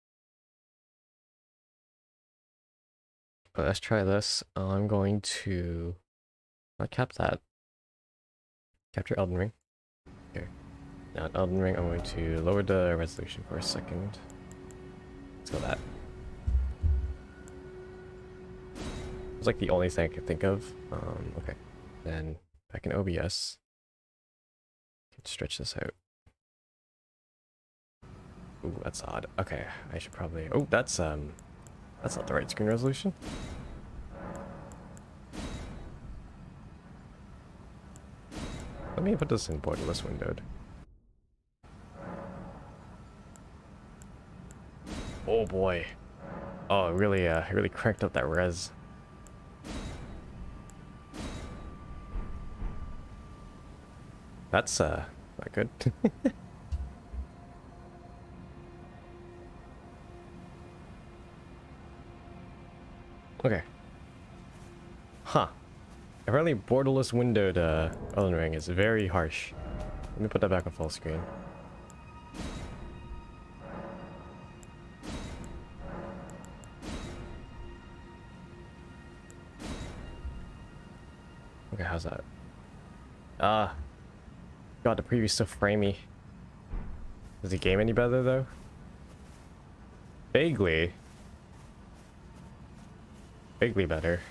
But let's try this. I'm going to not cap that. Capture Elden Ring. Okay. Now in Elden Ring, I'm going to lower the resolution for a second. Let's go that. It's like the only thing I could think of. Okay. Then back in OBS. Stretch this out. Ooh, that's odd. Okay, I should probably. Oh, that's not the right screen resolution. Let me put this in borderless windowed. Oh boy. Oh, it really cranked up that res. That's not good. Okay. Huh. Apparently borderless windowed Elden Ring is very harsh. Let me put that back on full screen. Okay, how's that? God, the preview's so framey. Is the game any better though? Vaguely. Vaguely better.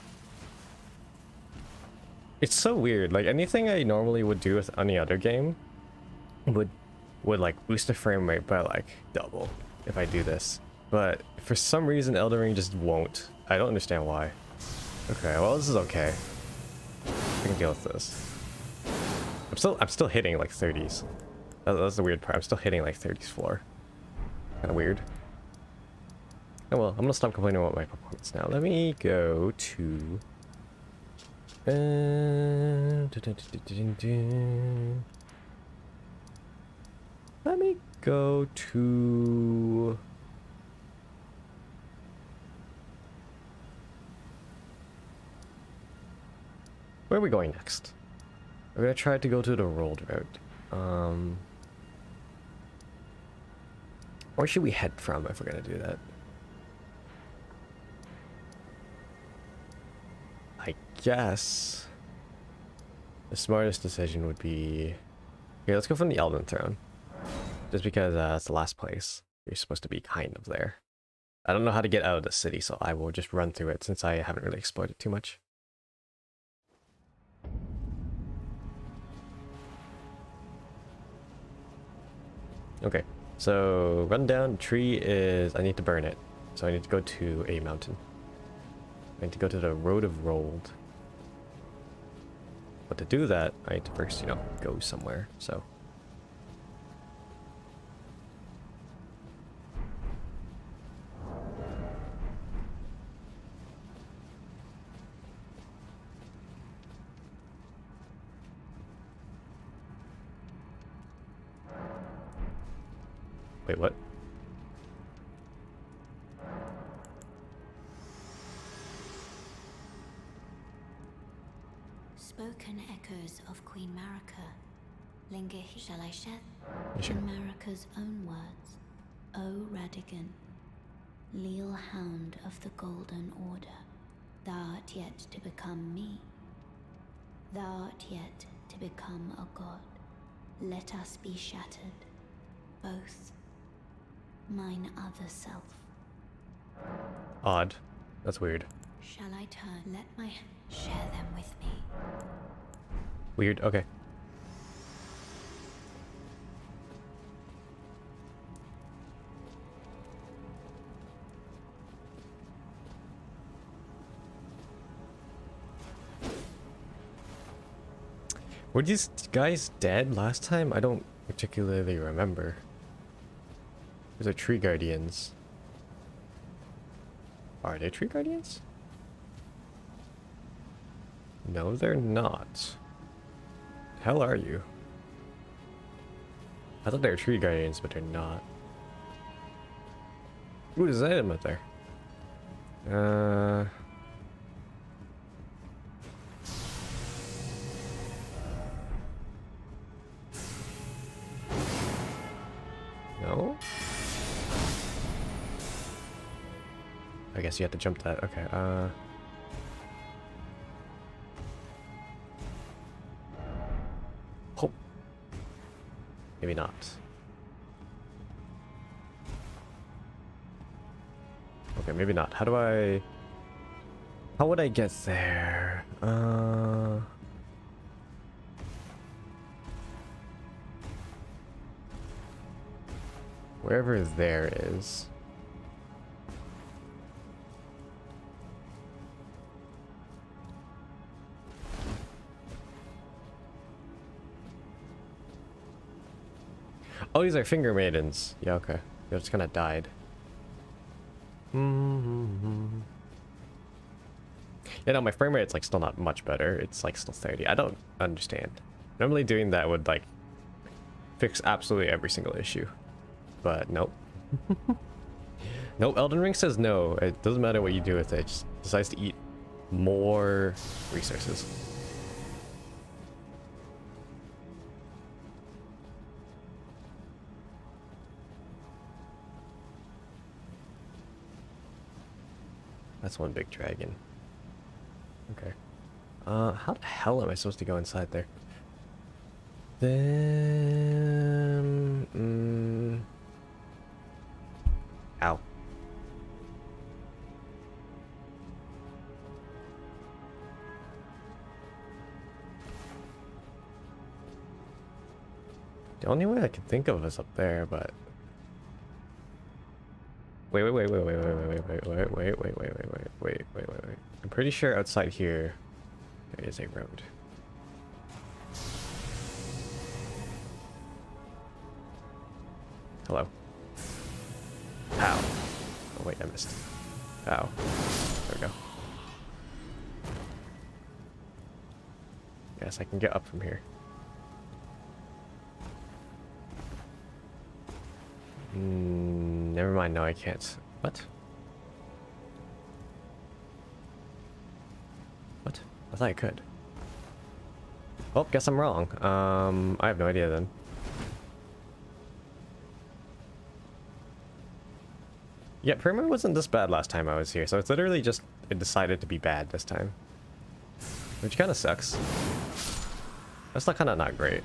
It's so weird. Like anything I normally would do with any other game would like boost the frame rate by like double if I do this. But for some reason Elden Ring just won't. I don't understand why. Okay, well this is okay. I can deal with this. I'm still hitting like 30s. That's the weird part. I'm still hitting like 30s floor. Kind of weird. Oh well, I'm gonna stop complaining about my performance now. Let me go to. Let me go to. Where are we going next? We're gonna try to go to the rolled route. Where should we head from if we're gonna do that? I guess the smartest decision would be... Okay, let's go from the Elden Throne. Just because it's the last place. You're supposed to be kind of there. I don't know how to get out of the city, so I will just run through it since I haven't really explored it too much. Okay, so rundown tree is I need to burn it. So I need to go to a mountain. I need to go to the Road of Rolled. But to do that, I need to first, you know, go somewhere, so. Wait, what? Spoken echoes of Queen Marika linger here. Shall I share? Sure. In Marika's own words, O Radigan, leal hound of the Golden Order, thou art yet to become me. Thou art yet to become a god. Let us be shattered, both. Mine other self. Odd. That's weird. Shall I turn? Let my share them with me. Weird. Okay. Were these guys dead last time? I don't particularly remember. These are tree guardians. Are they tree guardians? No, they're not. The hell are you? I thought they were tree guardians, but they're not. Ooh, there's an item up there. No? I guess you have to jump that. Okay, hope. Maybe not. Okay, maybe not. How would I get there? Wherever there is. Oh, these are finger maidens. Yeah, okay. They just kind of died. Yeah, no, my frame rate's like still not much better. It's like still 30. I don't understand. Normally doing that would like fix absolutely every single issue. But nope. Nope, Elden Ring says no. It doesn't matter what you do with it. It just decides to eat more resources. That's one big dragon. Okay. How the hell am I supposed to go inside there? Then... Ow. The only way I can think of is up there, but... Wait. I'm pretty sure outside here there is a road. Hello. Ow. Oh wait, I missed. Ow. There we go. Yes, I can get up from here. Never mind, no I can't. What? What? I thought I could. Oh, guess I'm wrong. I have no idea then. Yeah, Primer wasn't this bad last time I was here, so it's literally just it decided to be bad this time. Which kind of sucks. That's not kind of not great.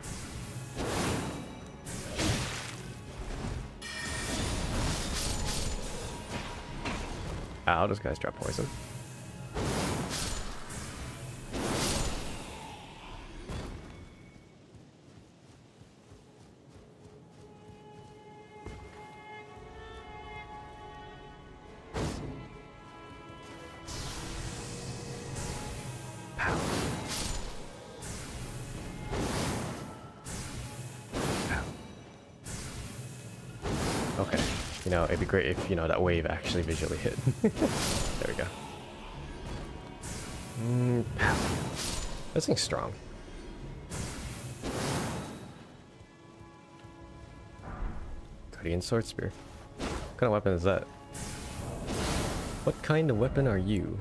Ow, those guys drop poison. Pow. Pow. Okay. You know, it'd be great if, you know, that wave actually visually hit. There we go. Pow. This thing's strong. Guardian Sword Spear. What kind of weapon is that? What kind of weapon are you?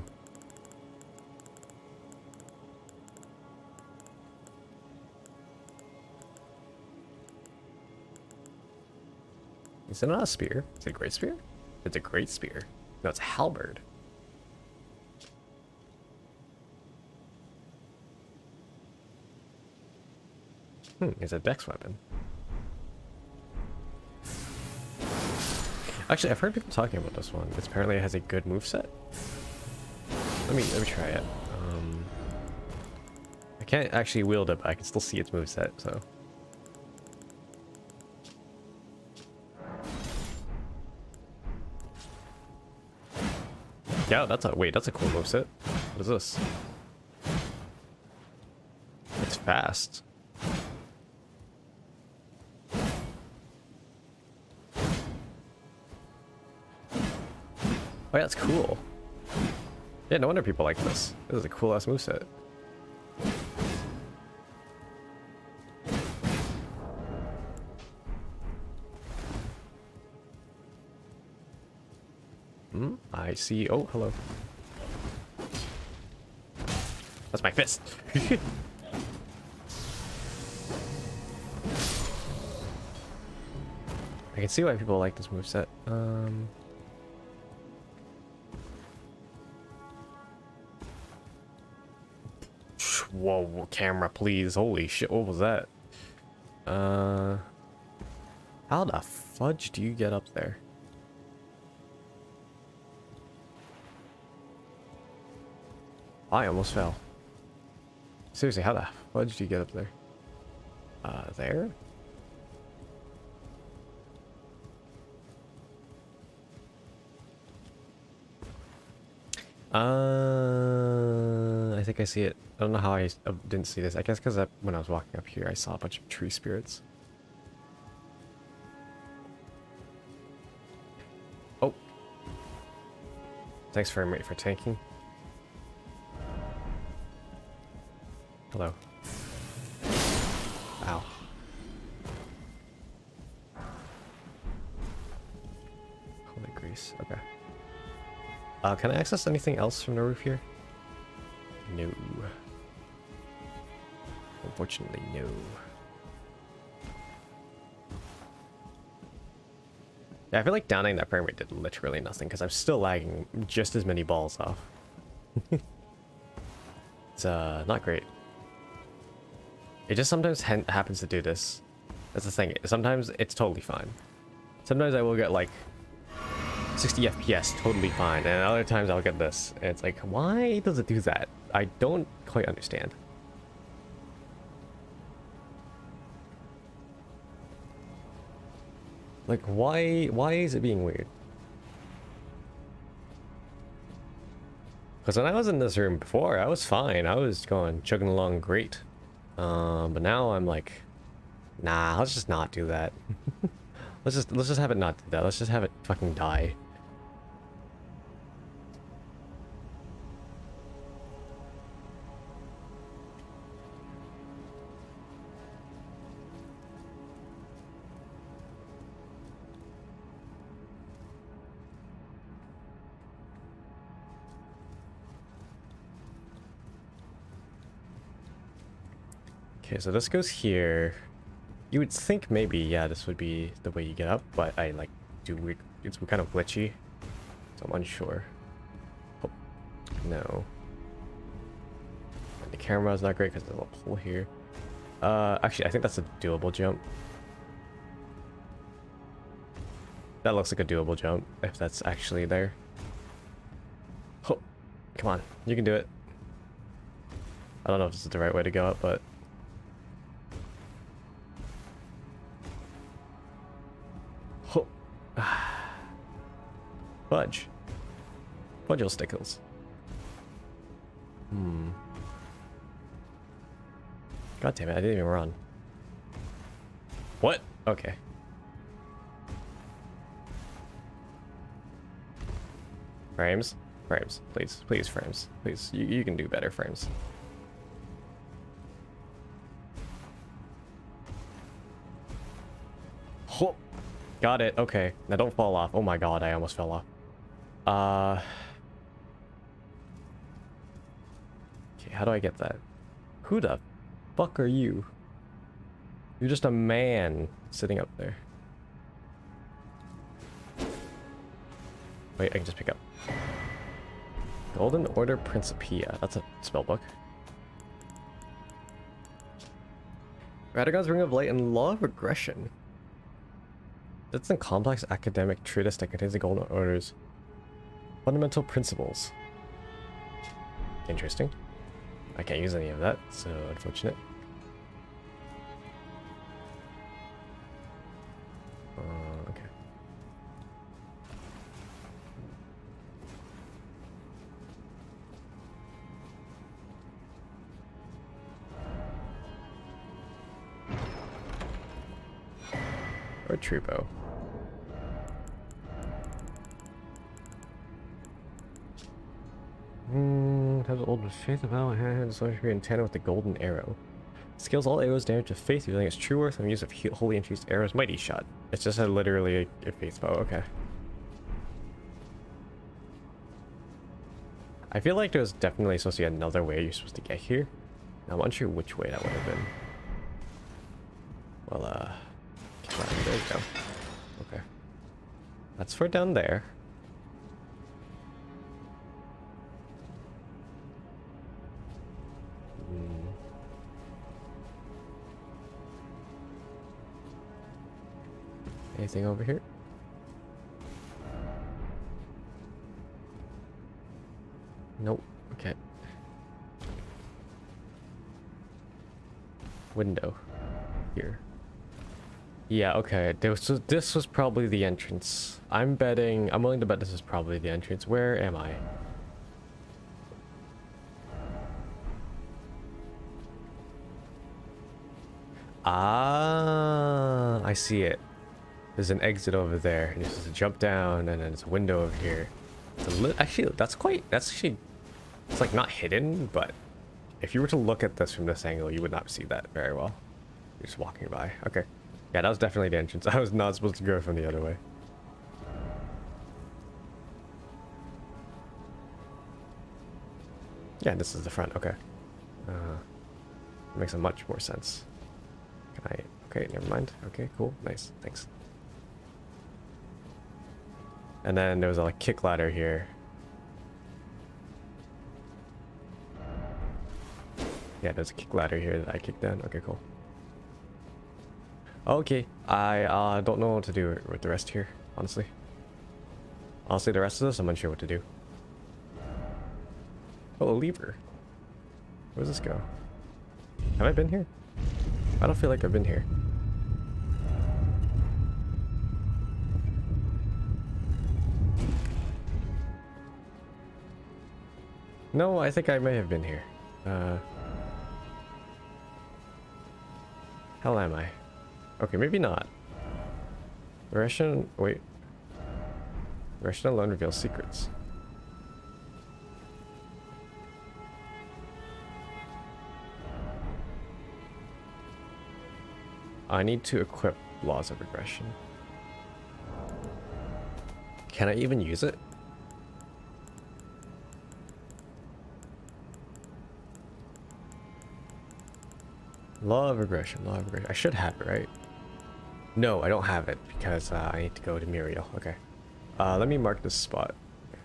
Is it not a spear? Is it a great spear? It's a great spear. No, it's a halberd. It's a dex weapon. Actually, I've heard people talking about this one. It's apparently it has a good moveset. Let me try it. I can't actually wield it, but I can still see its moveset, so. Yeah, that's a cool moveset. What is this? It's fast. Oh yeah, that's cool. Yeah, no wonder people like this. This is a cool ass moveset. I see. Oh, hello. That's my fist. I can see why people like this moveset. Whoa, camera, please. Holy shit, what was that? How the fudge do you get up there? I almost fell. Seriously, how the fudge do you get up there? There? I think I see it. I don't know how I didn't see this. I guess because when I was walking up here, I saw a bunch of tree spirits. Oh. Thanks very much for tanking. Hello. Ow. Holy grease. Okay. Can I access anything else from the roof here? No. Unfortunately, no. Yeah, I feel like downing that frame rate did literally nothing because I'm still lagging just as many balls off. It's not great. It just sometimes happens to do this. That's the thing. Sometimes it's totally fine. Sometimes I will get like 60 FPS totally fine, and other times I'll get this. And it's like, why does it do that? I don't quite understand. Like, why is it being weird? Because when I was in this room before, I was fine. I was chugging along great. But now I'm like, nah, let's just not do that. let's just have it not do that. Let's just have it fucking die. Okay, so this goes here. You would think maybe, yeah, this would be the way you get up, but I like it's kind of glitchy, so I'm unsure. Oh, no. And the camera is not great because there's a little hole here. Actually, I think that's a doable jump. That looks like a doable jump, if that's actually there. Oh, come on, you can do it. I don't know if this is the right way to go up, but... Fudge. Fudgel stickles. God damn it, I didn't even run. What? Okay. Frames? Frames. Please. Please, frames. Please. You can do better, frames. Oh. Got it. Okay. Now don't fall off. Oh my god, I almost fell off. Okay, how do I get that? Who the fuck are you? You're just a man sitting up there. Wait, I can just pick up. Golden Order Principia. That's a spellbook. Radagon's Ring of Light and Law of Regression. That's a complex academic treatise that contains the Golden Order's fundamental principles. Interesting. I can't use any of that, so unfortunate. Okay. Or true bow. Has old faith about hand, so should be in tandem with the golden arrow. Scales all arrows damage to faith, using its true worth and use of holy infused arrows mighty shot. It's just literally a faith bow, okay. I feel like there's definitely supposed to be another way you're supposed to get here. I'm unsure which way that would have been. Well, there you go. Okay. That's for down there. Anything over here? Nope. Okay. Window. Here. Yeah, okay. This was probably the entrance. I'm willing to bet this is probably the entrance. Where am I? Ah, I see it. There's an exit over there, and you're supposed to jump down, and then there's a window over here. Actually, it's like not hidden, but if you were to look at this from this angle, you would not see that very well. You're just walking by. Okay. Yeah, that was definitely the entrance. I was not supposed to go from the other way. Yeah, this is the front. Okay. Makes a much more sense. Can I... Okay, never mind. Okay, cool. Nice. Thanks. And then there was a like, kick ladder here. Yeah, there's a kick ladder here that I kicked down. Okay, cool. Okay, I don't know what to do with the rest here, honestly. Honestly, the rest of this, I'm unsure what to do. Oh, a lever. Where does this go? Have I been here? I don't feel like I've been here. No, I think I may have been here. Hell am I? Okay, maybe not. Wait. Regression alone reveals secrets. I need to equip Laws of Regression. Can I even use it? Law of Regression, Law of Regression. I should have it, right? No, I don't have it because I need to go to Muriel. Okay. Let me mark this spot.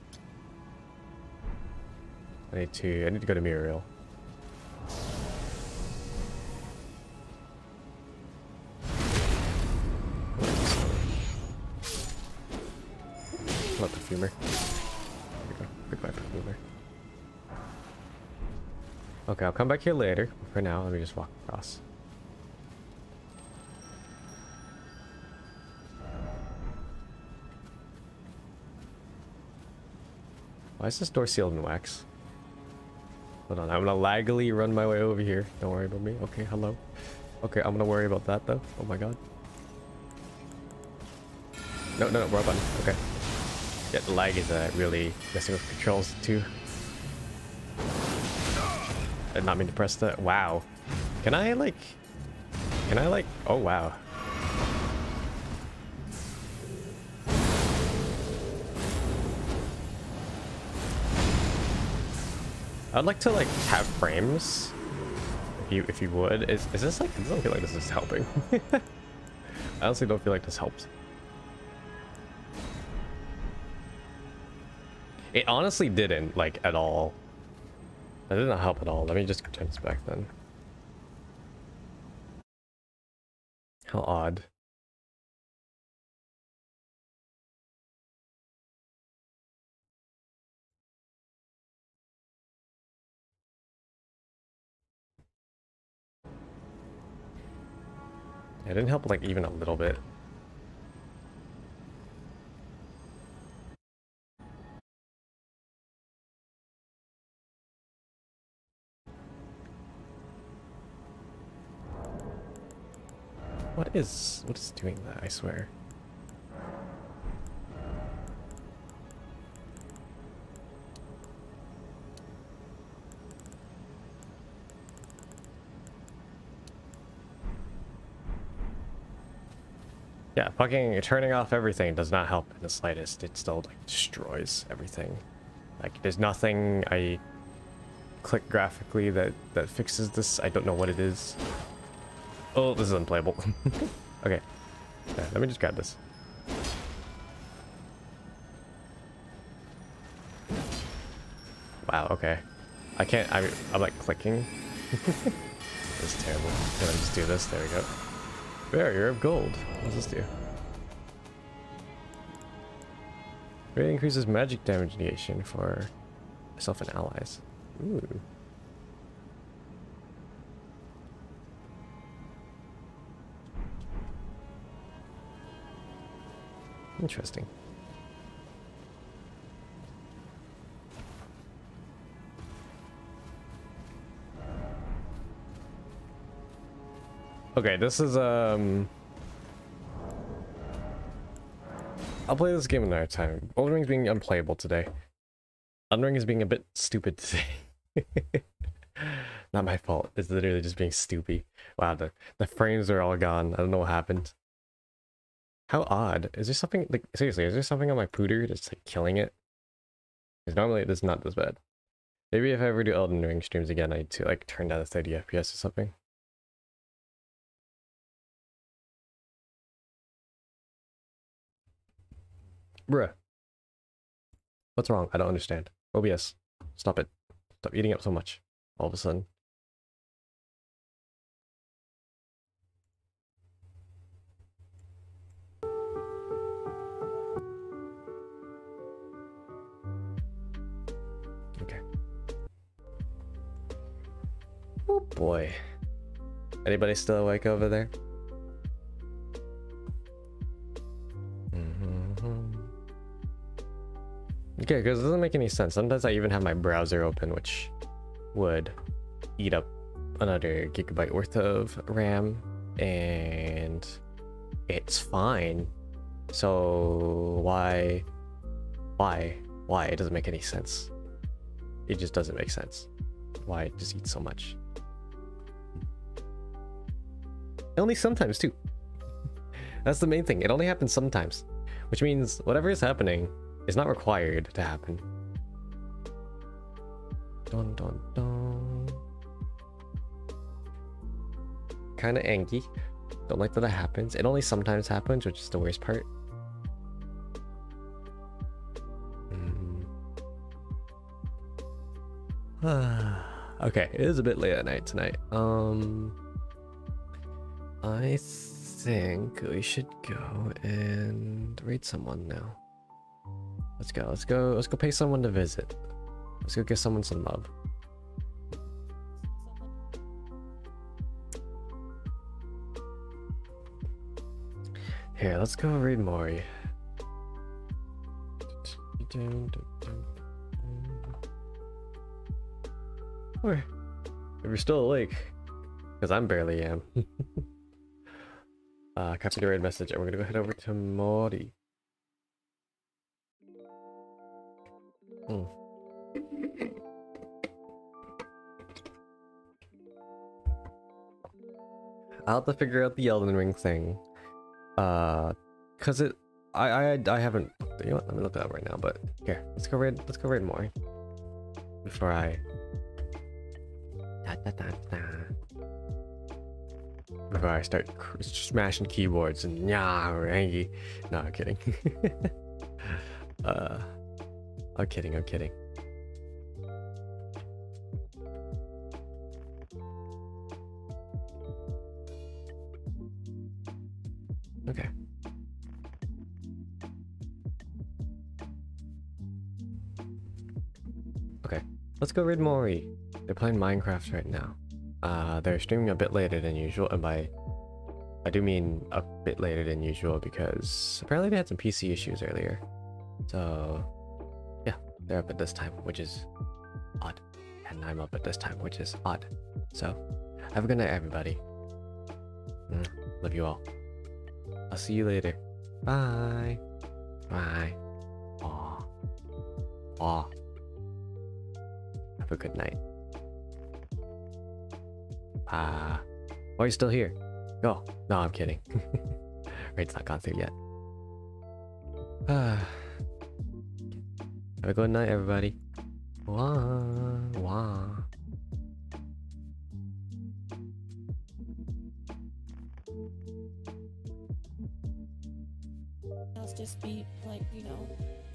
I need to go to Muriel. Not perfumer. There we go. Goodbye, perfumer. Okay, I'll come back here later. For now, let me just walk across. Why is this door sealed in wax? Hold on, I'm gonna laggily run my way over here. Don't worry about me. Okay, hello. Okay, I'm gonna worry about that though. Oh my god. No, wrong button. Okay. Yeah, the lag is really messing with controls too. I did not mean to press that. Wow. Can I like... Oh wow. I'd like to like have frames. If you would. Is this like... I don't feel like this is helping. I honestly don't feel like this helps. It honestly didn't, like, at all. That did not help at all. Let me just turn this back then. How odd. It didn't help like even a little bit. What is doing that, I swear. Yeah, fucking turning off everything does not help in the slightest. It still like destroys everything. Like there's nothing I click graphically that fixes this. I don't know what it is. Oh, this is unplayable. Okay. Yeah, let me just grab this. Wow, okay. I can't, I'm like clicking. This is terrible. Can I just do this? There we go. Barrier of gold. What does this do? Really increases magic damage negation for myself and allies. Ooh. Interesting. Okay, this is I'll play this game another time. Elden Ring's being unplayable today. Elden Ring is being a bit stupid today. Not my fault. It's literally just being stupid. Wow, the frames are all gone. I don't know what happened. How odd. Is there something, like, seriously, is there something on my pooter that's, like, killing it? Because normally it's not this bad. Maybe if I ever do Elden Ring streams again, I need to, like, turn down to 30 FPS or something. Bruh. What's wrong? I don't understand. OBS. Stop it. Stop eating up so much. All of a sudden. Okay. Oh boy. Anybody still awake over there? Okay, because it doesn't make any sense. Sometimes I even have my browser open, which would eat up another gigabyte worth of RAM, and it's fine. So why? It doesn't make any sense. It just doesn't make sense. Why it just eats so much? Only sometimes too. That's the main thing. It only happens sometimes, which means whatever is happening is not required to happen. Dun dun dun. Kinda angry. Don't like that it happens. It only sometimes happens, which is the worst part. Okay, it is a bit late at night tonight. I think we should go and raid someone now. Let's go pay someone to visit. Let's go give someone some love. Here, let's go raid Mori. Or, if you're still awake, because I'm barely am. Copy the raid message, and we're gonna go head over to Mori. I'll have to figure out the Elden Ring thing. Cause I haven't, you know what, let me look it up right now, but here, let's go raid Mori. Before I start smashing keyboards and rangy. No, I'm kidding. I'm kidding. Let's go raid Mori. They're playing Minecraft right now. They're streaming a bit later than usual, and by I do mean a bit later than usual because apparently they had some PC issues earlier. So yeah, they're up at this time, which is odd. And I'm up at this time, which is odd. So have a good night, everybody. Love you all. I'll see you later. Bye. Bye. Aw. Aw. Have a good night. Why are you still here? Go. No, I'm kidding. Raid's not gone through yet. Have a good night, everybody. Wah, wah. Let's just be like, you know.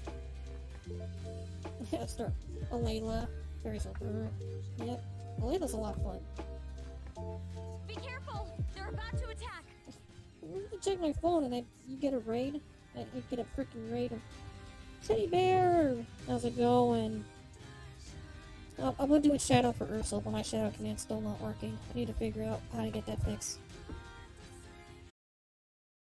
Yeah, start Alayla. Very simple. Yep. Alayla's a lot of fun. Be careful! They're about to attack! You check my phone and then you get a raid. And you get a freaking raid of Teddy Bear! How's it going? I'm gonna do a shout out for Ursula, but my shout out command's still not working. I need to figure out how to get that fixed.